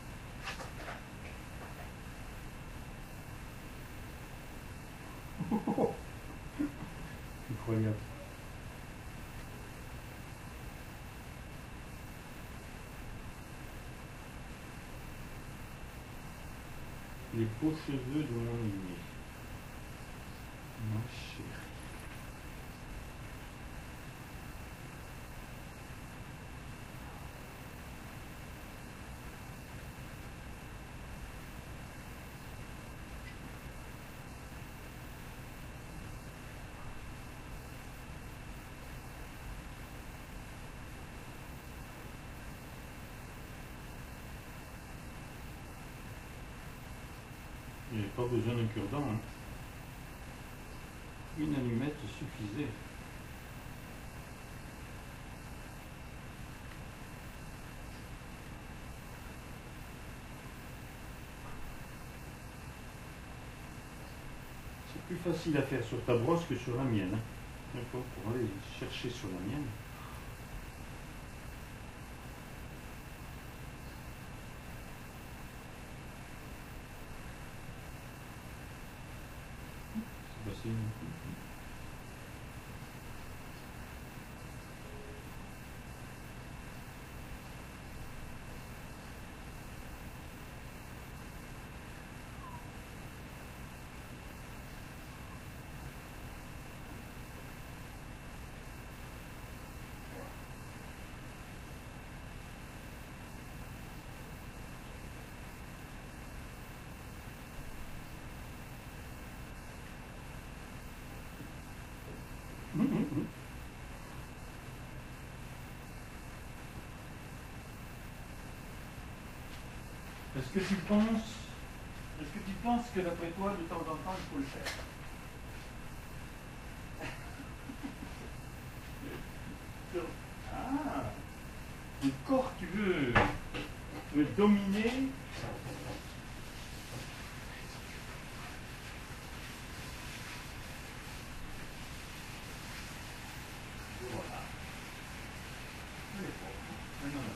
Incroyable. Les beaux cheveux de mon aîné. Ma chérie. Il n'y avait pas besoin d'un cure-dent. Hein. Une allumette suffisait. C'est plus facile à faire sur ta brosse que sur la mienne. Hein. D'accord, pour aller chercher sur la mienne. C'est facile. Est-ce que tu penses, est-ce que tu penses que d'après toi, de temps en temps, il faut le faire? Ah, encore tu veux me dominer? Voilà. Elle est propre. Non, non, non.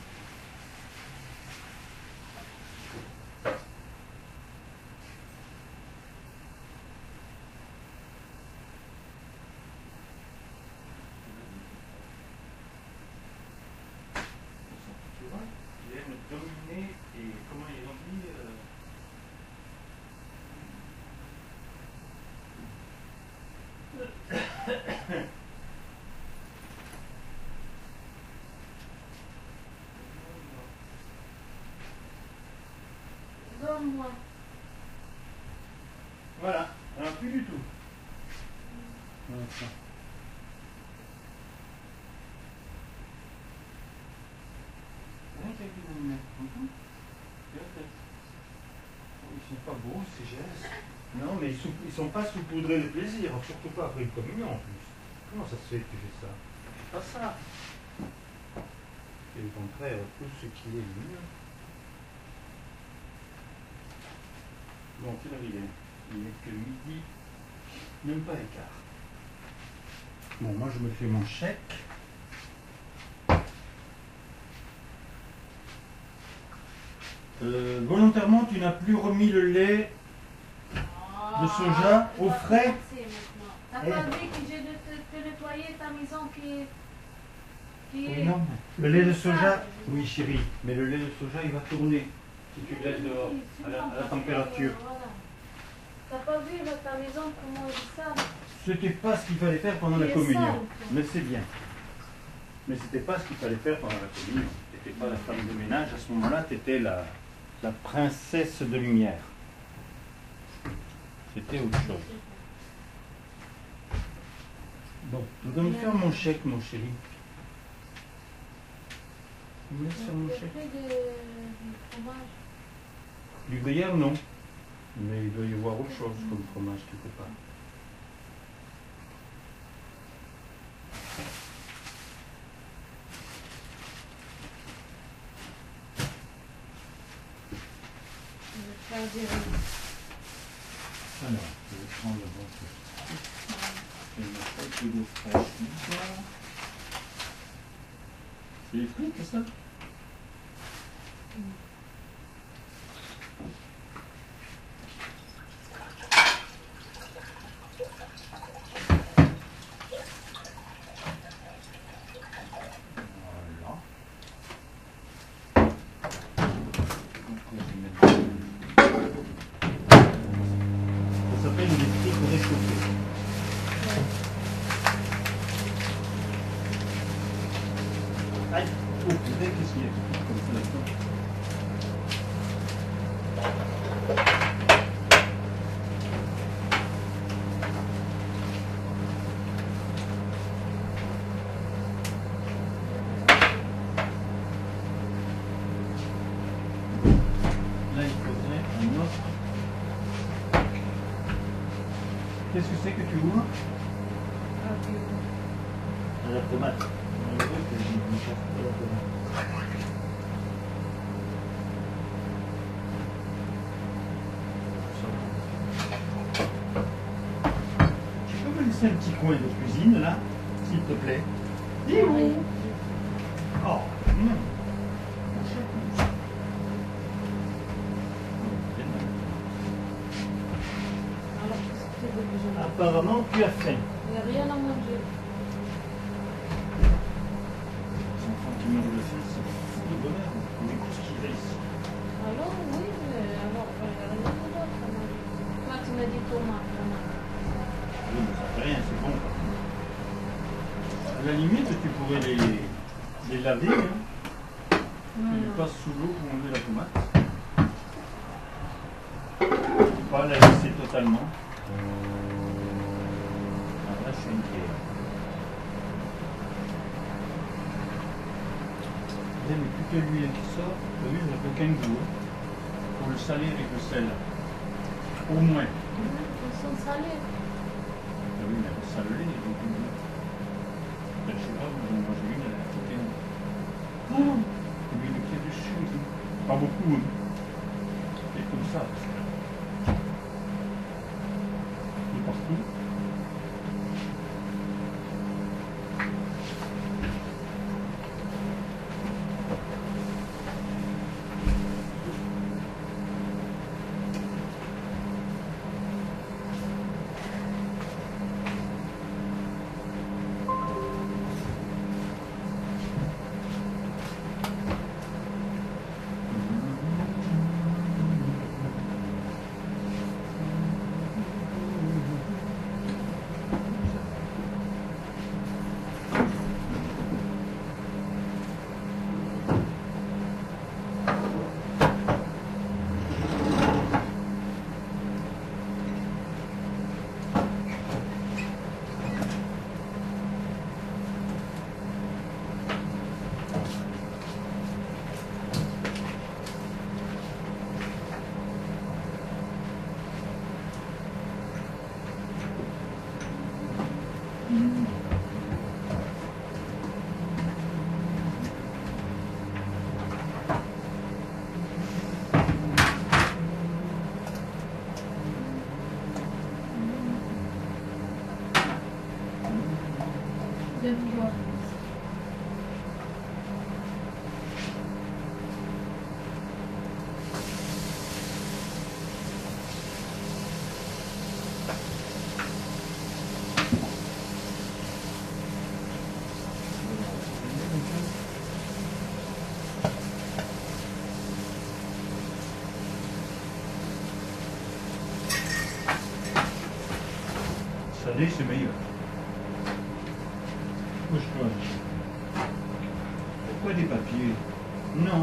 Tu vois, il aime dominer et comment ils ont dit euh... Donne-moi. Voilà, alors plus du tout. Voilà. Rien qu'avec une allumette, content? Ils sont pas beaux ces gestes. Non, mais ils sont, ils sont pas saupoudrés de plaisir, surtout pas après une communion en plus. Comment ça se fait que tu fais ça? C'est pas ça. Et au contraire, tout ce qui est mieux. Bon, quelle heure il est? Il n'est que midi, même pas écart. Bon, moi je me fais mon chèque. Euh, volontairement, tu n'as plus remis le lait de soja au frais. T'as Eh. pas dit que j'ai de te, te nettoyer ta maison qui, qui Oui, est... non. Le lait de qui est soja, sale. oui chérie, mais le lait de soja il va tourner si tu le laisses dehors, Oui, à la, à la sinon, température. voilà. T'as pas vu là, ta maison comment elle est sale? C'était pas ce qu'il fallait faire pendant la Il est communion, sale, quoi. mais c'est bien. Mais c'était pas ce qu'il fallait faire pendant la communion. Tu n'étais pas la femme de ménage, à ce moment-là, tu étais la, la princesse de lumière. C'était autre chose. Bon, tu dois me faire mon chèque, mon chéri. Tu me laisses faire mon Tu as chèque. pris de- du fromage. Du gruyère, non. Mais il doit y avoir autre chose comme fromage quelque part. Je vais faire des... Alors, je vais prendre le bon. vais mettre un peu d'eau fraîche dedans. C'est les frites, c'est ça? Aïe! Oh, putain, qu'est-ce qu'il y a comme ça là-dedans? Là, il faudrait un autre. Qu'est-ce que c'est que tu ouvres? À la tomate. Tu peux me laisser un petit coin de cuisine là, s'il te plaît? Dis oui. Oh, non. Alors, qu'est-ce que tu veux que je fasse? Apparemment, tu as faim. Il n'y a rien à manger. Les enfants qui meurent de faim, c'est fou de bonheur. On écoute ce qu'il y a ici. Alors, oui, mais alors, il n'y a rien d'autre à manger. Toi, tu m'as dit tomate, tomate. Oui, mais ça fait rien, c'est bon. À la limite, tu pourrais les, les laver, hein. Non, Ils non. passent sous l'eau pour enlever la tomate. Pas la laisser totalement. Alors là, je suis inquiet. Vous avez plus que l'huile qui sort. L'huile n'a aucun goût. Il faut le saler avec le sel. Au moins. Ils sont salés. Ah oui, mais le salé, il y a aucun goût. Ben, je sais pas, vous en mangez une, elle a aucun goût. Oh, l'huile qui est dessus. Pas beaucoup. Hein. C'est comme ça. Et partout. De quoi? Salé, c'est meilleur. Bouge-toi. Pourquoi des papiers? Non.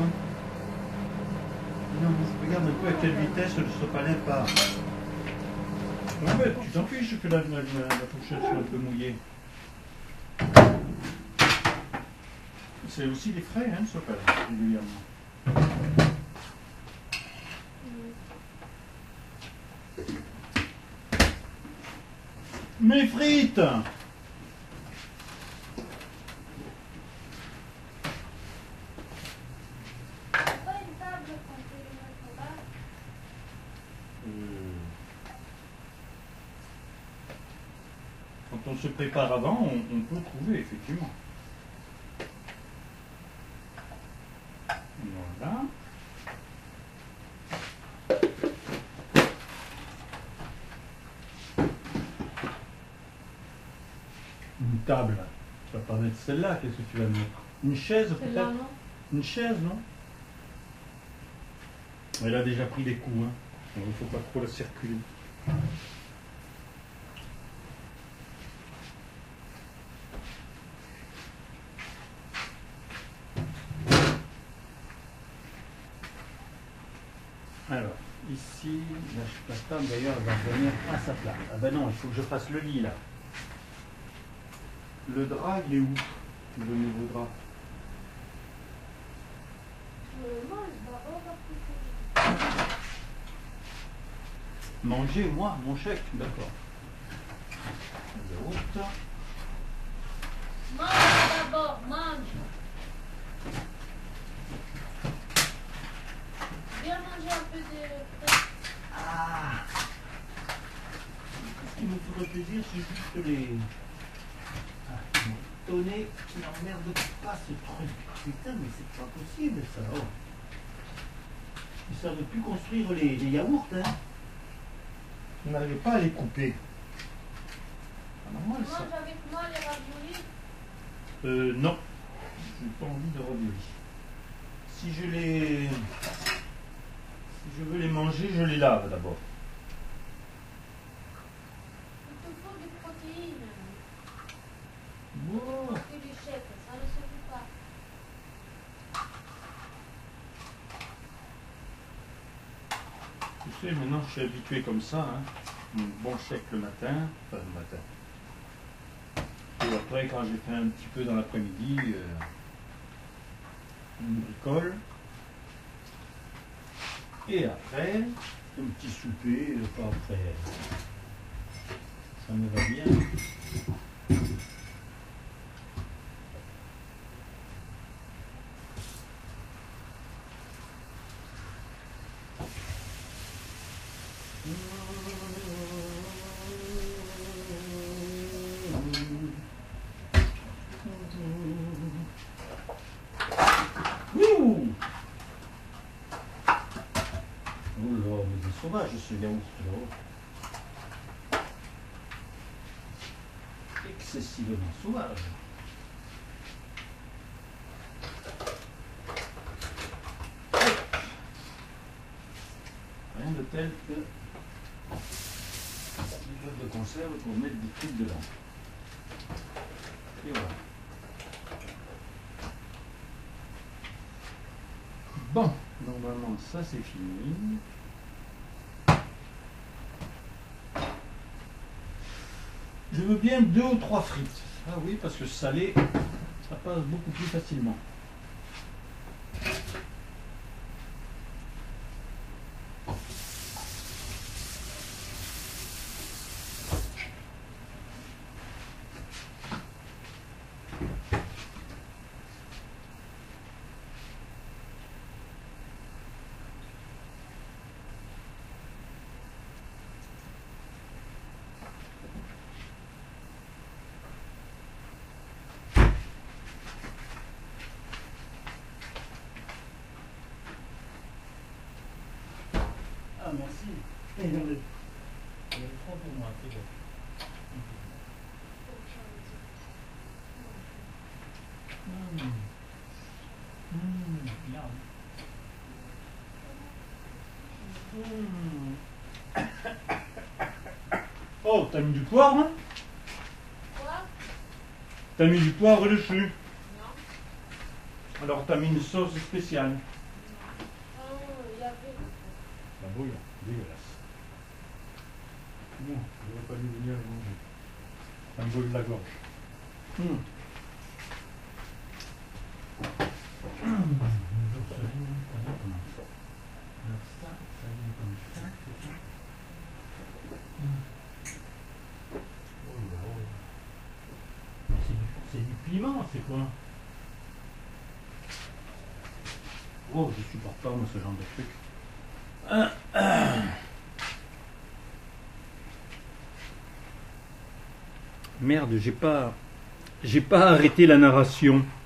Non, regarde un peu à quelle vitesse le sopalin part. En fait, tu t'en fiches que la, la, la, la fourchette soit un peu mouillée. C'est aussi des frais, hein, le sopalin, régulièrement. Mes frites! Pas une table quand tu les mets là. Quand on on se prépare avant, on, on peut trouver, effectivement. Voilà. Une table. Tu vas pas mettre celle-là, qu'est-ce que tu vas mettre? Une chaise Celle-là, peut-être? non? Une chaise, non? Elle a déjà pris des coups, hein. Il ne faut pas trop la circuler. Alors, ici, la, la table d'ailleurs elle va revenir à sa place. Ah ben non, il faut que je fasse le lit là. Le drap, il est où? Le nouveau drap? Euh, mange d'abord, après. Manger, moi, mon chèque, d'accord. L'autre. Mange d'abord, mange. Viens manger un peu de... Ah! Ce qui me ferait plaisir, c'est juste les... Ah, mon tonnet, il n'emmerde pas ce truc. Putain, mais c'est pas possible ça. Oh. Ils savent plus construire les, les yaourts, hein. On n'arrive pas à les couper. C'est normal ça. Mange avec moi les raviolis. Euh, non. J'ai pas envie de raviolis. Si je les... Si je veux les manger, je les lave d'abord. Il te faut des protéines. Wow. Parce que les chèques, ça ne se fait pas. Tu sais, maintenant je suis habitué comme ça. Hein. Un bon chèque le matin, enfin le matin. Et après, quand j'ai fait un petit peu dans l'après-midi, euh, une bricole. Et après, un petit souper, euh, pas après. Ça me va bien. Ouh. Oh là, mais c'est sauvage ce yaourt là. Excessivement sauvage. Rien de tel que une boîte de conserve pour mettre des trucs dedans. Et voilà. Bon, normalement ça c'est fini. Je veux bien deux ou trois frites. Ah oui, parce que salé, ça passe beaucoup plus facilement. Ah merci. Et j'en ai, j'en ai trois pour moi, c'est bon. Mmh. Mmh, bien. Mmh. Oh, t'as mis du poivre, hein? Quoi? T'as mis du poivre dessus. Non. Alors t'as mis une sauce spéciale. Oh, il y avait... La bouille, dégueulasse. Non, je n'aurais pas dû venir le manger. Ça me brûle la gorge. Hum. Hum. Alors ça, ça vient comme ça, c'est ça. Hum. Oh là là. C'est du, c'est du piment, c'est quoi? Oh, je supporte pas moi ce genre de truc. Ah, ah. Merde, j'ai pas, j'ai pas arrêté la narration.